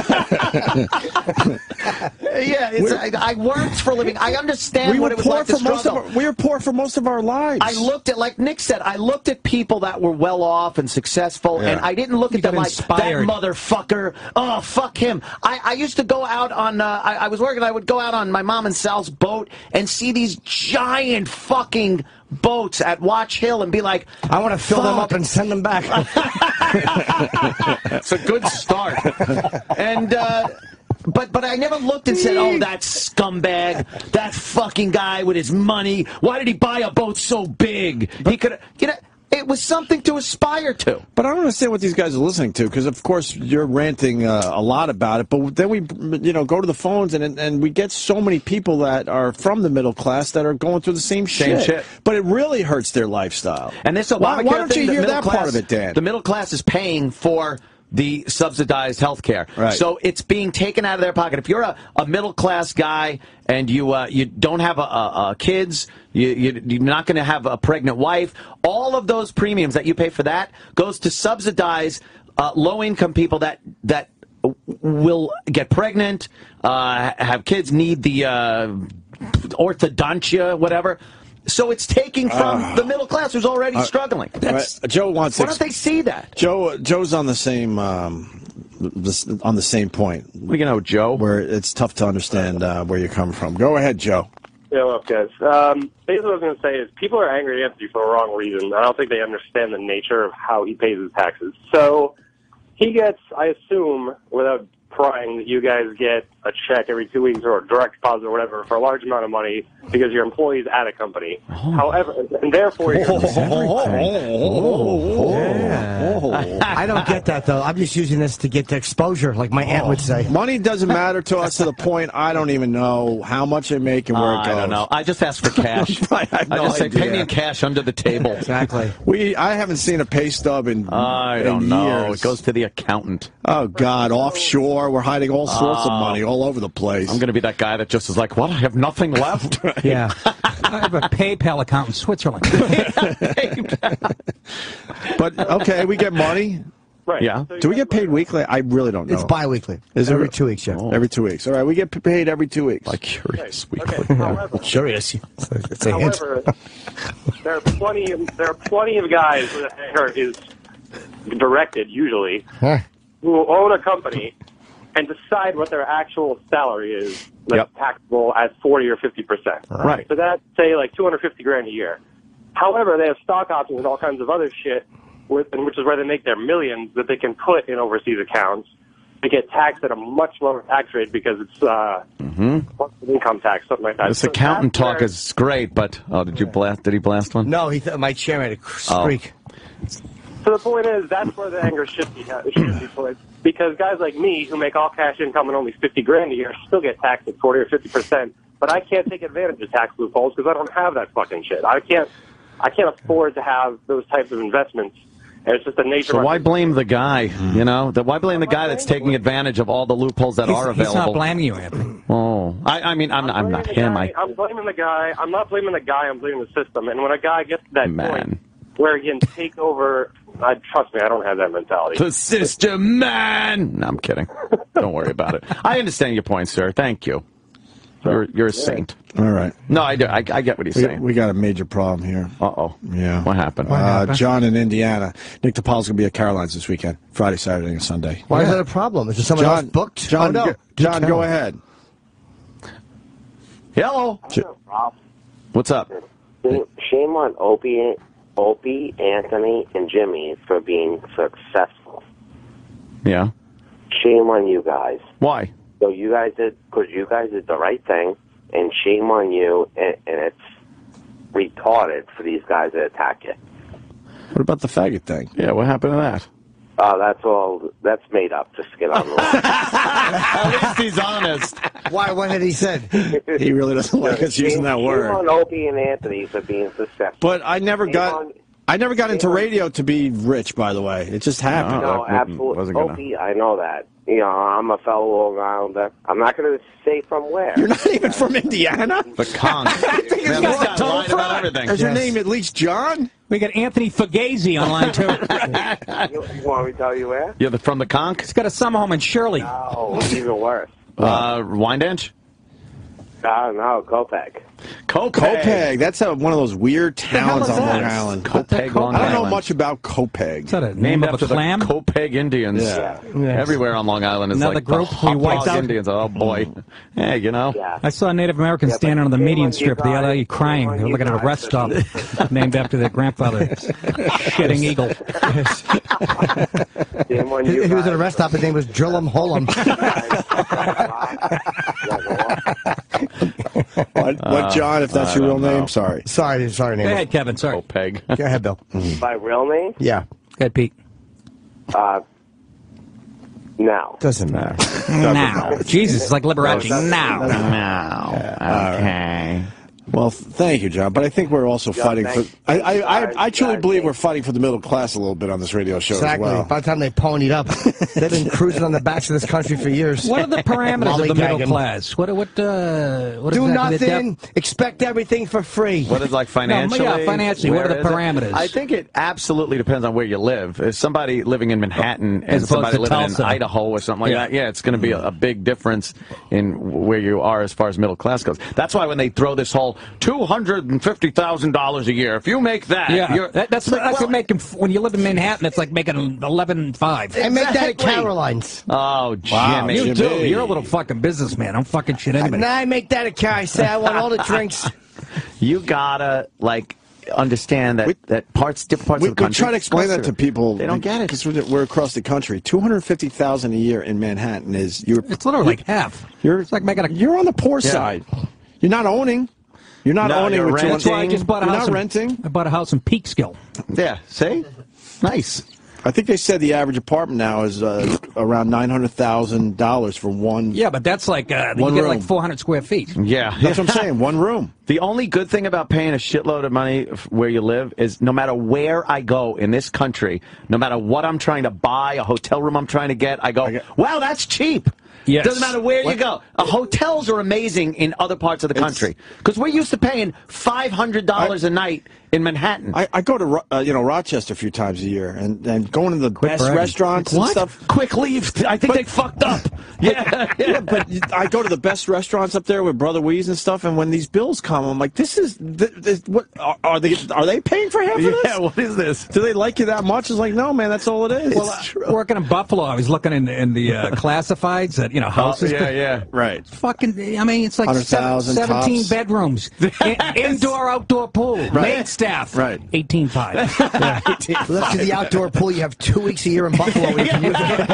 Yeah, it's, I, I worked for a living. I understand We what were it was poor like to for most of struggle. our, we were poor for most of our lives. I looked at, like Nick said, I looked at people that were well off and successful, Yeah. and I didn't look You at them got like inspired. that motherfucker. Oh, fuck him. I, I used to go out on. Uh, I, I was working. I would go out on my mom and Sal's boat and see these giant fucking boats at Watch Hill and be like, I want to fill them fuck. up and send them back. It's a good start. And uh, but but I never looked and said, oh, that scumbag, that fucking guy with his money. Why did he buy a boat so big? He could, you know. It was something to aspire to. But I don't understand what these guys are listening to, because, of course, you're ranting uh, a lot about it, but then we, you know, go to the phones, and and we get so many people that are from the middle class that are going through the same shit. Same shit. But it really hurts their lifestyle. And this Obamacare why, why don't thing, you the hear middle that class, part of it, Dan? The middle class is paying for the subsidized health care. Right. So it's being taken out of their pocket. If you're a, a middle-class guy and you uh, you don't have a, a, a kids, you, you, you're not going to have a pregnant wife, all of those premiums that you pay for that goes to subsidize uh, low-income people that that will get pregnant, uh, have kids, need the uh, orthodontia, whatever. So it's taking from uh, the middle class who's already uh, struggling. That's, uh, Joe wants. Why don't they see that? Joe Joe's on the same um, this, on the same point. You know, Joe, where it's tough to understand uh, where you come from. Go ahead, Joe. Yeah, well, guys. Um, basically, what I was going to say is people are angry at Anthony for the wrong reason. I don't think they understand the nature of how he pays his taxes. So he gets, I assume, without prying, that you guys get a check every two weeks or a direct deposit or whatever for a large amount of money because your employee's at a company. Oh. However, and therefore you're... Oh, yeah. I don't get that, though. I'm just using this to get the exposure, like my aunt would say. Money doesn't matter to us to the point I don't even know how much I make and where uh, it goes. I don't know. I just ask for cash. I, have I no just say, idea. pay me in cash under the table. Exactly. We, I haven't seen a pay stub in, I in don't know. years. It goes to the accountant. Oh, God. Offshore. We're hiding all sorts Oh. of money all over the place. I'm going to be that guy that just is like, what? I have nothing left? Yeah. I have a PayPal account in Switzerland. But, okay, we get money. Right. Yeah. So Do we get paid weekly? I really don't know. It's bi-weekly. Is every it? two weeks, yeah. Oh. Every two weeks. All right, we get paid every two weeks. Like curious Okay. weekly. However, Curious. It's a hint. however there are plenty of, there are plenty of guys where the anger is directed, usually, Huh. who own a company and decide what their actual salary is, like Yep. taxable at forty or fifty percent. Right. So that's, say, like two hundred fifty grand a year. However, they have stock options and all kinds of other shit, with, and which is where they make their millions that they can put in overseas accounts. They get taxed at a much lower tax rate because it's uh, Mm-hmm. income tax, something like that. This So accountant that's talk where- is great, but oh, did you blast? Did he blast one? No, he th- my chair made a Oh. squeak. So the point is, that's where the anger should be, should be put. Because guys like me, who make all cash income and only fifty grand a year, still get taxed at forty or fifty percent. But I can't take advantage of tax loopholes because I don't have that fucking shit. I can't, I can't afford to have those types of investments. And it's just the nature. So of why blame the guy? You know, the, why blame the guy that's taking advantage of all the loopholes that He's, are he's available? not blaming you, Anthony. Oh, I, I mean, I'm, I'm not blaming the him. guy- I I'm blaming the guy. I'm not blaming the guy. I'm blaming the system. And when a guy gets to that Man. point where he can take over, uh, trust me, I don't have that mentality. the system, man. No, I'm kidding. Don't worry about it. I understand your point, sir. Thank you. You're you're a saint. All right. No, I do. I, I get what he's We, saying. we got a major problem here. Uh oh. Yeah. What happened? Uh, John in Indiana. Nick Dipaolo's going to be at Caroline's this weekend. Friday, Saturday, and Sunday. Why is that a problem? Is there someone John, else booked? John, oh, no. go, John, go ahead. Hello. What's up? Shame on Opie, Opie, Anthony, and Jimmy for being successful. Yeah. Shame on you guys. Why? So you guys did, because you guys did the right thing, and shame on you, and, and it's retarded for these guys to attack you. What about the faggot thing? Yeah, what happened to that? Uh, that's all, that's made up just to get on the line. At least he's honest. Why? What had he said? He really doesn't like us using that Shame word. on Opie and Anthony for being successful. But I never Shame got... on- I never got into radio to be rich, by the way. It just happened. No, absolutely. Opie, I know that. You know, I'm a fellow Long Islander. I'm not going to say from where. You're not even from Indiana? The conch. I think it's Man, got this guy's lying about everything. Is your Yes. name at least John? We got Anthony Fugazi on line two. you, you want me to tell you where? You're the, from the conch? He's got a summer home in Shirley. Oh, even worse. Uh, Wyandanch? Uh, no, Copeg. Copeg. Copeg. That's a, one of those weird towns is on Long that? Island. Copeg, Long I don't know Island. much about Copeg. Is that a name Named of after a clam? the Copeg Indians. Yeah. Yes. Everywhere on Long Island is Another like group the we hot wiped dog out? Indians. Oh, boy. Hey, you know. Yeah. I saw a Native American Yeah, standing on the shame median on you strip the other day guys. crying. Shame on They're you looking at a guys rest for stop named after their grandfather. Shitting eagle. Shame on If you he was at a guys. rest stop, his name was Drill'em Hol'em. What, what, John, if that's I your real don't know. name? Sorry. Sorry, sorry, name. Go ahead, Kevin. Sorry. Oh, Peg. Go ahead, Bill. My real name? Yeah. Go ahead, Pete. Uh, now. Doesn't matter. Now. Jesus, it's like Liberace. No, Now. Now. Okay. Well, thank you, John. But I think we're also John, fighting for. thank I, you. I, I, Guys, I truly guys, believe thank we're fighting for the middle class a little bit on this radio show Exactly. as well. By the time they ponied up, they've been cruising on the backs of this country for years. What are the parameters of the middle Lollygagging. class? What? What? Uh, what Do exactly the nothing. dep- Expect everything for free. What is like financially? No, yeah, financially, what where are the is it? parameters? I think it absolutely depends on where you live. If somebody living in Manhattan As and opposed somebody to living Tulsa. in Idaho or something like Yeah. that, yeah, it's going to be a, a big difference in where you are as far as middle class goes. That's why when they throw this whole two hundred fifty thousand dollars a year, if you make that, Yeah, you're, that, that's like, that's well, what making when you live in Manhattan. It's like making eleven five. And make that at Exactly. Caroline's. Oh, Wow, Jimmy. You Jimmy. do. You're a little fucking businessman. I'm fucking shit anyway. And I make that a car. I say I want all the drinks. You gotta like understand that We- that parts, different parts We, of the we country. try to explain that to people. They don't get it. because we're, we're across the country. Two hundred fifty thousand a year in Manhattan is you're. It's literally like half. You're It's like making a. You're on the poor Yeah. side. You're not owning. You're not No, owning. you're what you That's why I just bought a You're house. not in, renting. I bought a house in Peekskill. Yeah, see, nice. I think they said the average apartment now is uh, around nine hundred thousand dollars for one. Yeah, but that's like uh, you One get room. like four hundred square feet. Yeah, That's what I'm saying. One room. The only good thing about paying a shitload of money f- where you live is no matter where I go in this country, no matter what I'm trying to buy, a hotel room I'm trying to get, I go, wow, that's cheap. Yes. Doesn't matter where What? you go. Uh, hotels are amazing in other parts of the It's- country because we're used to paying five hundred dollars a night in Manhattan. I, I go to Ro- uh, you know Rochester a few times a year, and, and going to the best bragging. restaurants and what? stuff. Quick leave. I think they fucked up. Yeah, Yeah, but I go to the best restaurants up there with Brother Weeze and stuff, and when these bills come, I'm like, "This is th- this, what are, are they? Are they paying for half of this? Yeah, what is this? Do they like you that much?" It's like, no, man, that's all it is. Well, uh, working in Buffalo, I was looking in, the- in the uh, classifieds at you know houses. yeah, yeah. right. Fucking, I mean, it's like one hundred seven, thousand seventeen tops. bedrooms, in, indoor, outdoor pool, Right. maid staff, Right. eighteen five. Yeah. Look to the outdoor pool. You have two weeks a year in Buffalo where you can use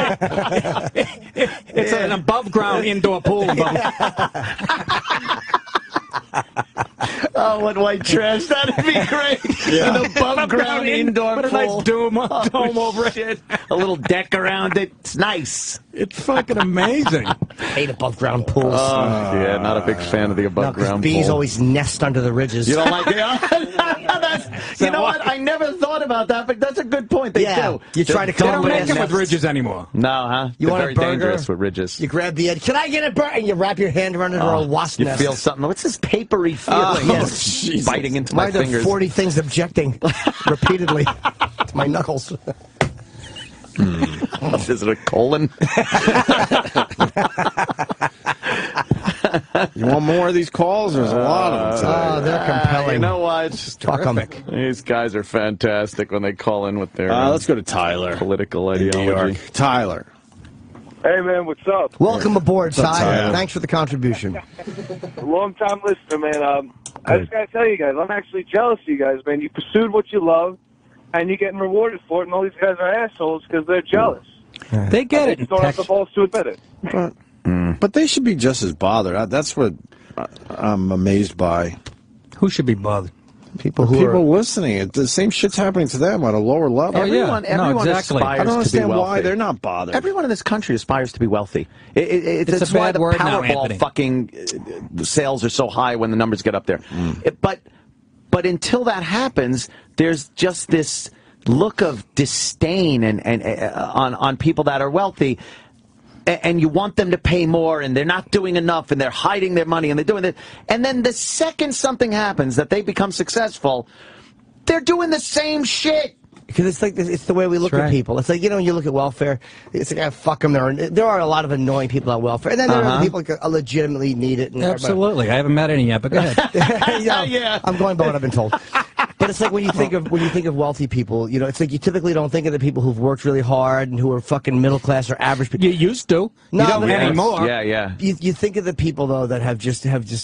it. It's an above ground indoor pool. Above. Oh, what white trash! That'd be great. Yeah. An above ground indoor Put a pool. nice dome, Oh, dome over it. shit. A little deck around it. It's nice. It's fucking amazing. Hate above ground pools. Oh, yeah, not a big fan of the no, above because ground bees pool. always nest under the ridges. You don't like it? That's, you know what? I never thought about that, but that's a good point. They Yeah. do. You try to come They up don't with make a them with nest. ridges anymore. No, huh? You They're want a very burger? dangerous with ridges. You grab the edge. Can I get a burger? And you wrap your hand around it or a wasp You nest. feel something. What's this papery feeling? Oh, Yes. Jesus. Biting into Why my are there fingers. forty things objecting repeatedly to my knuckles? Is it a colon? You want more of these calls? There's a lot of them. Oh, they're Ah, compelling. you know what? It's just Fuck 'em. terrific. These guys are fantastic when they call in with their Uh, let's go to Tyler. political in New ideology. York. Tyler. Hey, man, what's up? Welcome aboard, What's up, Ty. Ty? Thanks for the contribution. Long time listener, man. Um, I just gotta tell you guys, I'm actually jealous of you guys, man. You pursued what you love, and you're getting rewarded for it. And all these guys are assholes because they're jealous. They get it. They don't have the balls to admit it. But, but they should be just as bothered. I- That's what I- I'm amazed by. Who should be bothered? People who People are. listening. It- The same shit's happening to them on a lower level. Oh, yeah. Everyone, No, everyone exactly. aspires I don't to be understand why wealthy. they're not bothered. Everyone in this country aspires to be wealthy. It, it, it, It's it's a why bad the word now, Powerball Anthony. fucking uh, sales are so high when the numbers get up there. It- but but until that happens, there's just this look of disdain and, and uh, on on people that are wealthy. A- And you want them to pay more, and they're not doing enough, and they're hiding their money, and they're doing it. And then the second something happens that they become successful, they're doing the same shit. Because it's like this, it's the way we look That's at right. people. It's like, you know, you look at welfare. It's like, ah, fuck them. There are there are a lot of annoying people on welfare, and then there Uh-huh. are people that legitimately need it. And Absolutely. I haven't met any yet, but go ahead. yeah, Yeah. I'm going by what I've been told. But it's like when you think of when you think of wealthy people, you know, it's like you typically don't think of the people who've worked really hard and who are fucking middle class or average people. You used to. No, you don't yes. anymore. Yeah, yeah. You, you think of the people though that have just have just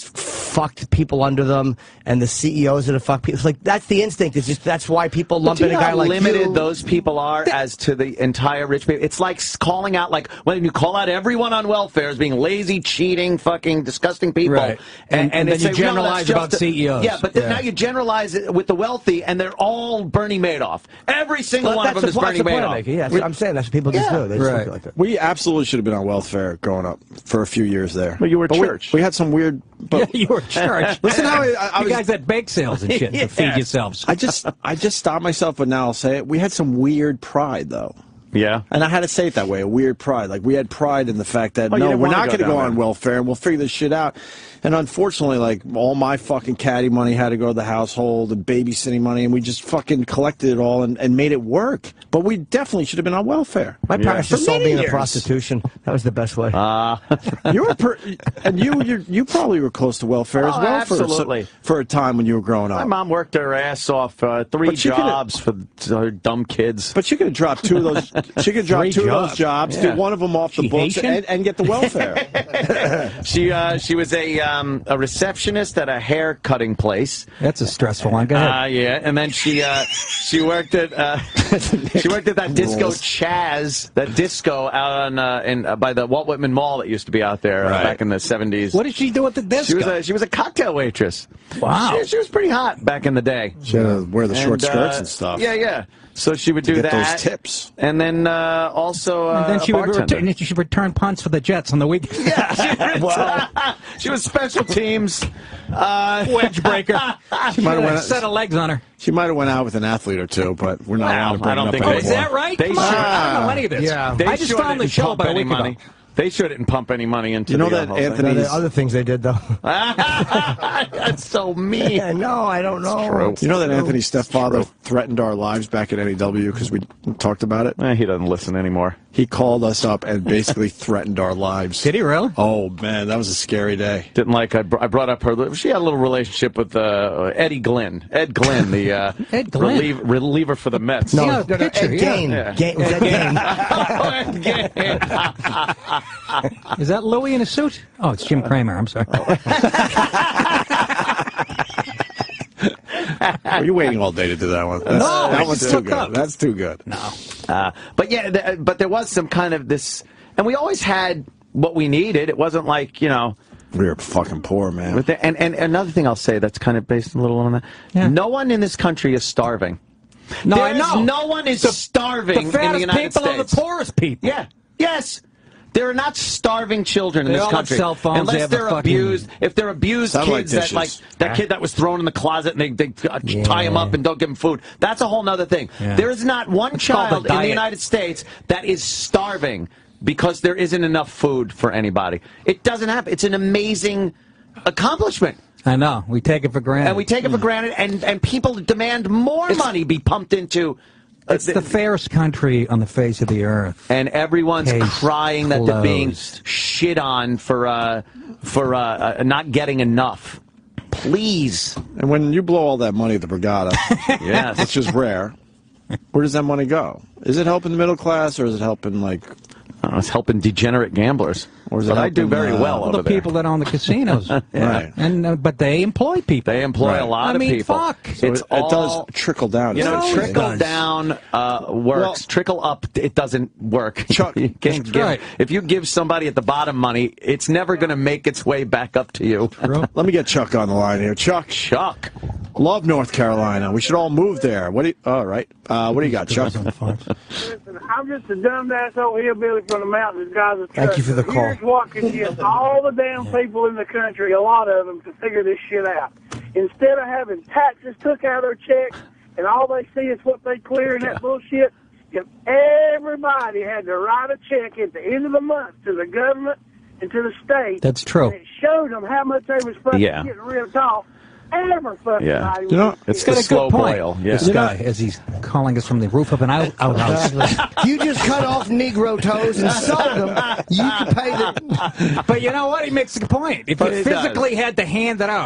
fucked people under them, and the C E Os that have fucked people. It's like that's the instinct. It's just that's why people But lump do in you a know guy how like limited you. those people are as to the entire rich people? It's like calling out, like when you call out everyone on welfare as being lazy, cheating, fucking disgusting people, Right. And- and they then you say, "No, generalize that's about just a-" C E Os. Yeah, but then Yeah. now you generalize it with the wealthy, and they're all Bernie Madoff. Every single Well, one of that's them is the, Bernie that's the point I'm Madoff. making. Yeah, that's- I'm saying that's what people just Yeah. do. They just Right. look like that. We absolutely should have been on welfare growing up for a few years there. Well, you were But we- church. We, had some weird. But, Yeah, you were church. Listen, how I, I, I you was, guys at bake sales and shit to feed Yes. yourselves. I just, I just stopped myself, but now I'll say it. We had some weird pride, though. Yeah. And I had to say it that way, a weird pride. Like, we had pride in the fact that, Oh, you no, didn't we're wanna not go going to down go on there. welfare, and we'll figure this shit out. And unfortunately, like, all my fucking caddy money had to go to the household, and babysitting money, and we just fucking collected it all and, and made it work. But we definitely should have been on welfare. My parents For just sold many me into years. prostitution. That was the best way. Uh, you were, per, and you, you, you probably were close to welfare as Oh, well for absolutely. for a time when you were growing My up. mom worked her ass off, uh, three But she could've- jobs for her dumb kids. But she could have dropped two of those. She could drop Three two of jobs. those jobs, Yeah. do one of them off the She books, Haitian? and, and get the welfare. She uh, she was a um, a receptionist at a hair cutting place. That's a stressful one. Go ahead. Uh, yeah, and then she uh, she worked at uh, she worked at that disco Rules. Chaz, that disco out on uh, in uh, by the Walt Whitman Mall that used to be out there uh, Right. back in the seventies. What did she do at the disco? She was a she was a cocktail waitress. Wow. she, she was pretty hot back in the day. She had to wear the short And, skirts uh, and stuff. Yeah, yeah. So she would To do get that. those tips. And then uh, also uh, and then she a would bartender. return, she should return punts for the Jets on the weekend. Yeah, she, was, she was special teams. Uh, Wedge breaker. She might have Had a went. set of legs on her. She might have went out with an athlete or two, but we're not Well, allowed to bring I don't it up think anymore. they- Oh, is that right? They Come on, should- I don't know any of this. Yeah. They I just sure found the didn't show pump about a any week money. ago. They sure didn't pump any money into You know the that whole thing. Anthony- Now, the other things they did, though. That's so mean. Yeah, no, I don't know. true. You know that Anthony's stepfather threatened our lives back at N E W because we talked about it? Eh, he doesn't listen anymore. He called us up and basically threatened our lives. Did he really? Oh, man, that was a scary day. Didn't like I, br- I brought up her. She had a little relationship with uh, Eddie Glynn. Ed Glynn, the uh, Ed Glynn. relief, reliever for the Mets. No, Yeah, no, no, picture, Ed yeah. Gain. Yeah. Gain. Was that Gain? Oh, Ed Glynn. Is that Louis in a suit? Oh, it's Jim Kramer. I'm sorry. Were you waiting all day to do that one? That's, No, that I one's just too looked good. up. That's too good. No. Uh, but yeah, th- but there was some kind of this, and we always had what we needed. It wasn't like, you know. We were fucking poor, man. With the, and, and another thing I'll say that's kind of based a little on that. Yeah. No one in this country is starving. No, There I is- know. No one is The- starving The in the fattest United people States. are the poorest people. Yeah. Yes. There are not starving children in They this all have country. cell phones, Unless they have a they're fucking- abused. If they're abused Satellite kids that dishes. like that kid that was thrown in the closet and they, they uh, tie him up and don't give him food. That's a whole nother thing. Yeah. There is not one It's called child the in the diet. United States that is starving because there isn't enough food for anybody. It doesn't happen. It's an amazing accomplishment. I know. We take it for granted. And we take it for granted, and, and people demand more money be pumped into. uh, It's the fairest country on the face of the earth. And everyone's Case crying that they're being closed. shit on for uh, for uh, uh, not getting enough. Please. And when you blow all that money at the Brigada, Yes. which is rare, where does that money go? Is it helping the middle class, or is it helping, like... Uh, it's helping degenerate gamblers. Or is it But I do helping, very uh, well All over the there. people that own the casinos. Right. And uh, but they employ people. They employ Right. a lot I of mean, people. fuck. So It's it, all, it does trickle down. You know, essentially. it trickle does. down uh, works. Well- trickle up, it doesn't work. Chuck, You can't that's give, right. if you give somebody at the bottom money, it's never going to make its way back up to you. Let me get Chuck on the line here. Chuck, Chuck. love North Carolina. We should all move there. What do you... All right. Uh, what do you got, Chuck? Listen, I'm just a dumb asshole hillbilly from the mountains. This guy's a Thank you for the call. Here's what can get all the damn people in the country, a lot of them, to figure this shit out. Instead of having taxes took out of their checks and all they see is what they clear and that bullshit, if everybody had to write a check at the end of the month to the government and to the state, That's true. and it showed them how much they were supposed Yeah. to get rid of, every fucking Yeah. body You know, would It's get the Got a good slow point. boil. Yeah. This guy, as he's calling us from the roof of an out- outhouse. You just cut off Negro toes and sold them. You can pay the... But you know what? He makes a good point. If But you it physically had to hand it out,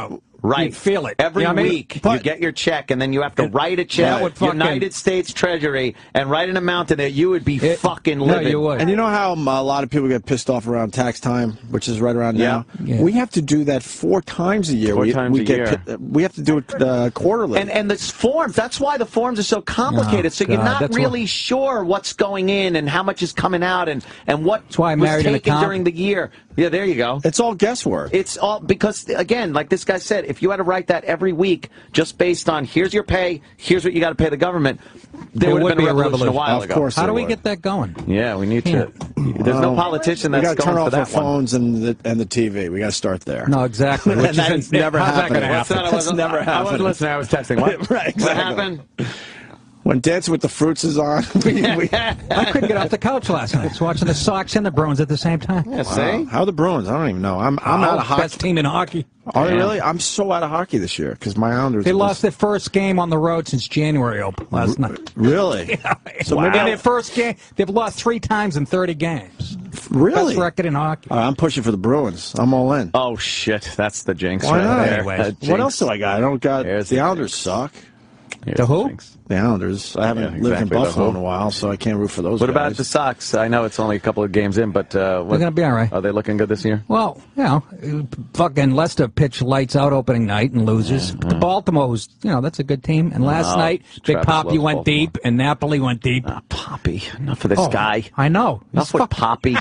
Right. You'd feel it. Every You know what I mean? week, But- you get your check, and then you have to write a check That would fucking- United States Treasury and write an amount in there. You would be fucking livid. And you know how um, a lot of people get pissed off around tax time, which is right around Yeah. now? Yeah. We have to do that four times a year. Four we, times we a get year. pi- we have to do it uh, quarterly. And and the forms, that's why the forms are so complicated. Oh, so you're God, not that's really what- sure what's going in and how much is coming out and, and what why I was married an taken accountant. during the year. Yeah, there you go. It's all guesswork. It's all because, again, like this guy said, if you had to write that every week just based on here's your pay, here's what you got to pay the government, there It would would have been be a a revolution, a revolution. while Of ago. course How there do we would. get that going? Yeah, we need to. There's no Well, politician we that's got to going turn for off that our one. phones and the, and the T V. We got to start there. No, exactly. And Which that's is never how's that happened. gonna happen? That's never happened. I wasn't listening. I was texting. What? Right, exactly. What happened? When Dancing with the Fruits is on, we, we, I couldn't get off the couch last night. I was watching the Sox and the Bruins at the same time. Wow. How are the Bruins? I don't even know. I'm I'm Oh, out of hockey. best team in hockey. Are they Yeah. really? I'm so out of hockey this year because my Islanders. They are lost just- their first game on the road since January open last night. Really? So maybe in I'll- their first game, they've lost three times in thirty games. Really? Best record in hockey. All right, I'm pushing for the Bruins. I'm all in. Oh shit, that's the jinx Why right not? there. Anyways, That what jinx. else do I got? I don't got. There's the the Islanders suck. Here's The who? jinx. The Islanders. I haven't Yeah, lived in exactly, the Buffalo who. in a while, so I can't root for those What guys. about the Sox? I know it's only a couple of games in, but uh, what, They're gonna be all right. Are they looking good this year? Well, you know, fucking Leicester pitched lights out opening night and loses. Yeah, But the Baltimore was, you know, that's a good team. And last Oh, night, Big Travis Poppy loves went Baltimore. deep and Napoli went deep. Ah, Poppy, enough of this Oh, guy. I know. Enough He's with fuck- Poppy.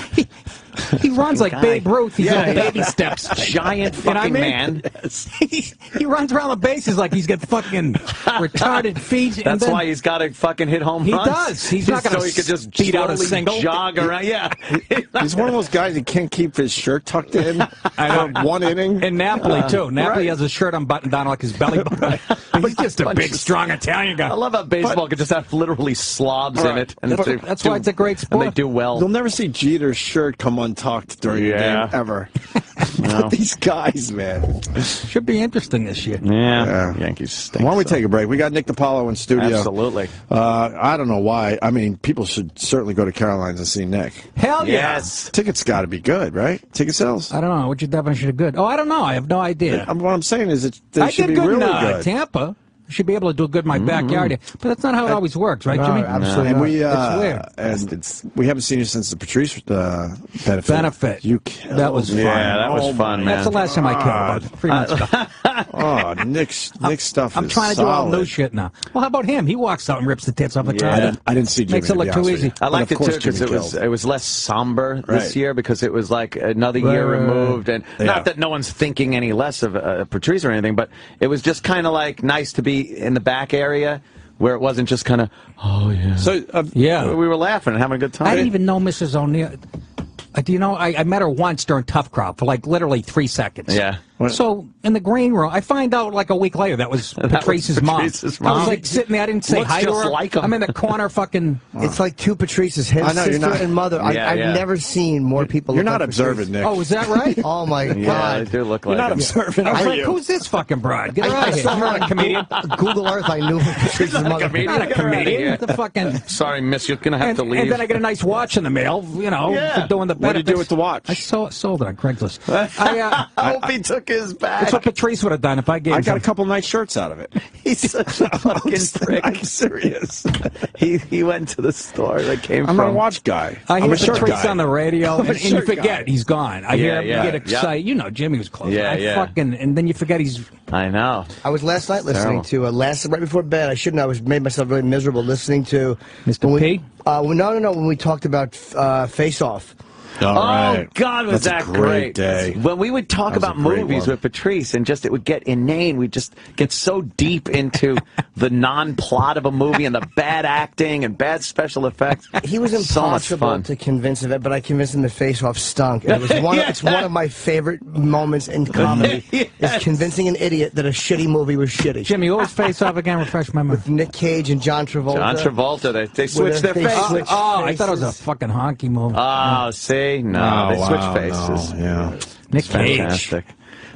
He runs like guy. Babe Ruth. He's Yeah. on baby steps. Giant You know what I fucking mean? man. he, he runs around the bases like he's got fucking retarded feet. and That's then why he's got to fucking hit home He runs. does. He's not gonna so he could just beat out a slowly single. jog around. Yeah. He's one of those guys that can't keep his shirt tucked in for one inning. And Napoli, too. Napoli right. has a shirt unbuttoned down like his belly button. He's just a big, strong Italian guy. I love how baseball could just have literally slobs in Right. it. And That's- they that's do- why it's a great sport. And they do well. You'll never see Jeter's shirt come untucked during Yeah. the game ever. No. These guys, man. Should be interesting this year. Yeah. Yeah. Yankees stink. Why don't we so. take a break? We got Nick Dipaolo in studio. Absolutely. Uh, I don't know why. I mean, people should certainly go to Caroline's and see Nick. Hell yeah. Yes. Tickets got to be good, right? Ticket sales. I don't know. What's your definition of good? Oh, I don't know. I have no idea. Um, What I'm saying is, it they I should did be good really in uh, good. Tampa. I should be able to do good in my backyard. But that's not how it always works, right, No, Jimmy? absolutely And not. we uh, It's weird. and it's, we haven't seen you since the Patrice uh, benefit. Benefit. You killed That was me. fun. Yeah, that was Oh fun, my man. That's the last time I killed about three months ago. Oh, Nick's Nick's stuff I'm is trying to do all solid. new shit now. Well, how about him? He walks out and rips the tits off the Yeah. I car. didn't, I didn't see Jimmy. Makes it to look be too honest with easy. you. I But liked of it course too because Jimmy it was killed. it was less somber this Right. year because it was like another Right, year right, right. removed, and Yeah. not that no one's thinking any less of uh, Patrice or anything, but it was just kind of like nice to be in the back area where it wasn't just kind of oh yeah. So uh, Yeah. we were laughing and having a good time. I didn't even know Missus O'Neill. Uh, do you know, I, I met her once during Tough Crowd for like literally three seconds. Yeah. So in the green room, I find out like a week later that was was Patrice's mom. Patrice's I was mom. like sitting there, I didn't say Looks hi to just her. like him. I'm in the corner fucking... It's like two Patrices, his I know, you're sister not- and mother. Yeah, I, I've yeah. never seen more people You're look not like observant, Patrice. Nick. Oh, is that right? Oh, my Yeah, they God. do look You're like not him. observant, I was are like, you? who's this fucking broad? Get her I, out I of here. saw I'm her not a comedian. on Google Earth. I knew Patrice's mother. comedian. I'm not a comedian. The fucking... Sorry, miss, you're gonna have And, to leave. and then I get a nice watch in the mail, you know, Yeah. for doing the What did you do benefits. with the watch? I sold, sold it on Craigslist. I, uh, I hope he took his back. that's what Patrice would have done if I gave I him got a some. couple nice shirts out of it. He's such a fucking prick. I'm serious. He he went to the store that came I'm from. a watch guy. I I'm hear a shirt Patrice guy. on the radio, I'm and, a and you shirt forget guy. he's gone. I Yeah, hear him yeah, get excited. You know, Jimmy was close. Yeah, I yeah. fucking, and then you forget he's... I know. I was last night listening Terrible. to uh, last right before bed. I shouldn't. I was made myself really miserable listening to Mister when P? We, uh, when- no, no, no. When we talked about uh, Face Off. All right. Oh God, was That's that a great day. When we would talk That was about a great movies one. with Patrice, and just it would get inane. We'd just get so deep into the non-plot of a movie and the bad acting and bad special effects. He was so much impossible fun. to convince of it, but I convinced him the Face Off stunk. And it was one. Yeah. Of, it's one of my favorite moments in comedy. Yes. Is convincing an idiot that a shitty movie was shitty. Jimmy, always face off again, refresh my memory. With Nick Cage and John Travolta. John Travolta, they, they switched their their face faces. switch. Oh, I thought it was a faces. fucking honky movie. Oh, see, no, Oh, they switched wow, faces. no, yeah. Nick Cage. Fantastic.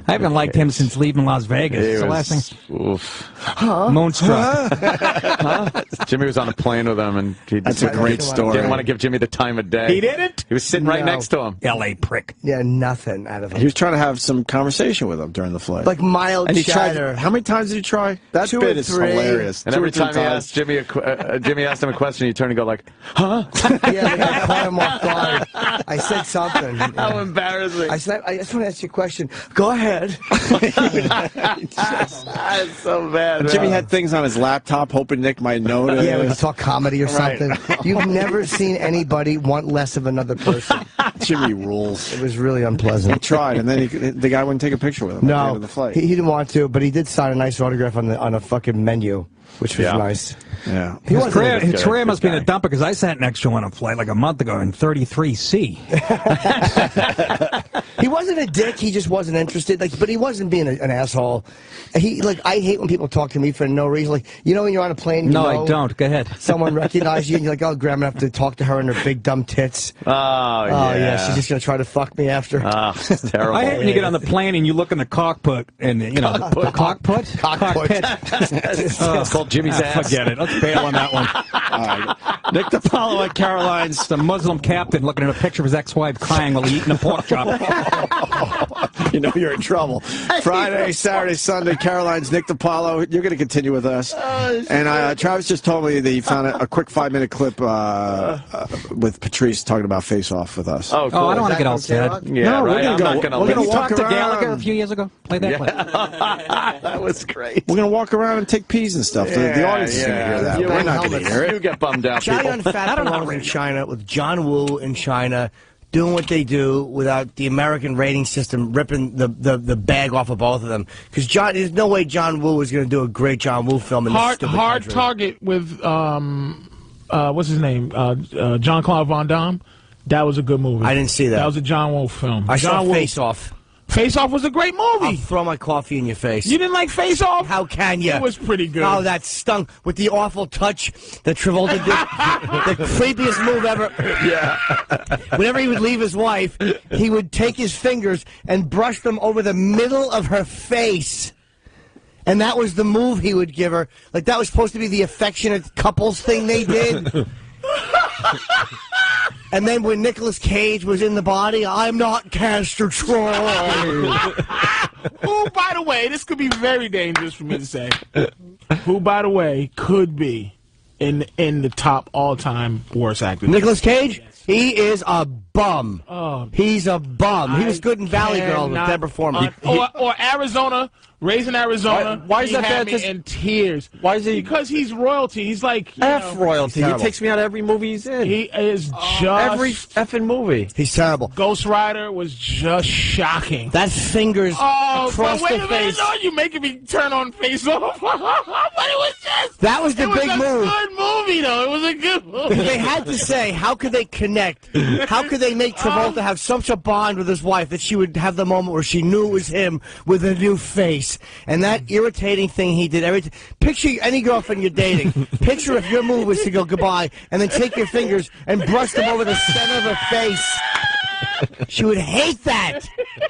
I haven't liked him since leaving Las Vegas. He It's the was- last thing. Oof. Huh? Moonstruck. Huh? Jimmy was on a plane with him, and he That's a great story. Didn't want to give Jimmy the time of day. He didn't? He was sitting right No. next to him. L A prick. Yeah, nothing out of him. He was trying to have some conversation with him during the flight. Like mild and he chatter. tried. How many times did he try? That Two bit or is three. hilarious. And Two every or three time he times. asked Jimmy, a, qu- uh, Jimmy asked him a question, you turn and go like, "Huh?" Yeah, they got caught him off guard. I said something. How embarrassing! I said, I just want to ask you a question. Go ahead. That's so bad. Jimmy man. had things on his laptop, hoping Nick might notice. Yeah, when you talk comedy or Right. something. You've never seen anybody want less of another person. Jimmy rules. It was really unpleasant. He tried, and then he, the guy wouldn't take a picture with him at the end No, of the flight. he, he didn't want to, but he did sign a nice autograph on the on a fucking menu, which was Yeah. nice. Yeah. His wasn't career, a his good- career good must be in guy. a dumper because I sat next to him on a flight like a month ago in thirty-three C. He wasn't a dick. He just wasn't interested. Like, but he wasn't being a, an asshole. He like I hate when people talk to me for no reason. Like, you know, when you're on a plane, you No, know, I don't. Go ahead. Someone recognizes you, and you're like, "Oh, Graham, I'm gonna have to talk to her and her big dumb tits." Oh, yeah. Oh yeah, she's just gonna try to fuck me after. Ah, it's terrible. I hate when you get on the plane and you look in the cockpit and you know the, the cockpit, Cockpit. Oh, It's called Jimmy's ass. forget it. Let's bail on that one. Nick DiPaolo at Caroline's. It's the Muslim captain looking at a picture of his ex-wife crying while he's eating a pork chop. You know you're in trouble. Friday, Saturday, Sunday, Caroline's Nick DiPaolo. You're going to continue with us. And uh, Travis just told me that he found a, a quick five-minute clip uh, uh, with Patrice talking about Face Off with us. Oh, cool. Oh, I don't want to Is get all that sad. from Yeah, No, we're right. gonna I'm go- not gonna we're leave. gonna You walk talked to around. Gallagher a few years ago. Play that clip. That was great. We're going to walk around and take peas and stuff. The- the, audience is going to hear that. You, We're not going to hear You it. get bummed out, Chow people. Yun Fat belongs in China with John Woo in China, doing what they do without the American rating system ripping the, the, the bag off of both of them. Because John, there's no way John Woo is going to do a great John Woo film in this Hard, stupid hard country. Target with um, uh, what's his name? Uh, uh, John Claude Van Damme. That was a good movie. I didn't see that. That was a John Woo film. I John saw Woo. Face Off. Face Off was a great movie. I'll throw my coffee in your face. You didn't like Face Off? How can you? It was pretty good. Oh, that stunk with the awful touch that Travolta did. The creepiest move ever. Yeah. Whenever he would leave his wife, he would take his fingers and brush them over the middle of her face. And that was the move he would give her. Like, that was supposed to be the affectionate couples thing they did. And then when Nicolas Cage was in the body, I'm not Castor Troy. Who, by the way, this could be very dangerous for me to say. Who, by the way, could be in in the top all-time worst actor. Nicolas Cage? He is a bum. Oh, He's a bum. He was I good in Valley Girl with cannot Deborah Foreman. un- or, or Arizona, Raising Arizona. Why- why is he that had bad me to- in tears. Why is he- Because he's royalty. He's like you F know, royalty. He terrible. takes me out of every movie he's in. He is just every effing movie. He's terrible. Ghost Rider was just shocking. That fingers Oh, across but wait the a minute! face. No, you making me turn on Face Off. But it was just That was the it was big a move. good movie, though. It was a good movie. They had to say, how could they connect? How could they make Travolta have such a bond with his wife that she would have the moment where she knew it was him with a new face? And that irritating thing he did every t- Picture any girlfriend you're dating. Picture if your move was to go goodbye and then take your fingers and brush them over the center of her face. She would hate that.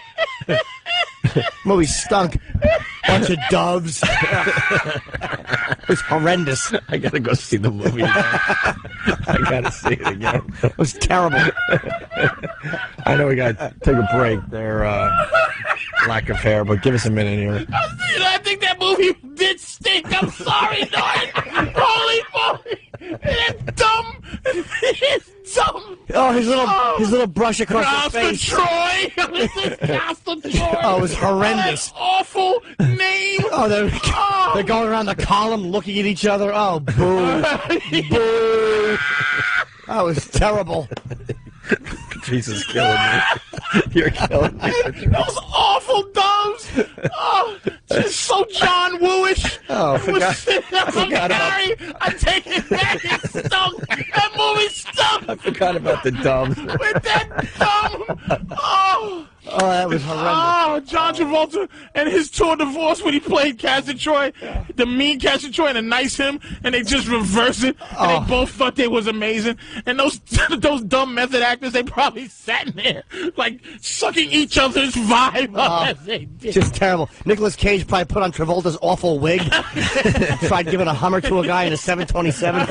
Movie stunk. Bunch of doves. It was horrendous. I gotta go see the movie again. I gotta see it again. It was terrible. I know we gotta take a break there, uh, lack of hair, but give us a minute here. I think that movie did stink. I'm sorry, Norton. Holy moly. It's dumb. It's dumb. Oh, his little Oh. his little brush across Costa his face. Troy. Costa Troy. Oh, it was horrendous. That awful name. Oh, they're, Oh. they're going around the column looking at each other. Oh, boo. Boo. That was terrible. Patrice is killing me. You're killing me. Those awful doves. Oh, just so John Wooish. Oh, I forgot, I forgot about- sorry. I take it back. It stunk. That movie stunk. I forgot about the doves. With that thumb. Oh. Oh, that was horrendous. Oh, John Travolta and his tour de force when he played Castor Troy, the mean Castor Troy and the nice him, and they just reversed it, and Oh. they both thought they was amazing. And those those dumb method actors, they probably sat in there like sucking each other's vibe up as they did. Just terrible. Nicolas Cage probably put on Travolta's awful wig. Tried giving a Hummer to a guy in a seven twenty-seven.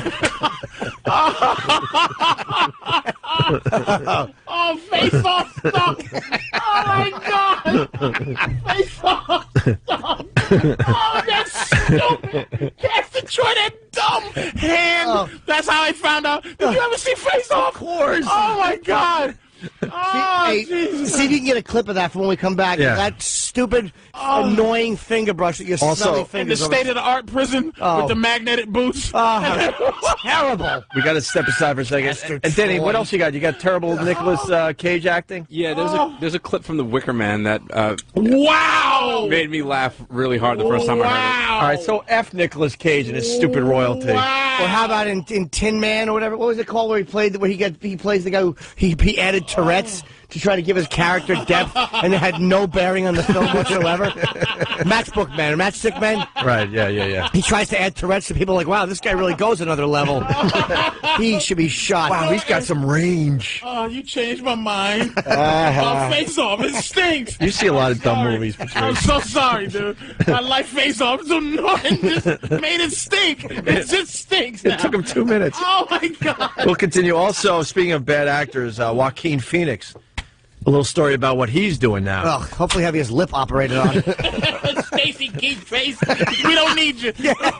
Oh, face off stuff! Oh my God! Face off stuff! Oh, that's stupid! Castor Troy, that dumb hand! Oh. That's how I found out. Did you ever see Face Off? Of course! Oh my God! Oh, Hey, Jesus. see if you can get a clip of that for when we come back. Yeah. That stupid, Oh. annoying finger brush that you're Also, smelling in the fingers over. state-of-the-art prison Oh. with the magnetic boots. Oh, terrible. We got to step aside for a second. Bastard And Denny, what Troy. else you got? You got terrible Nicolas uh, Cage acting? Yeah, there's a there's a clip from The Wicker Man that uh, wow made me laugh really hard the first time I heard All right, so F Nicolas Cage and his stupid royalty. Or how about in, in Tin Man or whatever? What was it called where he played? Where he got he plays the guy who he he added Tourette's to try to give his character depth, and it had no bearing on the film whatsoever. Matchbook Man or Matchstick Man. Right? Yeah, yeah, yeah. He tries to add Tourette's to people like, wow, this guy really goes another level. He should be shot. Wow, he's got some range. Oh, you changed my mind. Uh-huh. Oh, Face Off, it stinks. You see a lot of dumb Sorry. movies, I'm Patrice. so sorry, dude. I like Face Off. It's annoying. Just made it stink. It just stinks now. It took him two minutes. Oh, my God. We'll continue. Also, speaking of bad actors, uh, Joaquin Phoenix. A little story about what he's doing now. Well, hopefully having his lip operated on. Stacy Keith Face, we don't need you.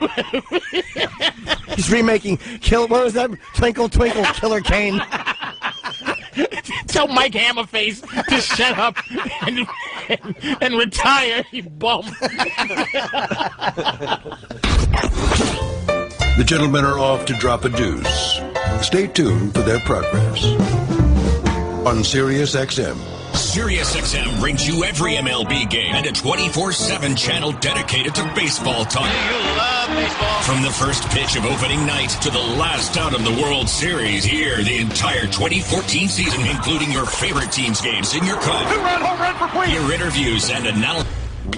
He's remaking Kill. What was that? Twinkle Twinkle Killer Kane. Tell Mike Hammerface to shut up and, and, and retire, you bum. The gentlemen are off to drop a deuce. Stay tuned for their progress. On Sirius X M. SiriusXM brings you every M L B game and a twenty-four seven channel dedicated to baseball talk. From the first pitch of opening night to the last out of the World Series, hear the entire twenty fourteen season, including your favorite team's games in your cut. Two-run home run for Queen. Your interviews and analysis.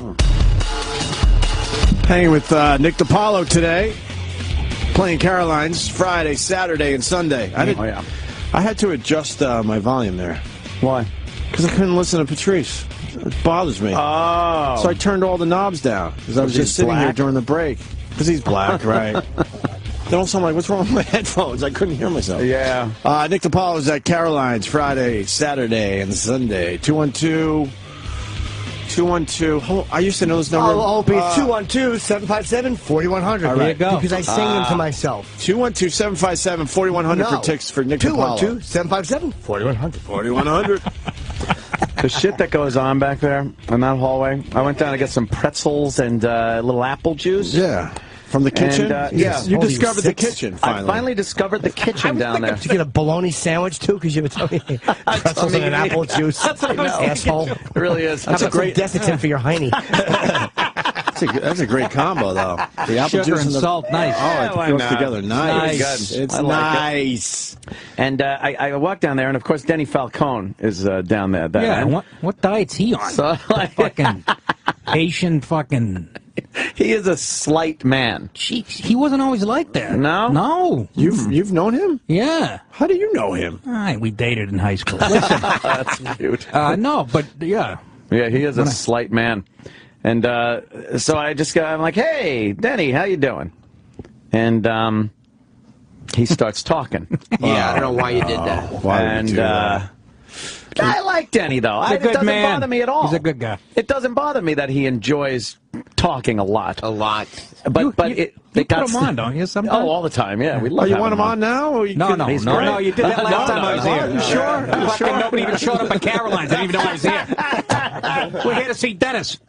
Hanging with uh, Nick Dipaolo today. Playing Caroline's Friday, Saturday, and Sunday. I did, Oh, yeah. I had to adjust uh, my volume there. Why? Because I couldn't listen to Patrice. It bothers me. Oh. So I turned all the knobs down because I was Because just he's sitting here black? during the break. Because he's black, right? Then also I'm like, what's wrong with my headphones? I couldn't hear myself. Yeah. Uh, Nick Dipaolo is at Caroline's Friday, Saturday, and Sunday. two one two two one two Oh, I used to know this number. Oh, oh, Uh, two one two, seven five seven, four one zero zero. All right. There you go. Because I sing them to Uh, myself. two one two, seven five seven, four one zero zero No. for ticks for Nick two one Dipaolo. two, seven five seven, four one zero zero. four one zero zero The shit that goes on back there in that hallway. I went down to get some pretzels and uh, a little apple juice. Yeah. From the kitchen? And, uh, You- yeah. you Holy discovered the six. kitchen, finally. I finally discovered the kitchen down there. Did you get a bologna sandwich, too? Because you were telling me pretzels and an apple juice. That's what I was Asshole. thinking. It really is. That's a great Desitin for your hiney. That's a, that's a great combo, though. The apple Sugar juice and the, salt, nice. Oh, Yeah, it why goes not? together. Nice. Nice. It's I like it. nice. And uh, I, I walked down there, and of course, Denny Falcone is uh, down there. That Yeah, end. what, what diet's he on? So, like, fucking Haitian fucking... he is a slight man. Jeez, he wasn't always like that. No? No. You've you've known him? Yeah. How do you know him? All right, we dated in high school. Listen, That's cute. uh, no, but yeah. Yeah, he is a slight man. And uh, so I just got, I'm like, hey, Denny, how you doing? And um, he starts talking. Yeah, I don't know why you did that. Why would you and do uh, that? I like Denny, though. He's I, a it good doesn't man. bother me at all. He's a good guy. It doesn't bother me that he enjoys talking a lot. A lot. But You- but you- it, you it got put him st- on, don't you, sometimes? Oh, all the time. Yeah, we love. Oh, you having want him on now? Or you No, can- no, He's no, great. no, you did that last No, time I was no, here. no. You sure? You Fucking sure? nobody even showed up at Caroline's. I didn't even know I was here. We're here to see Dennis.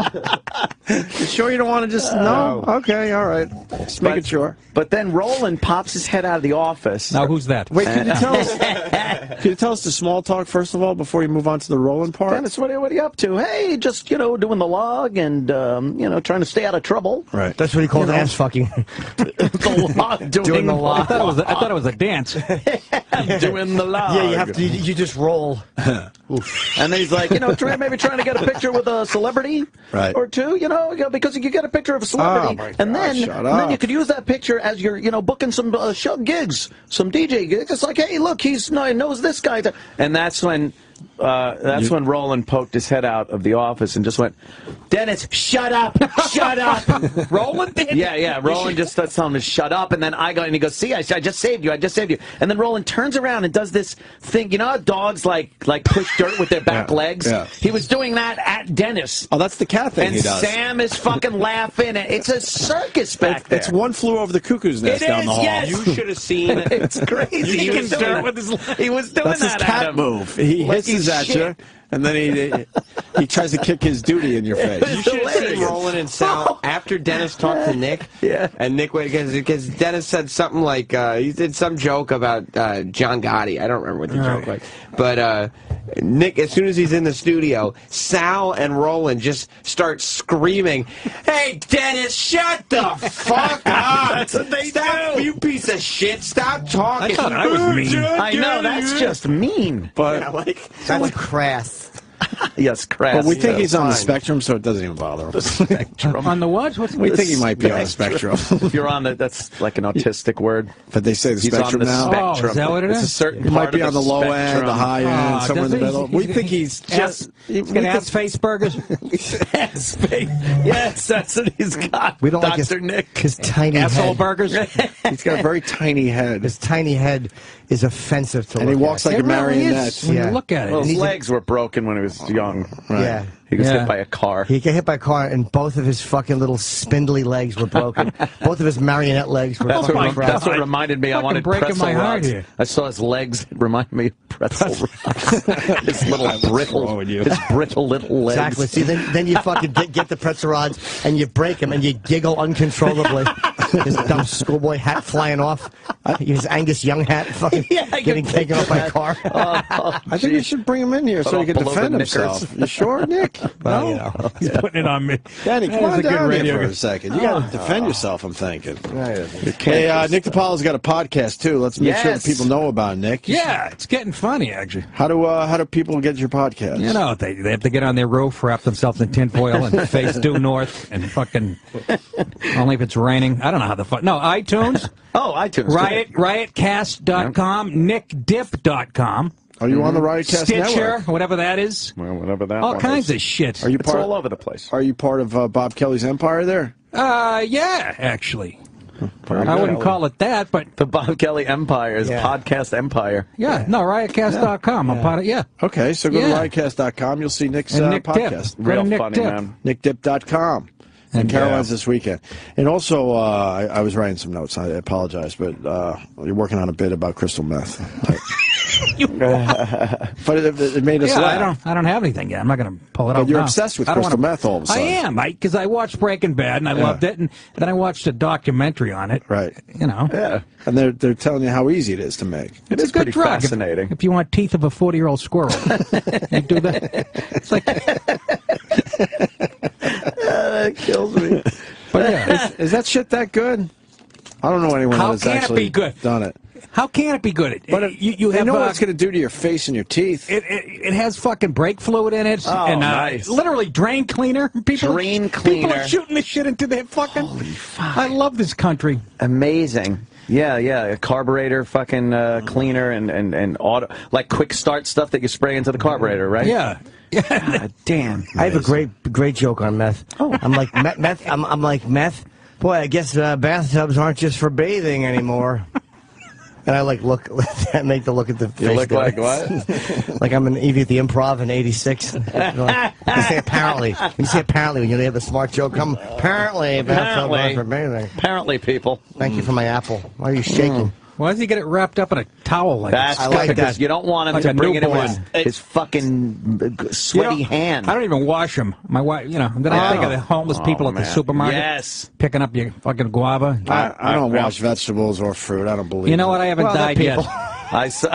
You sure you don't want to just... No? Okay, all right. Just making But- sure. But then Roland pops his head out of the office. Now, who's that? Wait, can you tell us... Can you tell us the small talk, first of all, before you move on to the rolling part? Dennis, what are, what are you up to? Hey, just, you know, doing the log and, um, you know, trying to stay out of trouble. Right. That's what he called You know. ass fucking. the log, doing, Doing the the log. I thought it was a, I thought it was a dance. doing the log. Yeah, you have to. You, you just roll. And then he's like, you know, try, maybe trying to get a picture with a celebrity Right. or two, you know, you know, because you get a picture of a celebrity, Oh, my and God, then shut and then up. you could use that picture as you're, you know, booking some uh, show gigs, some D J gigs. It's like, hey, look, he's no, he knows this guy, and that's when. Uh, that's You- when Roland poked his head out of the office and just went, Dennis, shut up, shut up. Roland did? Yeah, yeah. Roland just starts telling him to shut up, and then I go and he goes, see, I, I just saved you, I just saved you. And then Roland turns around and does this thing. You know how dogs like like push dirt with their back Yeah, legs? yeah. He was doing that at Dennis. Oh, that's the cat thing And he does. Sam is fucking laughing. It's a circus back there. It's one flew over the cuckoo's nest It down is, the hall. yes. You should have seen. It's crazy. He was doing, with his he was doing That's his that cat at him. move. He Like hisses he's at shit. you, and then he he tries to kick his duty in your face. You should have seen Roland and Sal after Dennis talked to Nick. Yeah. And Nick went because because Dennis said something like uh, he did some joke about uh, John Gotti. I don't remember what the joke was, but uh, Nick, as soon as he's in the studio, Sal and Roland just start screaming, "Hey, Dennis, shut the fuck up! That's what they Stop, do. you piece of shit! Stop talking!" I thought I was mean. I know, that's just mean. But Yeah, like, That's crass. Yes, crass. but we think yeah. he's on the fine. spectrum, so it doesn't even bother him. Spectrum. On the what? What's We think he might be on the spectrum. If you're on the, that's like an autistic word. But they say the He's spectrum on the now. spectrum. Oh, is that what it it's is? a certain He might part be of on the low end, spectrum. the high end, Ah, somewhere in the does he- middle. he's- We think he's Ass, just. he's we got think- ass face burgers. Yes, babe. Yes, that's what he's got. We don't like his, Doctor Nick. his tiny Asshole head. burgers. He's got a very tiny head, His tiny head is offensive to and look he walks at. like It a really marionette. is when Yeah. you look at it. Well, his he's a- legs were broken when he was young. Right. Yeah. He was Yeah. hit by a car. He got hit by a car, and both of his fucking little spindly legs were broken. Both of his marionette legs were That's fucking what, cracked. that's what reminded me. I Fucking wanted breaking pretzel my heart rods. here. I saw his legs. It reminded me of pretzel rods. His little brittle, his brittle little legs. Exactly. See, then, then you fucking get, get the pretzel rods and you break them and you giggle uncontrollably. His dumb schoolboy hat flying off. His Angus Young hat fucking Yeah, I getting can taken picture off by a that. car. Oh, oh, I think we should bring him in here Put so he off can below defend the himself. knickers. You sure, Nick? Well, No? you know. He's putting it on me. Danny, That come is on a good down here radio for guy. a second. You got to defend yourself, I'm thinking. You can't Hey, uh, just- Nick Dipaolo's got a podcast, too. Let's make sure that Yes. people know about Nick. Yeah, it's getting funny, actually. How do uh, how do people get your podcast? You know, they, they have to get on their roof, wrap themselves in tinfoil, and face due north, and fucking. Only if it's raining. I don't know how the fuck. No, iTunes, Oh, iTunes. Riot, riotcast dot com, nick dip dot com, Are you on the Riotcast Stitcher, Network? whatever that is. Well, whatever that All one kinds is. of shit. Are you It's part? all over the place. Are you part of uh, Bob Kelly's empire there? Uh, yeah, actually. Very I good. wouldn't call it that, but The Bob Kelly Empire is Yeah. podcast empire. yeah, no, riotcast dot com. I'm part of, yeah. Okay, so go Yeah. to riotcast dot com. You'll see Nick's And uh, Nick Dip. podcast. Go to Real Nick funny, Dip. man. nick dip dot com. And And, Caroline's uh, this weekend. And also, uh, I, I was writing some notes. I apologize, but uh, you're working on a bit about crystal meth. But it, it made us Yeah, laugh. I don't, I don't have anything yet. I'm not going to pull it But out. you're now. obsessed with I don't crystal wanna- meth all of a sudden. I am, because I watched Breaking Bad and I Yeah. loved it, and then I watched a documentary on it. Right. You know, Yeah. And they're they're telling you how easy it is to make. It it's is a good pretty drug. If- fascinating. If, you want teeth of a forty-year-old squirrel, you do that. It's like, That kills me. but yeah. Is, is that shit that good? I don't know anyone How that's can it actually be good? done it. How can it be good? It, But it, you, you they have know uh, what it's going to do to your face and your teeth. It, it, it has fucking brake fluid in it, Oh, and uh, nice. literally drain cleaner. People, Drain People cleaner. are shooting this shit into their fucking. I love this country. Amazing. Yeah, yeah, a carburetor fucking uh, cleaner and, and, and auto, like quick start stuff that you spray into the carburetor, right? Yeah. God damn. I have a great, great joke on meth. Oh. I'm like meth. meth I'm, I'm like meth. Boy, I guess uh, bathtubs aren't just for bathing anymore. And I like look, make the look at the You face. look like what? Like I'm an Evie at the Improv in eighty-six. You say apparently. When you say apparently, when you have the smart joke, come apparently bathtubs aren't for bathing. Apparently, people. Thank you for my apple. Why are you shaking? Why does he get it wrapped up in a towel like That's this? good, because you don't want him Like to a bring it in newborn. with his, his fucking You sweaty know, hand. I don't even wash them. My wife, you know, then I Oh. think of the homeless people Oh, at the man. supermarket. Yes. Picking up your fucking guava. I, I don't wash vegetables or fruit. I don't believe You know it. what? I haven't Well, they're died yet. people. I saw.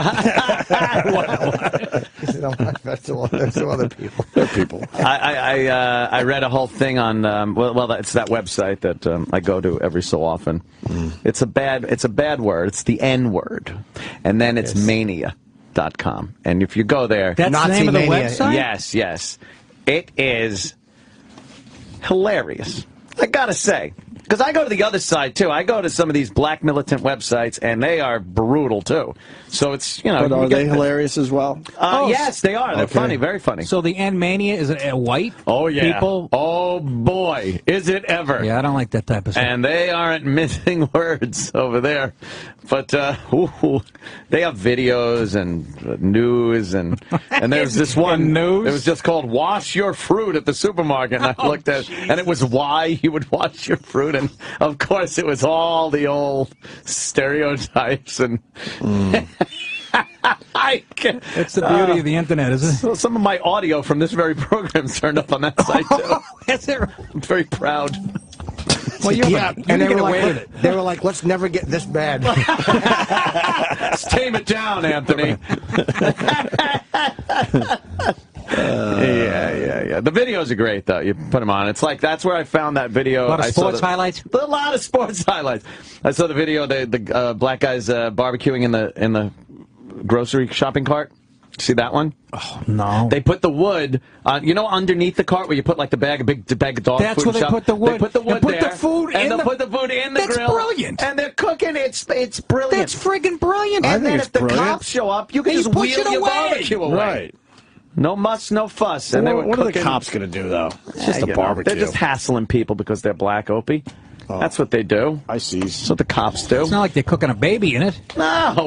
That's all, there's some other people. They're people. I I I, uh, I read a whole thing on um, well, well, it's that website that um, I go to every so often. Mm. It's a bad it's a bad word. It's the N word, and then it's yes. mania dot com. And if you go there, that's Nazi the name of the mania. Website. Yes, yes, it is hilarious. I gotta say. Because I go to the other side, too. I go to some of these black militant websites, and they are brutal, too. So it's, you know... But are they hilarious as well? Uh, oh, yes, they are. They're okay. funny, very funny. So the N-Mania, is it a white oh, yeah. people? Oh, boy, is it ever. Yeah, I don't like that type of stuff. And they aren't missing words over there. But uh, ooh, they have videos and news, and and there's this one news. It was just called "Wash Your Fruit" at the supermarket, and I oh, looked at, Jesus. And it was why you would wash your fruit, and of course it was all the old stereotypes and. Mm. I can, it's the beauty uh, of the internet, isn't it? So some of my audio from this very program is turned up on that site too. Is it? I'm very proud. Well, you're yeah, you and they were, like, they were like, let's never get this bad. Let's tame it down, Anthony. uh, yeah, yeah, yeah. The videos are great, though. You put them on. It's like, that's where I found that video. A lot of I sports the, highlights? A lot of sports highlights. I saw the video, the, the uh, black guys uh, barbecuing in the in the grocery shopping cart. See that one? Oh, no. They put the wood, uh, you know, underneath the cart where you put like the bag, a big the bag of dog That's food. That's where they shop? put the wood. They put the wood and put there, the food and in they'll the, put the food in the that's grill. That's brilliant. And they're cooking. It's it's brilliant. That's friggin' brilliant. And I think then it's if the brilliant. cops show up, you can and just you wheel your away. barbecue away. Right. No muss, no fuss. And what, they were what cooking. are the cops going to do, though? It's just yeah, a barbecue. Know, they're just hassling people because they're black, Opie. Oh. That's what they do. I see. That's what the cops do. It's not like they're cooking a baby in it. No.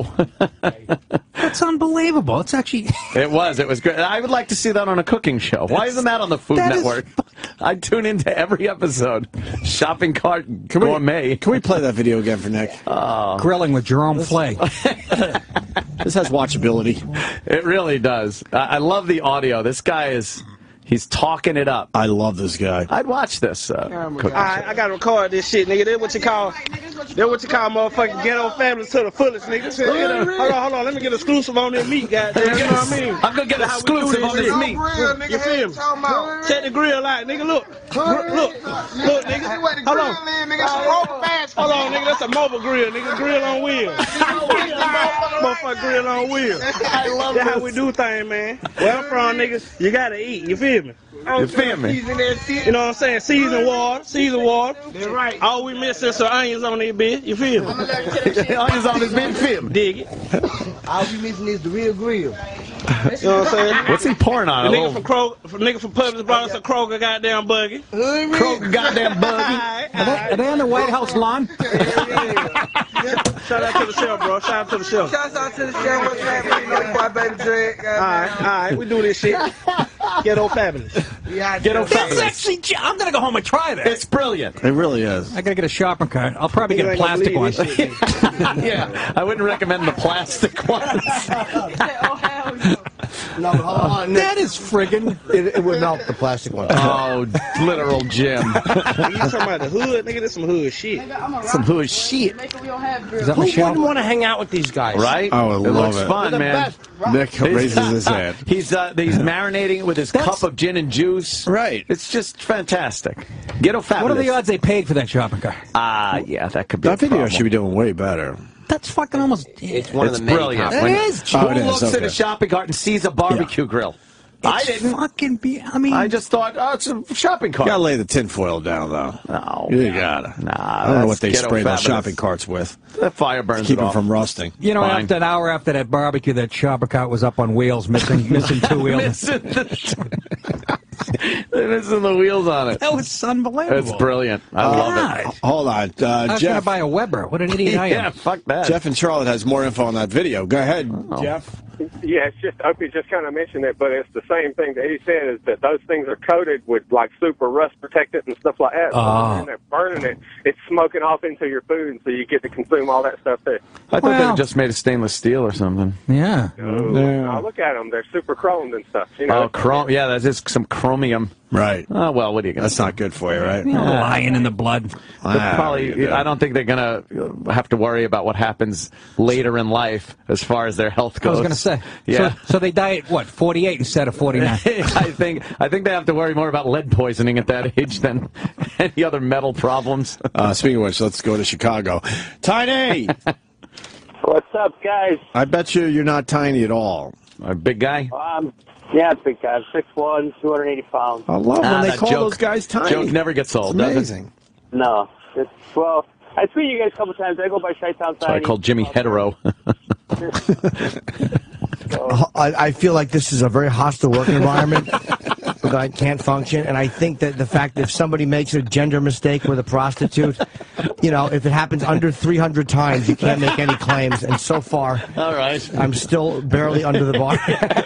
That's unbelievable. It's actually... It was. It was great. I would like to see that on a cooking show. Why That's, isn't that on the Food that Network? Is... I tune into every episode. Shopping cart can gourmet. We, can we play that video again for Nick? Oh. Grilling with Jerome this, Flay. This has watchability. It really does. I, I love the audio. This guy is... He's talking it up. I love this guy. I'd watch this. Uh, All right, I gotta record this shit, nigga. That's what you call. That's what you call motherfucking ghetto families to the fullest, nigga. Hold on, hold on. Let me get exclusive on this meat, goddamn. You know what I mean? I'm gonna get That's exclusive on this meat. You feel me? Check the grill out, nigga. Look, look, look, nigga. Hold on, hold on, nigga. That's a mobile grill, nigga. Grill on wheels. Motherfucker, grill on wheels. I love That's this. how we do things, man. Where I'm from, nigga, you gotta eat. You feel me? You feel me? You know what I'm saying? Season water, season water. That's right. All we miss is some onions on this bitch. You feel me? Onions on this bitch. Feel me? Dig it. All we missing is the real grill. You know what I'm saying? What's he pouring on? The nigga from Kroger, from nigga from Publix brought us a Kroger goddamn buggy. Kroger goddamn buggy. Right, are, they, are they on the White House lawn? Shout out to the show, bro. Shout out to the show. Shout out to the show. What's happening? You know, you my baby Dregg. All right, all right. We do this shit. Ghetto fabulous. Yeah, Ghetto fabulous. Actually, I'm gonna go home and try that. It's brilliant. It really is. I gotta get a shopping cart. I'll probably get a plastic one. Yeah, I wouldn't recommend the plastic ones. No, but hold on. That is friggin'. It, it would melt the plastic one. Oh, literal Jim. You talking about the hood, nigga? This some hood shit. Some hood shit. Is that Who Michelle? wouldn't want to hang out with these guys? Right? Oh, I it love looks it. fun, man. Best. Nick raises his head. He's uh, he's marinating it with his That's... cup of gin and juice. Right. It's just fantastic. Ghetto fabulous. What are the odds they paid for that shopping cart? Ah, uh, yeah, that could be. That a video problem. should be doing way better. That's fucking almost. It's one it's of the many brilliant. It when, is. Who Oh, it is, looks okay. at a shopping cart and sees a barbecue Yeah. grill? It's I didn't. Fucking be. I mean, I just thought, oh, it's a shopping cart. You gotta lay the tinfoil down, though. No. You gotta. Nah, I don't know that's what they ghetto spray those fabulous. shopping carts with. That fire burns Keep it them off. from rusting. you know, Fine. after an hour after that barbecue, that shopping cart was up on wheels, missing missing two wheels. Missing the, They're missing the wheels on it. That was unbelievable. It's brilliant. I love God. it. Hold on, uh, I was Jeff. gonna buy a Weber. What an idiot I am. Yeah, fuck that. Jeff in Charlotte has more info on that video. Go ahead, Oh. Jeff. Yeah, it's just Opie just kind of mentioned it, but it's the same thing that he said is that those things are coated with like super rust protectant and stuff like that. So Oh. when they're burning it, it's smoking off into your food, and so you get to consume all that stuff too. I thought they were just made of stainless steel or something. Yeah. Oh, look at them; they're super chromed and stuff. You know? Oh, chrome. Yeah, that's just some chromium. Right. Oh, well, what are you going to That's not good for you, right? You know, lying in the blood. But Ah, probably, yeah. I don't think they're going to have to worry about what happens later in life as far as their health I goes. was going to say. Yeah. So, so they die at, what, forty-eight instead of forty-nine? I think I think they have to worry more about lead poisoning at that age than any other metal problems. Uh, speaking of which, let's go to Chicago. Tiny! What's up, guys? I bet you you're not tiny at all. A big guy? Um, yeah, big guy. six one, two hundred eighty pounds. I love Ah, when they that call joke. those guys tiny. Joke never gets old, It's does it? amazing. No. It's, well, I tweeted you guys a couple times. I go by Chi-Town That's why I Tiny. called Jimmy hetero. I, I feel like this is a very hostile work environment that I can't function, and I think that the fact that if somebody makes a gender mistake with a prostitute, you know, if it happens under three hundred times, you can't make any claims, and so far, all right, I'm still barely under the bar.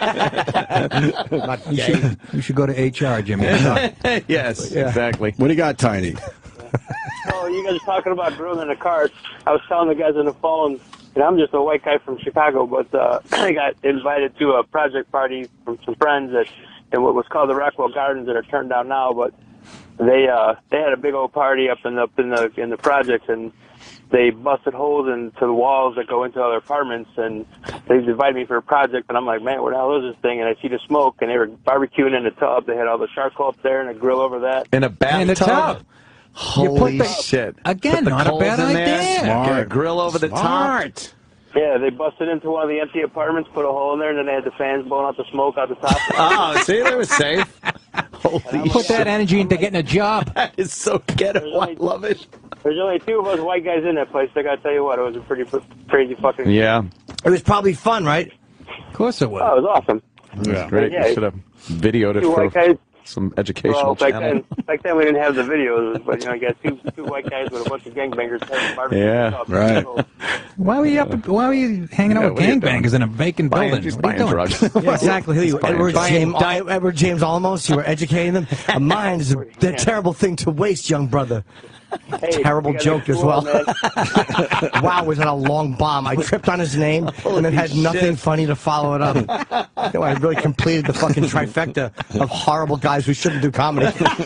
Not You gay. should, you should go to H R, Jimmy. Yes, exactly. What do you got, Tiny? Oh, you guys are talking about grilling in the cars. I was telling the guys on the phone, and I'm just a white guy from Chicago, but uh, I got invited to a project party from some friends at in what was called the Rockwell Gardens that are turned down now. But they uh, they had a big old party up in the up in the in the projects, and they busted holes into the walls that go into other apartments, and they invited me for a project. And I'm like, man, where the hell is this thing? And I see the smoke, and they were barbecuing in the tub. They had all the charcoal up there and a grill over that. In a bathtub? In a tub. Holy You put the- shit. Again, Put the not a coals bad in there, idea. Get a grill over the top. Smart. Yeah, they busted into one of the empty apartments, put a hole in there, and then they had the fans blowing out the smoke out the top. Oh, see, they were safe. Holy Put that energy into getting a job. That is so ghetto. I love it. There's only two of us white guys in that place. I gotta tell you what, it was a pretty crazy fucking. Yeah. It was probably fun, right? Of course it was. Oh, it was awesome. Yeah. Great. Yeah. You should have videoed it Two for white guys. some educational Well, back channel. then, back then we didn't have the videos, but you know, you got two two white guys with a bunch of gangbangers having barbecue. Yeah, right. So, Why were you up? Why were you hanging out Yeah, with what are you gangbangers in a vacant Buying- building? just What are you buying doing? drugs. Yeah, exactly. Who are you? Buying- Edward buying- James, Edward James Olmos. You were educating them. A mind is a, a terrible thing to waste, young brother. hey, Terrible you guys joke are as cool, well. man. Wow, was that a long bomb? I tripped on his name and then had nothing funny to follow it up. You know, I really completed the fucking trifecta of horrible guys who shouldn't do comedy.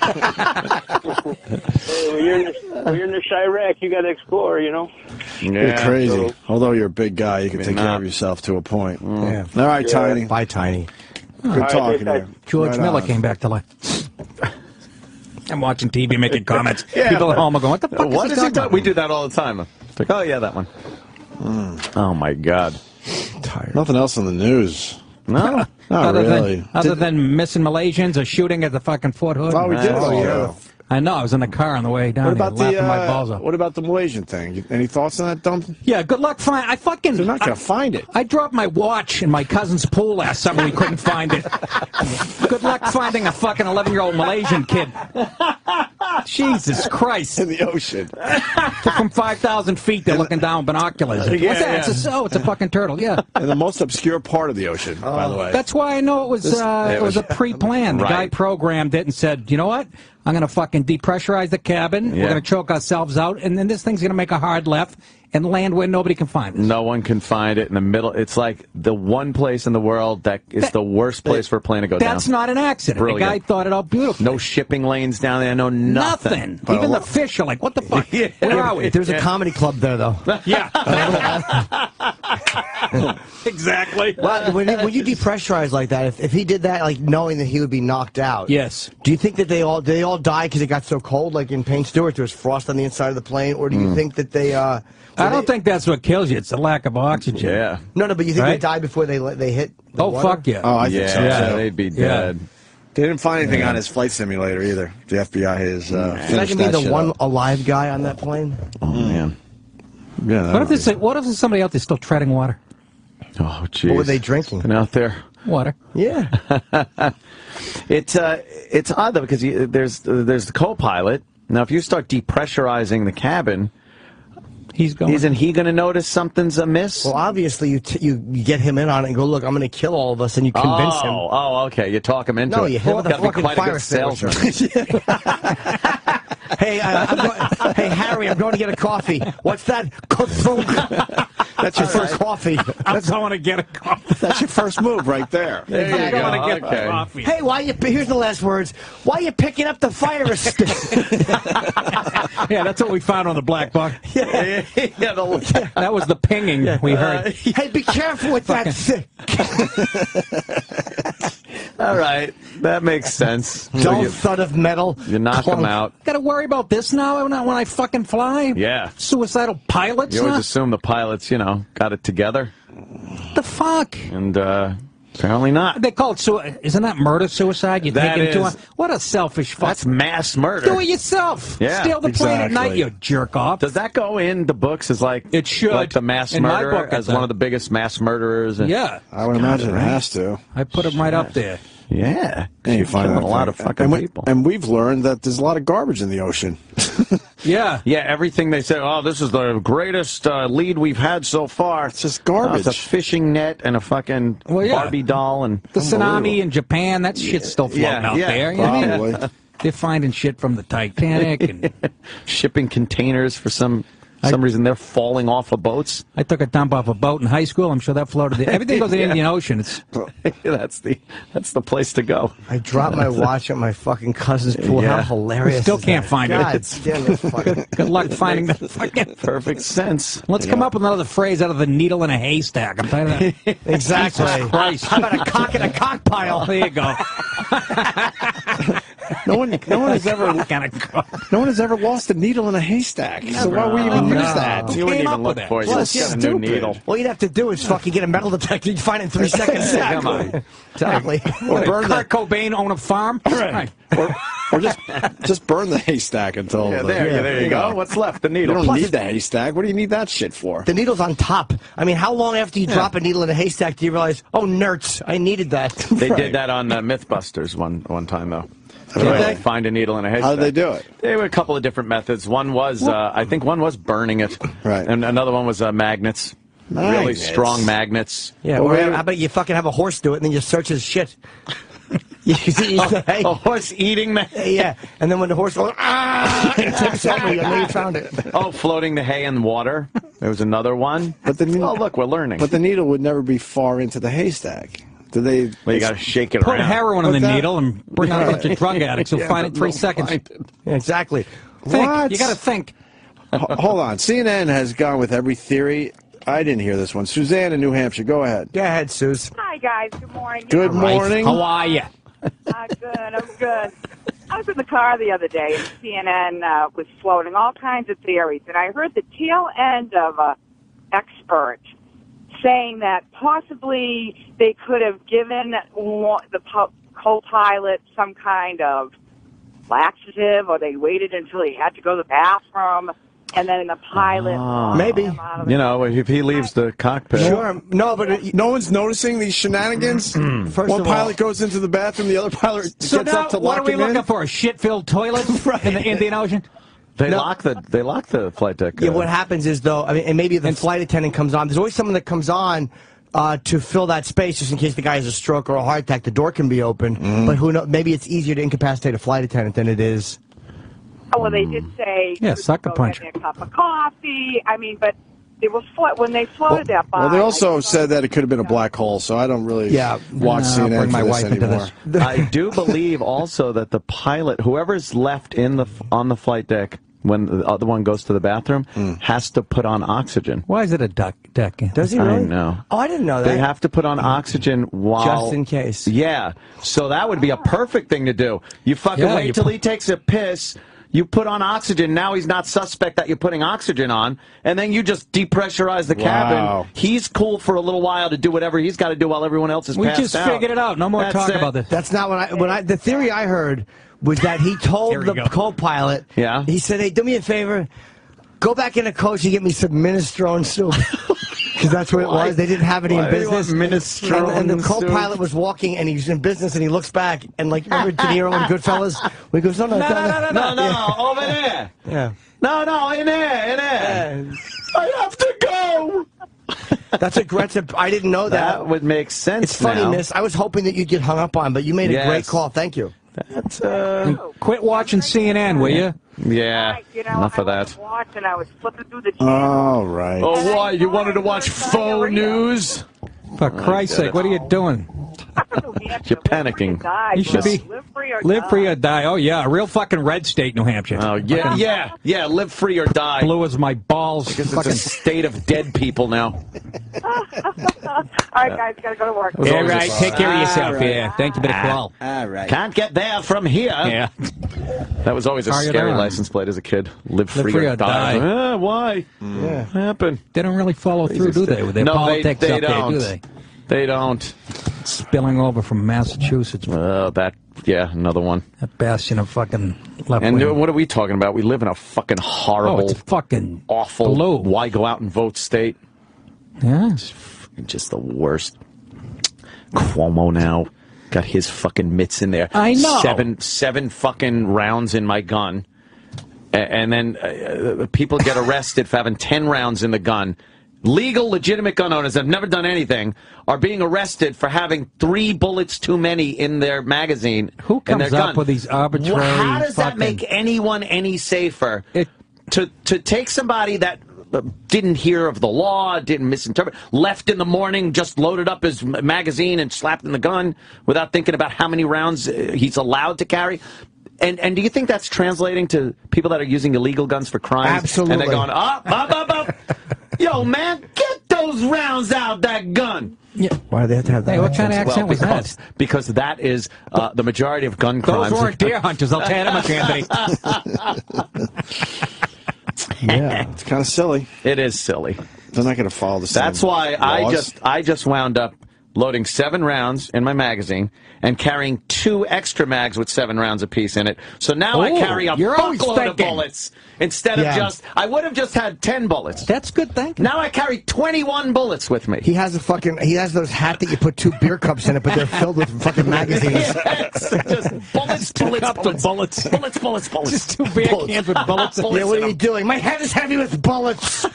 Hey, when you're in the, when you're in the Chirac, you got to explore, you know. You're crazy. so- Although you're a big guy, you can Maybe take care not. of yourself to a point. Yeah. All right, Yeah. Tiny. Bye, Tiny. Good All right, talking thanks, to you. George Right Miller on. came back to life. I'm watching T V making comments. Yeah, People at but- home are going, what the fuck What is is he he talking talking? about? We do that all the time. It's like, oh, yeah, that one. Oh, my God. Tired. Nothing else in the news. No. Not other really. Than, other than missing Malaysians or shooting at the fucking Fort Hood. Oh, we did. Oh, Oh, yeah. yeah. I know. I was in the car on the way down What here, about the laughing my uh, balls off. what about the Malaysian thing? You- Any thoughts on that, dump? Yeah, good luck find. I fucking. They're not gonna I, find it. I dropped my watch in my cousin's pool last summer. We couldn't find it. Good luck finding a fucking eleven-year-old Malaysian kid. Jesus Christ! In the ocean. From five thousand feet, they're looking down with binoculars. Yeah, What's that? yeah. It's a, oh, it's a fucking turtle. Yeah. In the most obscure part of the ocean, by the way. That's why I know it was This- uh, it it was was- a pre-plan. The guy Right. programmed it and said, you know what? I'm going to fucking depressurize the cabin. Yeah. We're going to choke ourselves out, and then this thing's going to make a hard left and land where nobody can find us. No one can find it in the middle. It's like the one place in the world that is That- the worst place for a plane to go down. That's not an accident. Brilliant. The guy thought it out beautifully. No shipping lanes down there. No nothing. Nothing. Even the fish are like, what the fuck? Yeah. Where are we? There's a comedy club there, though. Yeah. Exactly. Well, when, when you depressurize like that, if, if he did that, like knowing that he would be knocked out, Yes. do you think that they all they all died because it got so cold, like in Payne Stewart, there was frost on the inside of the plane, or do you think that they? Uh, I don't think that's what kills you. It's the lack of oxygen. Yeah. No, no, but you think they Right? died before they let- they hit? The Oh, water? fuck yeah. Oh, I think Yeah, so. yeah, too. they'd be Yeah. dead. They didn't find anything on his flight simulator either. The F B I has uh, finished Imagine being that the shit one up. alive guy on that plane. Oh, man. Yeah, that What if would there's what if there's somebody out there still treading water? Oh, jeez. What were they drinking? Been out there. Water. Yeah. It's uh, it's odd though because you, there's uh, there's the co-pilot. Now, if you start depressurizing the cabin, He's going. Isn't he going to notice something's amiss? Well, obviously, you, t you you get him in on it and go, look, I'm going to kill all of us, and you convince oh, him. Oh, okay. You talk him into no, it. you hit him with a Gotta be fucking quite a fire good salesman. Hey, uh, I'm going, hey, Harry, I'm going to get a coffee. What's that? Kofunk. That's your first coffee. I'm going to get a coffee. That's your first move right there. There I'm you going go. to get Okay. a coffee. Hey, why you? Here's the last words. Why you picking up the fire escape? Yeah, that's what we found on the black book. Yeah, yeah, the, That was the pinging we heard. Hey, be careful with that thing. all right, that makes sense. So Dull you, thud of metal. you knock Clunk. him out. Got to worry about this now when I, when I fucking fly? Yeah. Suicidal pilots You always now? assume the pilots, you know, got it together, The fuck? and uh, apparently not. They call it sui- isn't that murder suicide? You That take it to is- a, what a selfish fuck. That's mass murder. Do it yourself. Yeah, Steal the plane at night, exactly. you jerk off. Does that go in the books as like It should. like the mass In my murderer book, it as one does. of the biggest mass murderers? And, Yeah. I would imagine it has to. I put them right up there. yeah. And You're you find killing that a lot thing. of fucking and we, people. And we've learned that there's a lot of garbage in the ocean. Yeah. Yeah, everything they say, oh, this is the greatest uh, lead we've had so far. It's just Oh, garbage. it's a fishing net and a fucking Well, yeah. Barbie doll. And The tsunami in Japan, that shit's still floating Yeah, out yeah, there. You know what I mean? Probably. They're finding shit from the Titanic. And shipping containers for some some reason they're falling off of boats. I took a dump off a boat in high school. I'm sure that floated there. Everything goes in the Yeah. Indian Ocean. It's that's the that's the place to go. I dropped my watch at my fucking cousin's pool. Yeah. How hilarious! We still is can't that? find it. God It's- damn it! Fucking. good luck finding that fucking. Perfect sense. Let's come up with another phrase out of the needle in a haystack. I'm telling you that. Exactly. Jesus Christ. How about a cock in a cock pile? There you go. No one, no one has ever, Kind of no one has ever lost a needle in a haystack. So why would we even No. use that? You wouldn't came even up look with that? for it. You Plus, just it's get a new stupid. needle. All you'd have to do is fucking get a metal detector. You'd find it in three seconds. Exactly. Exactly. Or burn Kurt the, Cobain own a farm? Right. or, or just just burn the haystack until. Yeah, the, there, yeah, there you go. What's left? The You needle. don't Plus- need the haystack. What do you need that shit for? The needle's on top. I mean, how long after you drop a needle in a haystack do you realize, oh, nerds, I needed that? They did that on uh, MythBusters one one time though. Did Right. they? Find a needle in a haystack. How did they do it? There were a couple of different methods. One was, uh, I think, one was burning it, Right. and another one was uh, magnets. Really Magnets. strong magnets. Yeah, Well, or wait- how about you fucking have a horse do it and then you search his shit? You see, Oh, hey, a horse eating the yeah, and then when the horse goes, ah, it tips over, you know you found it. Oh, floating the hay in water. There was another one. But the Oh, look, we're learning. but the needle would never be far into the haystack. Do they? well, you got to shake it Put around. heroin in What's the that? needle and bring out a bunch of drug addicts who'll Yeah, find it in but three they'll seconds. find it. Yeah, exactly. Think. What? You got to think. Ho- Hold on. C N N has gone with every theory. I didn't hear this one. Suzanne in New Hampshire. Go ahead. Go ahead, Suze. Hi, guys. Good morning. Good morning. How are you? Uh, good. I'm good. I was in the car the other day, and C N N uh, was floating all kinds of theories, and I heard the tail end of a expert saying that possibly they could have given one- the pu- co-pilot some kind of laxative, or they waited until he had to go to the bathroom, and then the pilot Ah. Maybe. him out of the You know, if he leaves the cockpit. Sure. No, but it, No one's noticing these shenanigans. First One of all- pilot goes into the bathroom, the other pilot So gets now, up to what lock are we him looking in. for? A shit-filled toilet in the Indian Ocean? They No. lock the they lock the flight deck. yeah, uh, what happens is, though, I mean, and maybe the flight attendant comes on. There's always someone that comes on uh, to fill that space just in case the guy has a stroke or a heart attack. The door can be open, Mm-hmm. but who knows? Maybe it's easier to incapacitate a flight attendant than it is. Oh, well, they did say, Yeah, could sucker you go punch. get me a cup of coffee. I mean, but they were flo- when they floated that by. Well, they also I said that it could have been a black hole, so I don't really Yeah. watch No, C N N bring for my this wife into anymore. this. I do believe also that the pilot, whoever's left in the on the flight deck when the other one goes to the bathroom, has to put on oxygen. Why is it a duck deck? Does he I really? know. Oh, I didn't know that. They have to put on oxygen while Just in case. Yeah, so that would be a perfect thing to do. You fucking Yeah, wait you till put- he takes a piss. You put on oxygen. Now he's not suspect that you're putting oxygen on, and then you just depressurize the Wow. cabin. He's cool for a little while to do whatever he's got to do while everyone else is We passed just out. figured it out. No more That's talk it. about this. That's not what I. When I the theory I heard was that he told Here we the go. co-pilot. Yeah. He said, "Hey, do me a favor, go back in the coach and get me some minestrone soup." Because that's what it Why? was. They didn't have any Why in do you want business. And, and the minestrone co-pilot soup? was walking, and he's in business, and he looks back, and like, remember De Niro and Goodfellas? He goes, no, no, No, no, no, no, no, no, Yeah. over there. Yeah. No, no, in there, in there. I have to go. That's a great. I didn't know that. That would make sense. It's funny, now. Miss. I was hoping that you'd get hung up on, but you made a Yes. great call. Thank you. That's, uh, Quit watching C N N, will you? Yeah, You know, enough I of that. was watching. I was flipping through the channel. All right. Oh, why? You wanted to watch faux news? For Christ's sake, what are you doing? You're panicking. You should be live free or live free or die. Oh yeah, a real fucking red state, New Hampshire. Oh yeah, Fucking yeah, yeah. Live free or die. blue as my balls. Because it's Fucking- a state of dead people now. All right, guys, gotta go to work. was All always a right, fun. take care of yourself. All right. Yeah, thank you for the call. All right. Can't get there from here. Yeah. That was always a How you scary doing? license plate as a kid. Live free, Live free or, or die. die. Ah, why? Yeah. What happened? They don't really follow through, do they, with their no, politics they, they up there, don't. do they? They don't. Spilling over from Massachusetts. Oh, that, yeah, another one. That bastion of fucking left And wing. what are we talking about? We live in a fucking horrible, Oh, it's fucking awful, blue. why go out and vote state? Yeah. It's fucking just the worst. Cuomo now got his fucking mitts in there. I know. Seven, seven fucking rounds in my gun. A- And then uh, people get arrested for having ten rounds in the gun. Legal, legitimate gun owners that have never done anything are being arrested for having three bullets too many in their magazine. Who in their comes up gun. with these arbitrary? Well, how does that fucking- make anyone any safer? It- to to take somebody that uh, didn't hear of the law, didn't misinterpret, left in the morning, just loaded up his m- magazine and slapped in the gun without thinking about how many rounds uh, he's allowed to carry? And and do you think that's translating to people that are using illegal guns for crimes? Absolutely. And they're going, up, up, up, up. Yo, man, get those rounds out that gun. Yeah. Why do they have to have that? Hey, what kind of accent? accent was that? because, because that is uh, the majority of gun crimes. Those weren't deer hunters, I'll tell you that much, Anthony. Yeah, it's kind of silly. It is silly. They're not going to follow the same That's why I laws. just I just wound up loading seven rounds in my magazine and carrying two extra mags with seven rounds apiece in it. So now I Ooh, carry a you're always fuckload of thinking. bullets instead of Yeah. just. I would have just had ten bullets. That's good thinking. Now I carry twenty-one bullets with me. He has a fucking. He has those hat that you put two beer cups in it, but they're filled with fucking magazines. Yes, just bullets, bullets, cups of bullets, bullets. bullets, bullets, bullets. Just two beer Bullets. cans with bullets in Bullets Yeah, what in are you them. doing? My head is heavy with bullets.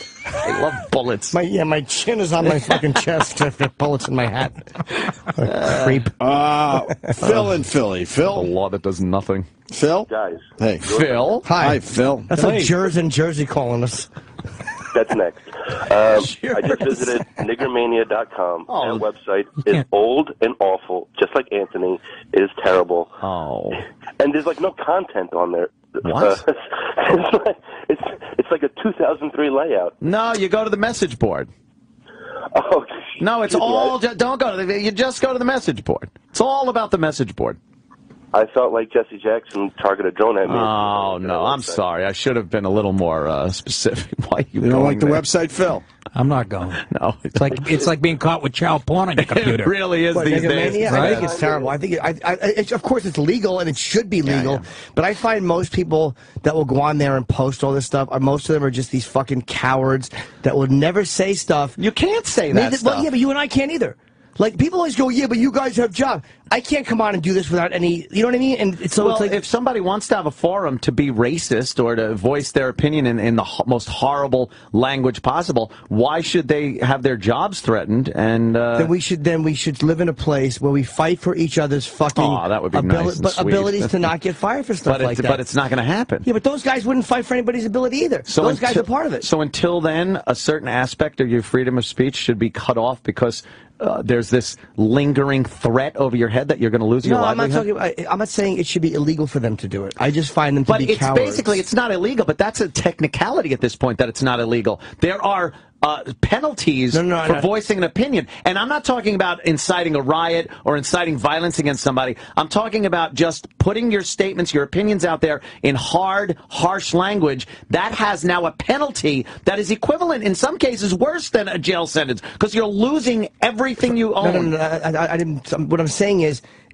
I love bullets. My yeah, my chin is on my fucking chest. I've got bullets in my hat. What a creep. Uh, Phil in Philly. A Phil? law that does nothing. Phil? Guys, Hey. Phil. Hi. Hi, Phil. That's like Jersey and Jersey calling us. that's next. Um, I just visited niggermania dot com. Oh, that website is old and awful, just like Anthony. It is terrible. Oh. And there's like no content on there. What? Uh, it's, like, it's, it's like a two thousand three layout. No, you go to the message board. Oh, No, it's excuse me, all. I- Ju- don't go to the. You just go to the message board. It's all about the message board. I felt like Jesse Jackson targeted a drone at me. Oh no, I'm sorry. I should have been a little more uh, specific. Why are you, You don't going like the there? website, Phil? I'm not going. No, It's like it's like being caught with child porn on your computer. it really is What, these Niggermania? days. I right? think it's terrible. I think, it, I, I, it's, of course, it's legal and it should be legal. yeah. But I find most people that will go on there and post all this stuff, are most of them are just these fucking cowards that will never say stuff. You can't say that Neither- stuff. Well, yeah, but you and I can't either. Like people always go, yeah, but you guys have jobs. I can't come on and do this without any. You know what I mean? And it's, so well, it's like if somebody wants to have a forum to be racist or to voice their opinion in, in the ho- most horrible language possible, why should they have their jobs threatened? And uh, then we should then we should live in a place where we fight for each other's fucking Aw, that would be abili- nice and but sweet. abilities to not get fired for stuff but, like it, that. but it's not going to happen. Yeah, but those guys wouldn't fight for anybody's ability either. So those guys until- are part of it. So until then, a certain aspect of your freedom of speech should be cut off because uh, there's this lingering threat over your head that you're going to lose your No, I'm not livelihood. talking. I, I'm not saying it should be illegal for them to do it. I just find them to But be it's cowards. basically, it's not illegal, but that's a technicality at this point that it's not illegal. There are uh, penalties No, no, no, for no. voicing an opinion. And I'm not talking about inciting a riot or inciting violence against somebody. I'm talking about just putting your statements, your opinions out there in hard, harsh language. That has now a penalty that is equivalent, in some cases, worse than a jail sentence because you're losing everything you No, own. no, no. I, I, I didn't. What I'm saying is,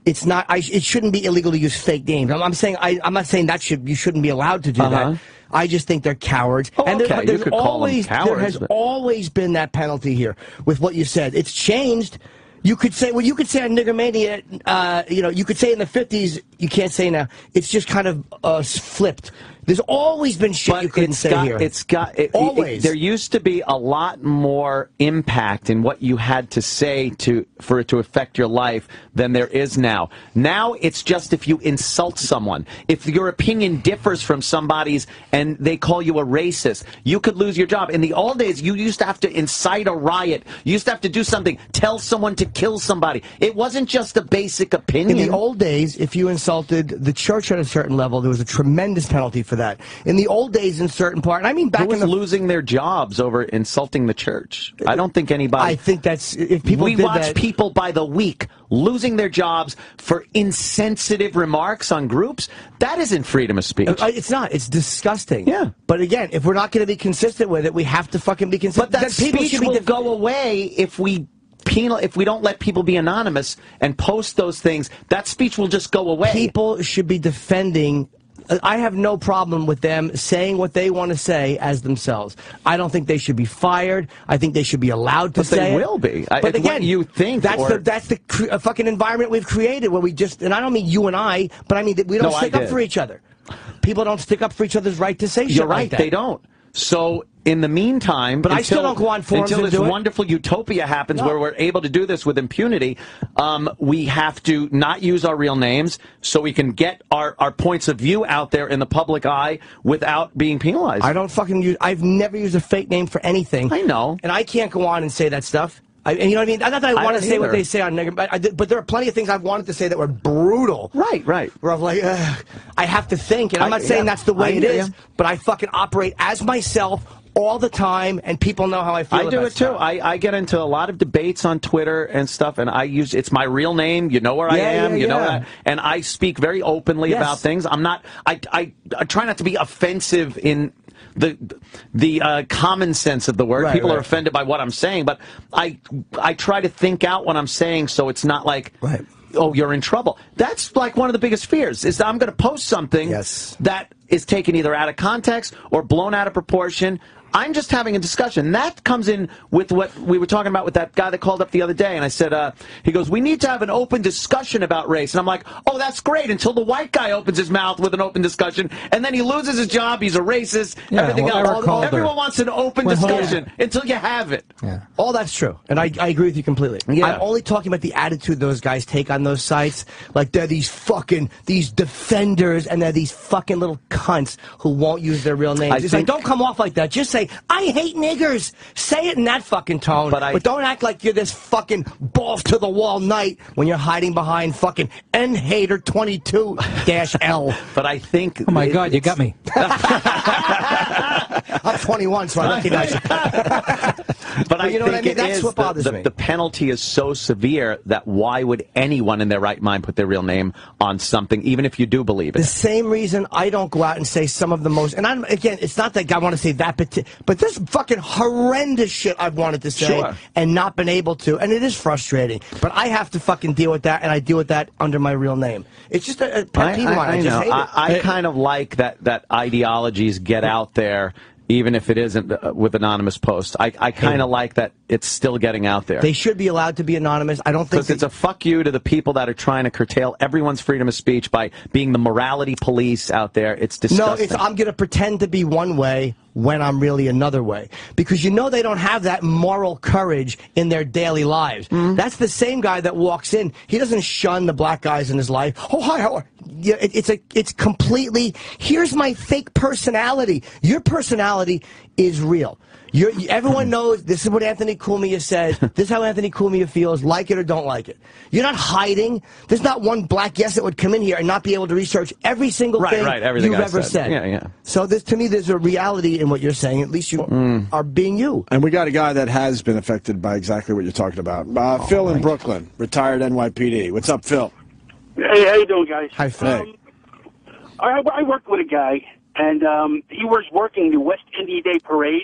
it's not. I, it shouldn't be illegal to use fake names. I'm, I'm saying. I, I'm not saying that should. You shouldn't be allowed to do Uh-huh. that. I just think they're cowards. Oh, and there, okay. there's You could call them always cowards, there has but- always been that penalty here with what you said. It's changed. You could say, well, you could say on Niggermania, uh, you know, you could say in the fifties, you can't say now. It's just kind of uh, flipped. There's always been shit But you couldn't it's say got, here. It's got it, Always. It, there used to be a lot more impact in what you had to say to for it to affect your life than there is now. Now it's just if you insult someone, if your opinion differs from somebody's and they call you a racist, you could lose your job. In the old days, you used to have to incite a riot. You used to have to do something, tell someone to kill somebody. It wasn't just a basic opinion. In the old days, if you insulted the church at a certain level, there was a tremendous penalty for that. In the old days, in certain part, and I mean back Who was in the losing their jobs over insulting the church? I don't think anybody. I think that's if people we did watch that, people by the week losing their jobs for insensitive remarks on groups. That isn't freedom of speech. Uh, It's not. It's disgusting. Yeah. But again, if we're not going to be consistent with it, we have to fucking be consistent. But that Then people speech should be will def- go away if we penal if we don't let people be anonymous and post those things. That speech will just go away. People should be defending. I have no problem with them saying what they want to say as themselves. I don't think they should be fired. I think they should be allowed to But say they it. will be. I- But it's again, what you think that's or- the that's the cr- uh, fucking environment we've created where we just, and I don't mean you and I, but I mean that we don't No, I stick up did. for each other. People don't stick up for each other's right to say shit You're like right. that. They don't. So in the meantime, But I until, still don't go on forums until and this do it. wonderful utopia happens No. where we're able to do this with impunity, um, we have to not use our real names so we can get our, our points of view out there in the public eye without being penalized. I don't fucking use. I've never used a fake name for anything. I know. And I can't go on and say that stuff. I, and you know what I mean? Not that I I want to don't say what either. they say on Nigger, but, I, did- but there are plenty of things I've wanted to say that were brutal. Right, right. Where I'm like, Ugh, I have to think, and I'm I- not saying yeah, that's the way I it hear is, ya. but I fucking operate as myself all the time, and people know how I feel. I do about it too. stuff. I, I get into a lot of debates on Twitter and stuff, and I use it's my real name. You know where I Yeah, am. yeah, you know, yeah. that, and I speak very openly Yes. about things. I'm not. I, I I try not to be offensive in the the uh, common sense of the word. Right, People are right. offended by what I'm saying, but I I try to think out what I'm saying, so it's not like. Right. Oh, you're in trouble. That's like one of the biggest fears is that I'm going to post something Yes. that is taken either out of context or blown out of proportion. I'm just having a discussion. That comes in with what we were talking about with that guy that called up the other day. And I said, uh, he goes, we need to have an open discussion about race. And I'm like, oh, that's great until the white guy opens his mouth with an open discussion. And then he loses his job. He's a racist. Yeah, everything well, else. Eric Calder- Everyone wants an open Well, hold on. discussion until you have it. Yeah. All that's true, and I, I agree with you completely. Yeah. I'm only talking about the attitude those guys take on those sites. Like they're these fucking these defenders, and they're these fucking little cunts who won't use their real names. I It's think- like, don't come off like that. Just say, I hate niggers. Say it in that fucking tone. But I- but don't act like you're this fucking balls to the wall knight when you're hiding behind fucking N hater twenty-two dash L. But I think. Oh my it- God, you it's- got me. I'm twenty-one, so I recognize you. But I you know what I think mean? it That's is what the- bothers the, me. the penalty is so severe that why would anyone in their right mind put their real name on something, even if you do believe The it? same reason I don't go out and say some of the most, and I'm again, it's not that I want to say that, but but there's fucking horrendous shit I've wanted to say Sure. and not been able to, and it is frustrating. But I have to fucking deal with that, and I deal with that under my real name. It's just a, a pet I, peeve of mine. I, I, I just know. hate I, it. I kind of like that that ideologies get out there, even if it isn't uh, with anonymous posts. I, I kind of like that it's still getting out there. They should be allowed to be anonymous. I don't think Because it's a fuck you to the people that are trying to curtail everyone's freedom of speech by being the morality police out there. It's No, disgusting. it's I'm going to pretend to be one way when I'm really another way. Because you know they don't have that moral courage in their daily lives. Mm-hmm. That's the same guy that walks in. He doesn't shun the black guys in his life. Oh, hi, how are you? It, it's, a, it's completely, here's my fake personality. Your personality is real. You're, everyone knows this is what Anthony Cumia says. This is how Anthony Cumia feels. Like it or don't like it. You're not hiding. There's not one black yes that would come in here and not be able to research every single Right, thing right, everything you've I ever said. said. Yeah, yeah. So this, to me, there's a reality in what you're saying. At least you Mm. are being you. And we got a guy that has been affected by exactly what you're talking about. Uh, Oh, Phil in Brooklyn, retired N Y P D. What's up, Phil? Hey, how you doing, guys? Hi, Phil. Um, I, I worked with a guy, and um, he was working the West Indy Day Parade,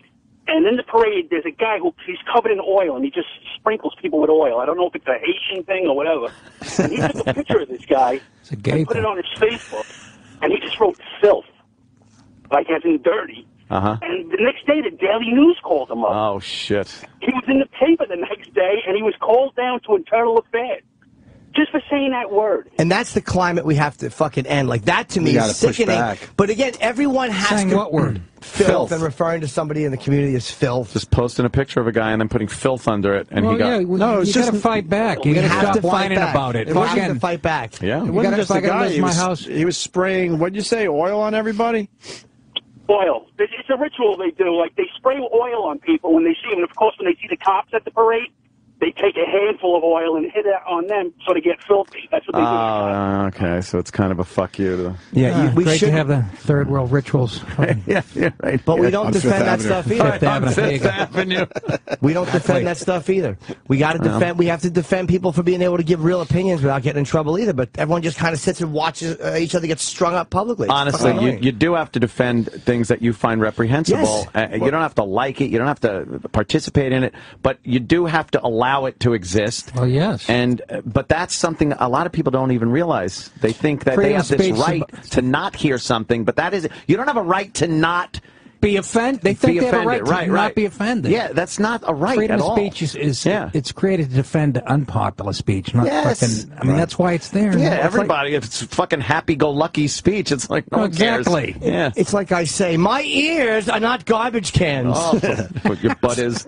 And in the parade, there's a guy who he's covered in oil, and he just sprinkles people with oil. I don't know if it's a Haitian thing or whatever. And he took a picture of this guy It's a gay and put thing. it on his Facebook, and he just wrote filth, like as in dirty. Uh-huh. And the next day, the Daily News called him up. Oh, shit. He was in the paper the next day, and he was called down to internal affairs just for saying that word. And that's the climate we have to fucking end. Like, that to We me gotta is push sickening. back. But again, everyone has Saying to... what word? Filth, Filth. and referring to somebody in the community as filth. Just posting a picture of a guy and then putting filth under it, and well, he got... yeah, well, No, you it's got to just- fight back. You We got to have stop to fight whining back. about it. We have Fucking- to fight back. Yeah. It You wasn't gotta- just if I a gotta guy. lose He my was, house- he was spraying, what'd you say, oil on everybody? Oil. It's it's a ritual they do. Like, they spray oil on people when they see them. And, of course, when they see the cops at the parade, they take a handful of oil and hit it on them so they get filthy. That's what they do. Oh, okay. So it's kind of a fuck you to... Yeah, Uh, you, we great should to have the third world rituals. yeah, yeah, right. But yeah. we don't On defend Fifth that Avenue. stuff either. Fifth Avenue. There you Fifth go. Avenue. We don't defend that stuff either. We got to defend. We have to defend people for being able to give real opinions without getting in trouble either. But everyone just kind of sits and watches uh, each other get strung up publicly. It's Honestly, fucking you, annoying. you do have to defend things that you find reprehensible. Yes. Uh, you don't have to like it. You don't have to participate in it. But you do have to allow it to exist. Well, yes. And uh, but that's something a lot of people don't even realize. They think that Freedom they of have this speech is right ab- to not hear something, but that is you don't have a right to not Be offended. They think be they have a offended. right to right, not right. be offended. Yeah, that's not a right Freedom at of all. speech is, is Yeah. it's created to defend unpopular speech, not Yes. fucking. I mean, that's why it's there. Yeah, It's like- everybody. If it's fucking happy-go-lucky speech, it's like no Oh, one cares. exactly. Yeah. It's like I say, my ears are not garbage cans. Oh, what your butt is.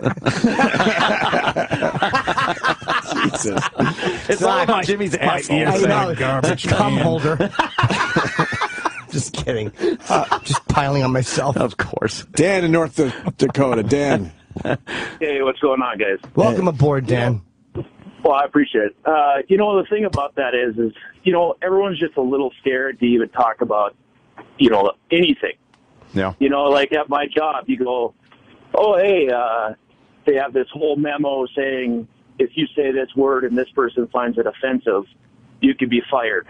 Jesus. It's all about Jimmy's my asshole. ears I are know. garbage Cum can. holder. Just kidding. Uh, just piling on myself. Of course. Dan in North Dakota. Dan. Hey, what's going on, guys? Welcome aboard, Dan. Well, I appreciate it. Uh, you know, the thing about that is, is, you know, everyone's just a little scared to even talk about, you know, anything. Yeah. You know, like at my job, you go, oh, hey, uh, they have this whole memo saying if you say this word and this person finds it offensive, you could be fired.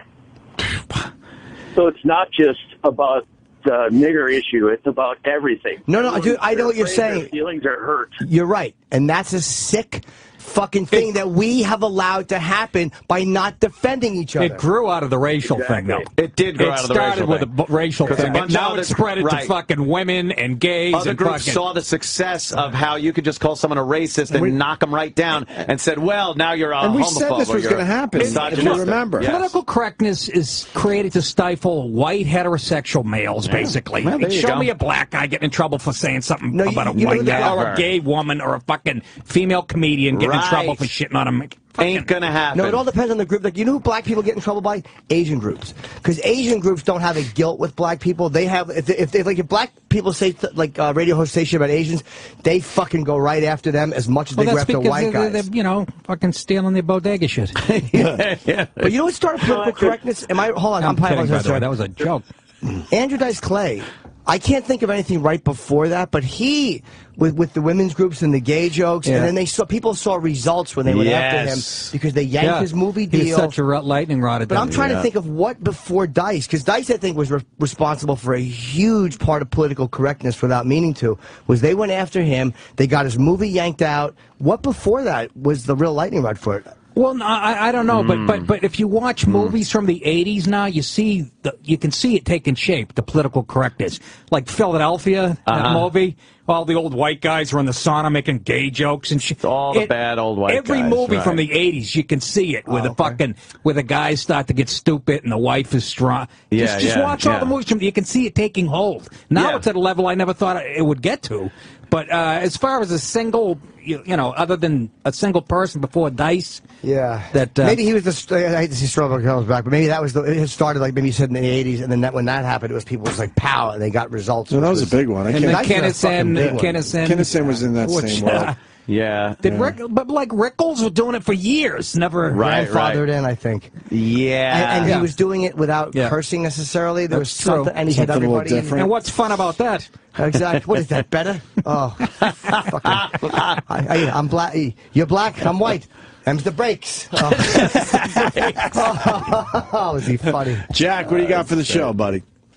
So it's not just about the nigger issue. It's about everything. No, no, dude, I know what you're They're afraid saying. Their feelings are hurt. You're right. And that's a sick fucking thing that we have allowed to happen by not defending each other. It grew out of the racial thing, though. It did grow it out of the started racial with thing. a b- racial 'Cause a thing. bunch And now of other- it's spread it right. to fucking women and gays. Other and groups fucking, saw the success of how you could just call someone a racist and We- knock them right down and said, well, now you're a And we homophobe. said this or was you're gonna happen, if you misogynist. remember. Yes. Political correctness is created to stifle white heterosexual males, basically. Well, there you Show go. me a black guy getting in trouble for saying something No, you- about a you know white that- guy or a Never. gay woman or a fucking female comedian getting in Right. trouble for shitting on a Ain't gonna happen. No, it all depends on the group. Like, you know who black people get in trouble by? Asian groups. Because Asian groups don't have a guilt with black people. They have, if, they, if, they, like, if black people say, th- like, uh, radio host say shit about Asians, they fucking go right after them as much as Well, they go that's after because white they're, guys. they're, you know, fucking stealing their bodega shit. yeah, yeah. But you know what started political correctness? Am I, hold on, I'm, I'm kidding, I'm by the way. sorry. That was a joke. Andrew Dice Clay, I can't think of anything right before that, but he, with with the women's groups and the gay jokes, Yeah. and then they saw people saw results when they went after him Yes. because they yanked Yeah. his movie He was deal. such a ru- lightning rod at But that. I'm trying Yeah. to think of what before Dice, because Dice, I think, was re- responsible for a huge part of political correctness without meaning to, was they went after him, they got his movie yanked out. What before that was the real lightning rod for it? Well, no, I, I don't know, but Hmm. but but if you watch movies from the eighties now, you see the, you can see it taking shape. The political correctness, like Philadelphia, that Uh-huh. movie. All the old white guys were in the sauna making gay jokes and shit. All the bad old white Every guys, movie from right. the eighties, you can see it, where the fucking where the guys start to get stupid and the wife is strong. Yeah, just just yeah, watch all yeah. the movies from. You can see it taking hold. Now Yeah. it's at a level I never thought it would get to. But uh, as far as a single, you, you know, other than a single person before Dice, Yeah. that uh, maybe he was the, st- I hate to see Strawberry Comes back, but maybe that was the, it started like maybe you said in the eighties, and then that, when that happened, it was people was like, pow, and they got results. No, that which was a big one. I and can't- then Dice was a fucking Kennison, big one. Kennison, Kennison was in that which, same world. uh, Yeah. Did yeah. Rick, but like Rickles was doing it for years, never Right, grandfathered in, I think. Yeah. And, and Yeah. he was doing it without Yeah. cursing necessarily. There was That's true. something, and he hit Something a little everybody. different. And what's fun about that? Exactly. What is that, better? Oh, fucking. I, I, I'm black. You're black. I'm white. Them's the breaks. Oh. oh, is he funny? Jack, what do you got for the show, buddy?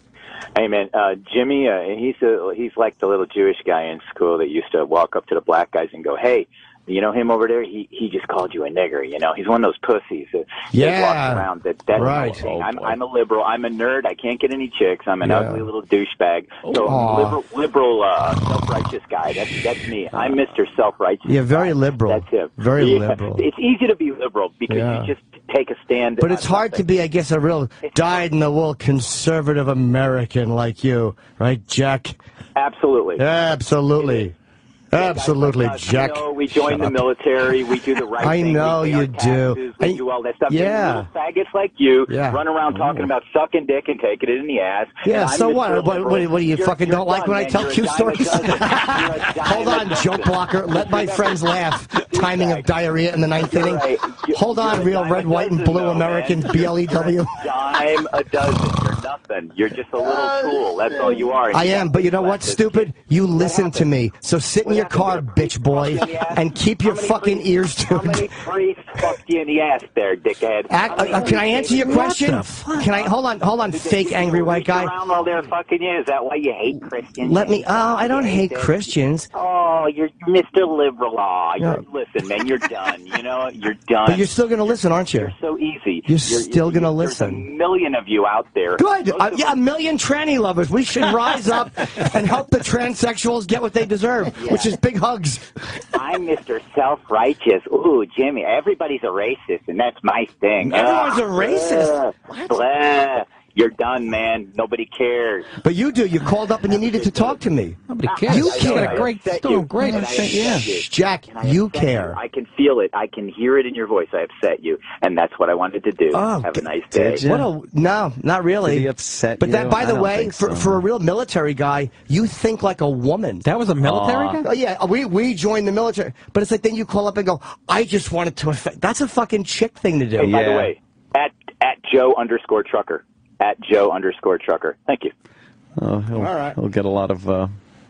Hey man, uh, Jimmy, uh, he's a, he's like the little Jewish guy in school that used to walk up to the black guys and go, "Hey, you know him over there? He he just called you a nigger. You know, he's one of those pussies that, Yeah. that walks around. That that's Right. my thing. Oh, I'm boy. I'm a liberal. I'm a nerd. I can't get any chicks. I'm an Yeah. ugly little douchebag. So Aw. liberal, liberal, uh, self-righteous guy. That's that's me. I'm Mister Self-righteous. Yeah, very liberal. That's him. Very Yeah. liberal. It's easy to be liberal because Yeah. you just take a stand. But on it's hard to be, I guess, a real dyed-in-the-wool conservative American like you, right, Jack? Absolutely. Absolutely. Absolutely, Jack. You know, we join the military. We do the right I thing. know we pay our you do. taxes, We I- do all that stuff. yeah. And little faggots like you Yeah. run around talking about sucking dick and taking it in the ass. Yeah, And I'm so Mister what? What, Liberal. what, what do you You're- fucking you're don't like done, when I man. tell You're a cute dime a stories? dozen. You're a dime Hold a on, dozen. joke blocker. Let my friends laugh. Timing of diarrhea in the ninth You're inning. right. You're- Hold on, you're a real dime a red, white, and dozen, blue though, Americans, man. B L E W. Dime a dozen. You're nothing. You're just a little tool. That's all you are. I am, but you know what, stupid? You listen to me. So sit in your car, bitch boy, and keep your fucking ears How many tuned. priests fucked you in the ass there, dickhead? Act, uh, uh, can I answer your question? Can I hold on? Hold on, fake angry white guy. Around while they're fucking you. Is that why you hate Christians? Let me. Oh, I don't hate Christians. Oh, you're Mister Liberal. Oh, you're, No. listen, man, you're done. You know, you're done. But you're still going to listen, aren't you? You're so easy. You're still going to listen. A million of you out there. Good. Uh, yeah, a million tranny lovers. We should rise up and help the transsexuals get what they deserve, which is big hugs. I'm Mister Self-Righteous. Ooh, Jimmy, everybody's a racist, and that's my thing. Everyone's Ah, a racist. Blah, blah. You're done, man. Nobody cares. But you do. You called up and you needed to talk to me. Nobody cares. You I know, care. I Great, upset doing you. great. And I upset Yeah. you. Jack, And I you upset care. I can feel it. I can hear it in your voice. I upset you, and that's what I wanted to do. Oh, Have a nice day. What a no, not really. Did he upset But you? that, by I the don't way, think for so. for a real military guy, you think like a woman. That was a military Aw. guy? Oh yeah, we we joined the military, but it's like then you call up and go, I just wanted to affect. That's a fucking chick thing to do. Hey, by the way, at at Joe underscore Trucker, at Joe underscore Trucker. Thank you. Oh, he'll, All right. he'll get a lot of uh,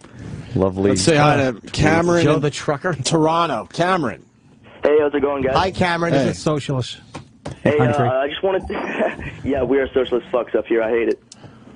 lovely. Let's say hi to Cameron. Joe in the trucker. Toronto. Cameron. Hey, how's it going, guys? Hi, Cameron. Hey. Is it socialist? Hey, Country. uh, I just wanted to... yeah, we are socialist fucks up here. I hate it.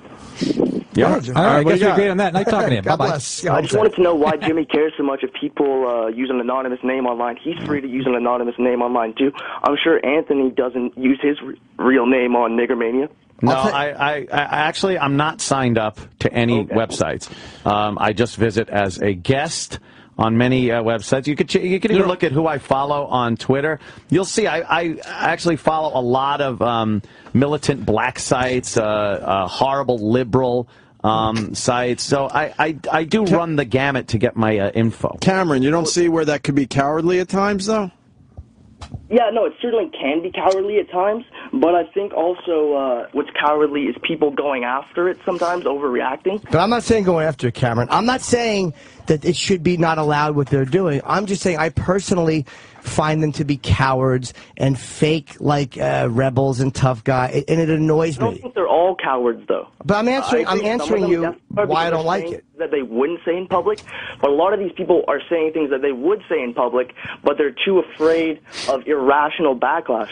Yeah. All right, what do I guess you we got? agree on that. Nice talking to you. God Bye-bye. bless. I just wanted to know why Jimmy cares so much if people uh, use an anonymous name online. He's free to use an anonymous name online, too. I'm sure Anthony doesn't use his re- real name on Niggermania. No, I, I, I actually I'm not signed up to any Okay. websites. Um, I just visit as a guest on many uh, websites. You could ch- you could even look at who I follow on Twitter. You'll see I, I actually follow a lot of um, militant black sites, uh, uh, horrible liberal um, sites. So I, I, I do run the gamut to get my uh, info. Cameron, you don't see where that could be cowardly at times, though? Yeah, no, it certainly can be cowardly at times, but I think also uh, what's cowardly is people going after it sometimes, overreacting. But I'm not saying going after Cameron. I'm not saying that it should be not allowed what they're doing. I'm just saying I personally find them to be cowards and fake like uh, rebels and tough guys, and it annoys I don't me. think they're all cowards, though. But I'm answering. I I'm think some of answering them you definitely are why I because don't they're like saying it. That they wouldn't say in public, but a lot of these people are saying things that they would say in public, but they're too afraid of irrational backlash.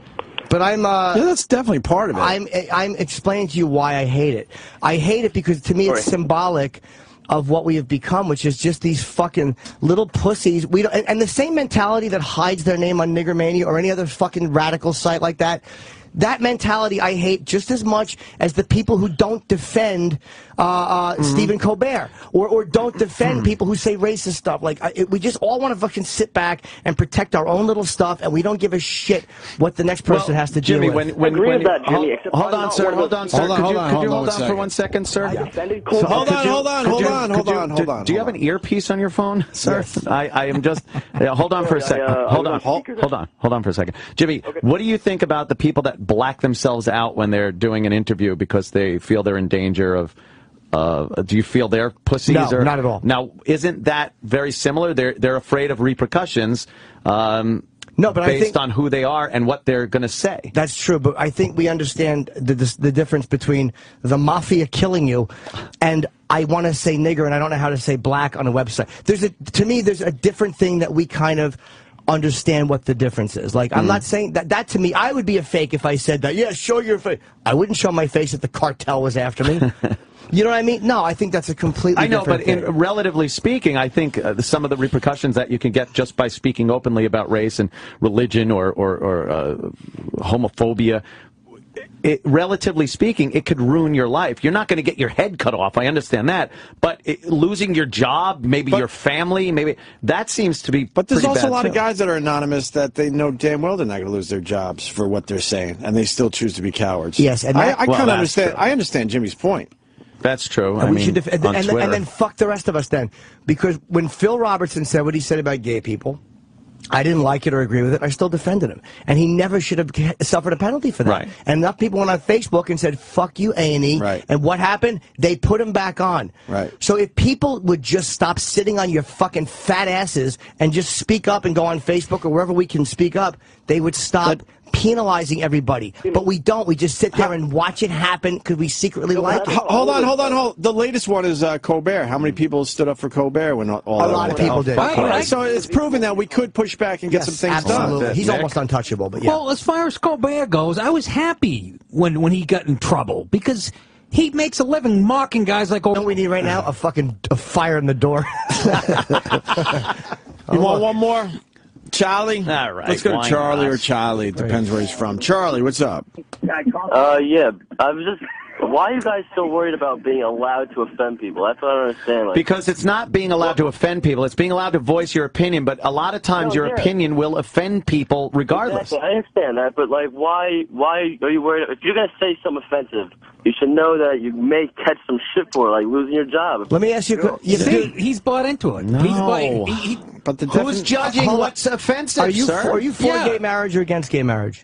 But I'm. Uh, Yeah, that's definitely part of it. I'm. I'm explaining to you why I hate it. I hate it because to me it's Sorry. symbolic of what we have become, which is just these fucking little pussies. We don't, and, and the same mentality that hides their name on Niggermania or any other fucking radical site like that. That mentality I hate just as much as the people who don't defend uh, uh, Mm-hmm. Stephen Colbert or, or don't defend people who say racist stuff. Like I, it, we just all want to fucking sit back and protect our own little stuff, and we don't give a shit what the next person has to Jimmy, deal with. when, when, agree when with that, you- Jimmy, hold, except hold I'm on, not sir. one of Hold those- on, sir. Hold on, could hold you, on, could hold you on hold one on for second. one second, sir? I defended So- Colbert. Hold on, could you- hold on, could hold you- on, could hold you- on, hold on, do, hold on, Do you hold have an earpiece on your phone, sir? I, I am just. Yeah, hold on for a second. I, uh, hold I on. was on Hold, speaker hold on. Hold on for a second. Jimmy, what do you think about the people that black themselves out when they're doing an interview because they feel they're in danger of? Uh, do you feel they're pussies? No, or, not at all. Now, isn't that very similar? They're they're afraid of repercussions. Um, No, but I based think- on who they are and what they're going to say. That's true, but I think we understand the, the, the difference between the mafia killing you and I want to say nigger and I don't know how to say black on a website. There's a, to me, there's a different thing that we kind of understand what the difference is. Like, I'm not saying that, that to me, I would be a fake if I said that. Yeah, show your face. I wouldn't show my face if the cartel was after me. You know what I mean? No, I think that's a completely I know, different but in, thing. relatively speaking, I think uh, some of the repercussions that you can get just by speaking openly about race and religion or, or, or uh, homophobia, it, relatively speaking, it could ruin your life. You're not going to get your head cut off. I understand that. But it, losing your job, maybe but, your family, maybe that seems to be But there's pretty also bad a lot too. of guys that are anonymous that they know damn well they're not going to lose their jobs for what they're saying, and they still choose to be cowards. Yes, and that, I, I well, kind of that's understand. true. I understand Jimmy's point. That's true. And I we mean, should def- and, on and, Twitter. and then fuck the rest of us then. Because when Phil Robertson said what he said about gay people, I didn't like it or agree with it. I still defended him. And he never should have suffered a penalty for that. Right. And enough people went on Facebook and said, fuck you, A and E. Right. And what happened? They put him back on. Right. So if people would just stop sitting on your fucking fat asses and just speak up and go on Facebook or wherever we can speak up, they would stop penalizing everybody. But we don't. We just sit there and watch it happen because we secretly like it. Hold on, hold on, hold. The latest one is uh, Colbert. How many people stood up for Colbert when all, all A that lot of went people down? did. All right, so it's proven that we could push back and get Yes, some things absolutely. done. He's Nick? almost untouchable, but yeah. Well, as far as Colbert goes, I was happy when, when he got in trouble because he makes a living mocking guys like... You know what we need right now? A fucking a fire in the door. You want one more? Charlie? All right, Let's go why to Charlie not? or Charlie. It depends where he's from. Charlie, what's up? Uh, yeah, I was just. Why are you guys so worried about being allowed to offend people? That's what I don't understand. Like, Because it's not being allowed to offend people. It's being allowed to voice your opinion. But a lot of times No, your yeah. opinion will offend people regardless. Exactly, I understand that, but like, why? Why are you worried? If you're gonna say something offensive, you should know that you may catch some shit for it, like losing your job. Let me ask you a que- you See, he's bought into it. No. He's bought, he, he, But the Who's defin- judging Hold on. what's offensive, Are you sir? for, are you for Yeah. gay marriage or against gay marriage?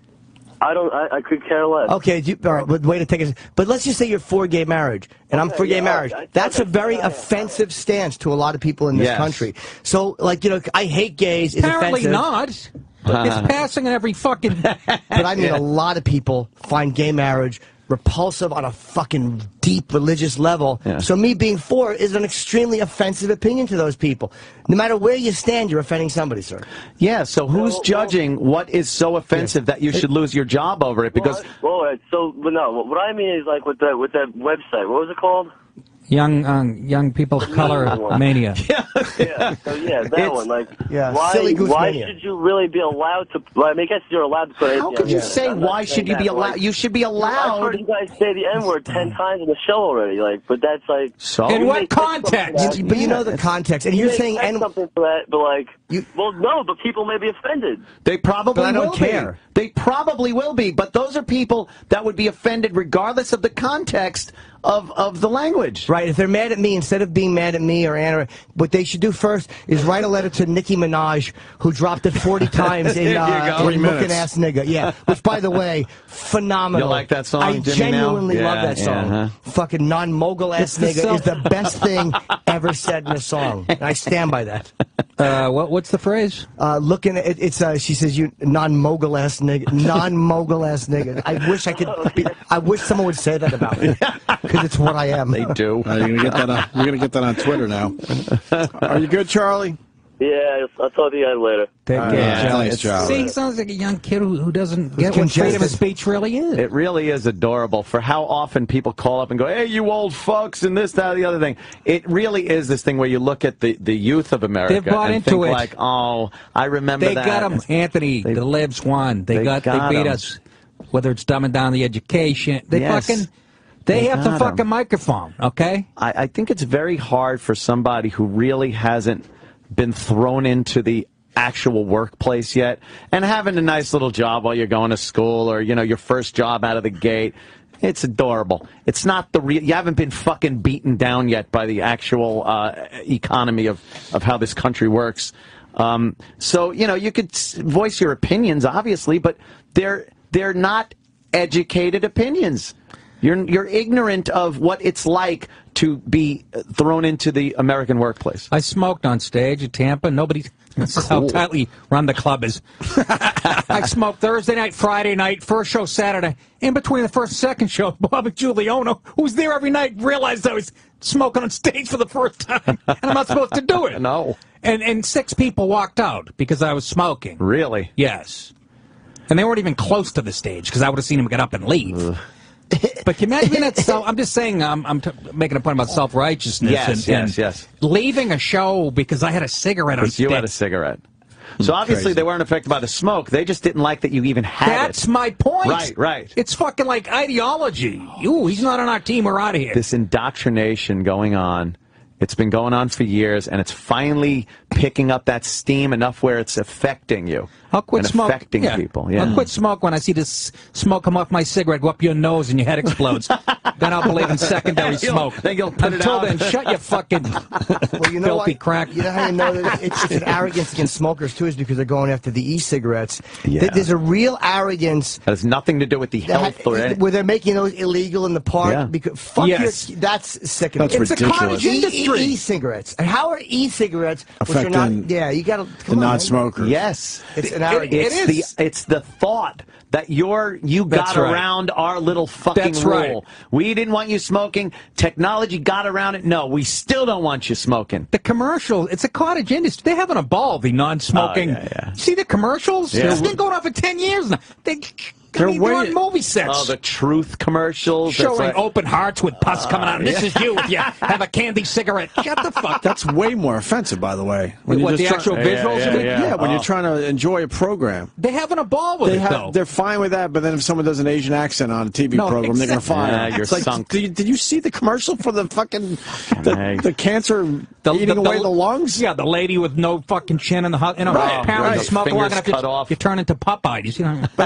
I don't. I, I could care less. Okay, you, all right, but way to take it. But let's just say you're for gay marriage, and I'm Okay, for gay yeah, marriage. I- I- That's a okay, very yeah, yeah. offensive stance to a lot of people in this Yes. country. So, like, you know, I hate gays is apparently offensive. not. It's passing in every fucking... But I mean, a lot of people find gay marriage repulsive on a fucking deep religious level. Yeah. So me being for is an extremely offensive opinion to those people. No matter where you stand, you're offending somebody, sir. Yeah, so who's judging what is so offensive that you should lose your job over it? Because Well, all right, so, but no, what what I mean is like with that with that website. What was it called? Young um, young people of color mania. Yeah, so yeah, that It's- one. Like, Yeah, why? silly goose Why mania. should you really be allowed to? Well, I mean, I guess you're allowed to put. how could you say why should you be allowed? You should be I've allowed. heard you guys say the N word ten times in the show already. Like, but that's like. So In you what may take something context? for that. But you know the context, and You you're may saying take and something for that, but like, You- well, no, but people may be offended. They probably But I don't will care. be. They probably will be, but those are people that would be offended regardless of the context of, of the language. right. If they're mad at me, instead of being mad at me or Anna, what they should do first is write a letter to Nicki Minaj, who dropped it forty times in, There you uh, go. in Three Looking minutes. Ass Nigga. Yeah, which by the way, phenomenal. You like that song, I Jimmy, now? genuinely Yeah, love that song. yeah, huh? Fucking non-mogul ass It's the nigga self- is the best thing ever said in a song. And I stand by that. Uh, what, what's the phrase? Uh, looking at it, it's uh, she says you non-mogul ass nigga, non-mogul ass nigga. I wish I could. Be, I wish someone would say that about me because it's what I am. They do. Uh, you're gonna get that. On, you're gonna get that on Twitter now. Are you good, Charlie? Yeah, I'll talk to you guys later. Take All care, right, Charlie. thanks, Charlie. See, he sounds like a young kid who, who doesn't get what freedom of congested. speech really is. It really is adorable for how often people call up and go, hey, you old fucks, and this, that, the other thing. It really is this thing where you look at the, the youth of America They've bought and into think it. like, oh, I remember They that. got him, Anthony. They- the libs won. They, they got, got They beat 'em. us. Whether it's dumbing down the education, they Yes. fucking. They, They have the got 'em. fucking microphone. Okay. I, I think it's very hard for somebody who really hasn't been thrown into the actual workplace yet and having a nice little job while you're going to school or, you know, your first job out of the gate. It's adorable. It's not the real. You haven't been fucking beaten down yet by the actual uh, economy of, of how this country works. Um, so, you know, you could s- voice your opinions, obviously, but they're they're not educated opinions. You're you're ignorant of what it's like to be thrown into the American workplace. I smoked on stage at Tampa. Nobody. This is how Cool. tightly run the club is. I smoked Thursday night, Friday night, first show Saturday. In between the first and second show, Bobby Giuliano, who's there every night, realized I was smoking on stage for the first time, and I'm not supposed to do it. No. And and six people walked out because I was smoking. Really? Yes. And they weren't even close to the stage because I would have seen him get up and leave. But can you imagine that? So I'm just saying, um, I'm t making a point about self-righteousness. Yes, and, yes, and yes. Leaving a show because I had a cigarette on Because you stick. had a cigarette. So obviously Crazy. they weren't affected by the smoke. They just didn't like that you even had That's it. my point. Right, right. It's fucking like ideology. Ooh, he's not on our team. We're out of here. This indoctrination going on. It's been going on for years, and it's finally picking up that steam enough where it's affecting you. I'll quit and smoke. affecting yeah. people. Yeah. I'll quit smoke when I see this smoke come off my cigarette, go up your nose, and your head explodes. Then I'll believe in secondary You'll- smoke. then you'll put it Until out. then, shut your fucking Well, you know filthy what? crack. You know how you know that it's, it's an arrogance against smokers too, is because they're going after the e-cigarettes. Yeah. There- There's a real arrogance That has nothing to do with the health or anything. where they're making those illegal in the park. Yeah. Because fuck Yes. your, that's sickening. That's it's ridiculous. a cottage industry. E- e-cigarettes. And how are e-cigarettes? Which are not. Affecting Yeah, you got to the non-smokers. Yes. It's an It- arrogance. It's the it's the thought that you're you got That's right. around our little fucking That's rule. right. We didn't want you smoking. Technology got around it. No, we still don't want you smoking. The commercial, it's a cottage industry. They haven't evolved, the non-smoking. Oh, yeah, yeah. See the commercials? Yeah. It's been going on for ten years now. They, They're I mean, they're way- on movie sets. Oh, the truth commercials. That's Showing like- open hearts with pus coming out. And this yeah. is you with you. Have a candy cigarette. Shut the fuck up. That's way more offensive, by the way. What, you're the just actual try- visuals? Yeah, you mean? yeah, Yeah, when Oh. you're trying to enjoy a program. They haven't evolved with They it, have, though. they're fine with that, but then if someone does an Asian accent on a T V No, program, they're going to exactly. fire Yeah, them. you're It's like, sunk. Did you, did you see the commercial for the fucking the, Hey. the cancer The- eating the- away the- the lungs? Yeah, the lady with no fucking chin in the hut. You know, Right, apparently right. the smoke Fingers long enough, cut you, off. you turn into Popeye. You see?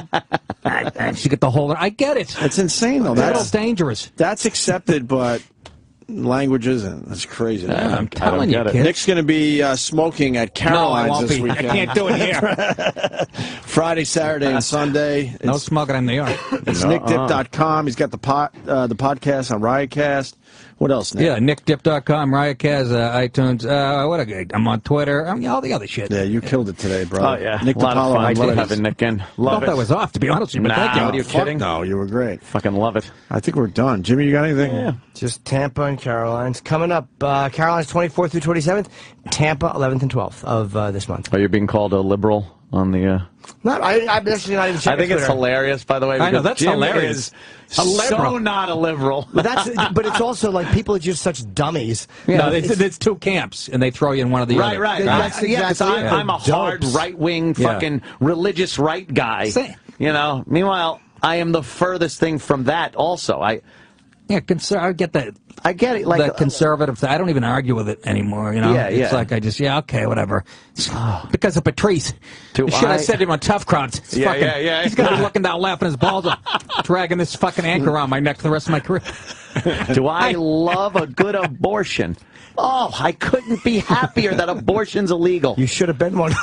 You get the whole. I get it. It's insane, though. It's a little That's, dangerous. that's accepted, but language isn't. That's crazy. Yeah, I'm telling don't you, get it. kid. Nick's going to be uh, smoking at No, I Caroline's won't this be. I weekend. can't do it here. Friday, Saturday, and Sunday. No It's, smoking in New York. it's nick dip dot com. He's got the pot, uh, the podcast on Riotcast. What else, Nick? Yeah, nick dip dot com, Riotcast, uh, iTunes. Uh, what a good. I'm on Twitter. I mean, all the other shit. Yeah, you killed it today, bro. Oh yeah, Nick a lot of Dipaolo fun. on Twitter. Having Nick in. I Love thought it. that was off, to be honest with you, but thank you. Nah, what are you Fuck kidding? No, you were great. Fucking love it. I think we're done. Jimmy, you got anything? Yeah. Just Tampa and Caroline's coming up. Uh, Caroline's twenty-fourth through twenty-seventh. Tampa eleventh and twelfth of uh, this month. Are you being called a liberal on the? Uh... Not. I, I'm actually not even. I checking think it's Twitter. hilarious. By the way, I know, because that's Jim hilarious. Is A liberal. so not a liberal. But that's. But it's also like people are just such dummies. Yeah, No, it's, it's two camps, and they throw you in one of the Right, other. right. That's I, yeah, 'cause exactly I'm, it. I'm a hard Dopes. right-wing Yeah. fucking religious right guy. Say- You know. Meanwhile, I am the furthest thing from that. Also, I. Yeah, conser- I get that. I get it. Like the conservative thing. I don't even argue with it anymore. You know, Yeah, it's yeah. like I just yeah, okay, whatever. Because of Patrice, Do the shit I, I- said to him on Tough Crowds. It's Yeah, fucking, yeah, yeah. He's gonna be looking down, laughing his balls off, dragging this fucking anchor around my neck for the rest of my career. Do I love a good abortion? Oh, I couldn't be happier that abortion's illegal. You should have been one.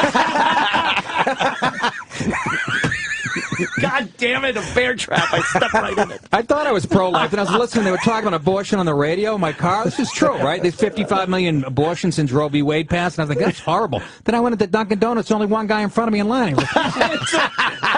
God damn it, a bear trap. I stepped right in it. I thought I was pro-life, and I was listening. They were talking about abortion on the radio in my car. This is true, right? There's fifty-five million abortions since Roe v. Wade passed, and I was like, that's horrible. Then I went into Dunkin' Donuts, only one guy in front of me in line. I was like,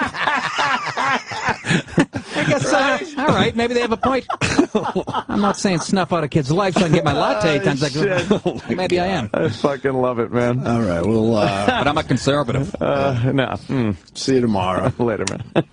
I guess, uh, all right, maybe they have a point. I'm not saying snuff out a kid's life so I can get my latte eight times. Like, Oh, maybe I am. I fucking love it, man. All right, well, uh, But I'm a conservative. Uh, no. Mm. see you tomorrow. Later, man.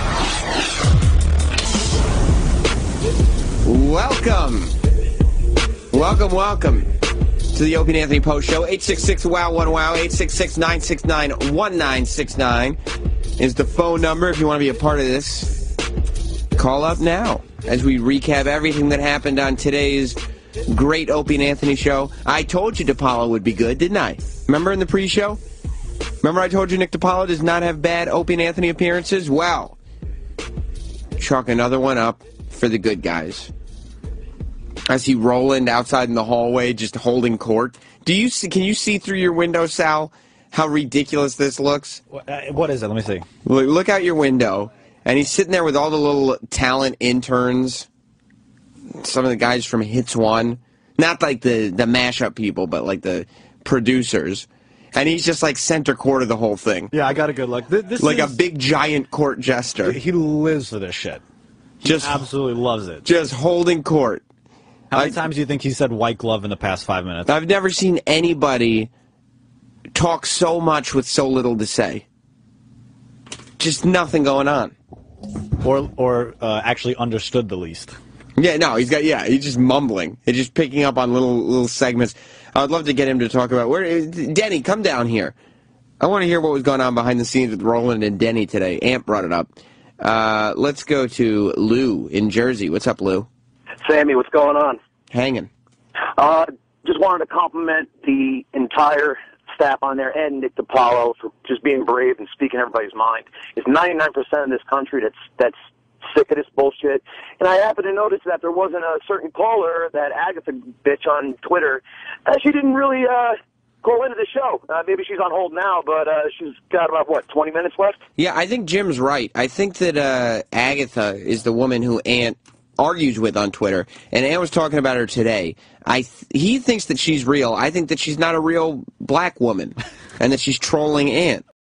Welcome. Welcome, welcome to the Opie and Anthony Post Show. eight six six, wow one wow, eight six six, nine six nine, one nine six nine is the phone number if you want to be a part of this. Call up now as we recap everything that happened on today's great Opie and Anthony show. I told you Dipaolo would be good, didn't I? Remember in the pre-show? Remember I told you Nick Dipaolo does not have bad Opie and Anthony appearances? Well, chalk another one up for the good guys. I see Roland outside in the hallway just holding court. Do you see, can you see through your window, Sal, how ridiculous this looks? What is it? Let me see. Look, look out your window, and he's sitting there with all the little talent interns, some of the guys from Hits One. Not like the, the mashup people, but like the producers. And he's just like center court of the whole thing. Yeah, I got a good look. Th- This Like a is, big giant court jester. He lives for this shit. He Just- absolutely loves it. Just holding court. How many I- times do you think he said white glove in the past five minutes? I've never seen anybody talk so much with so little to say. Just nothing going on. or or uh, actually understood the least. Yeah, no, he's got, yeah, he's just mumbling. He's just picking up on little little segments. I'd love to get him to talk about, where, Denny, come down here. I want to hear what was going on behind the scenes with Roland and Denny today. Amp brought it up. Uh, let's go to Lou in Jersey. What's up, Lou? Sammy, what's going on? Hanging. Uh, just wanted to compliment the entire staff on there and Nick Dipaolo for just being brave and speaking everybody's mind. It's ninety-nine percent of this country that's that's sick of this bullshit. And I happened to notice that there wasn't a certain caller, that Agatha bitch on Twitter. Uh, she didn't really uh, call into the show. Uh, maybe she's on hold now, but uh, she's got about, what, twenty minutes left? Yeah, I think Jim's right. I think that uh, Agatha is the woman who Ant argues with on Twitter, and Ant was talking about her today. I th he thinks that she's real. I think that she's not a real black woman, and that she's trolling Ant.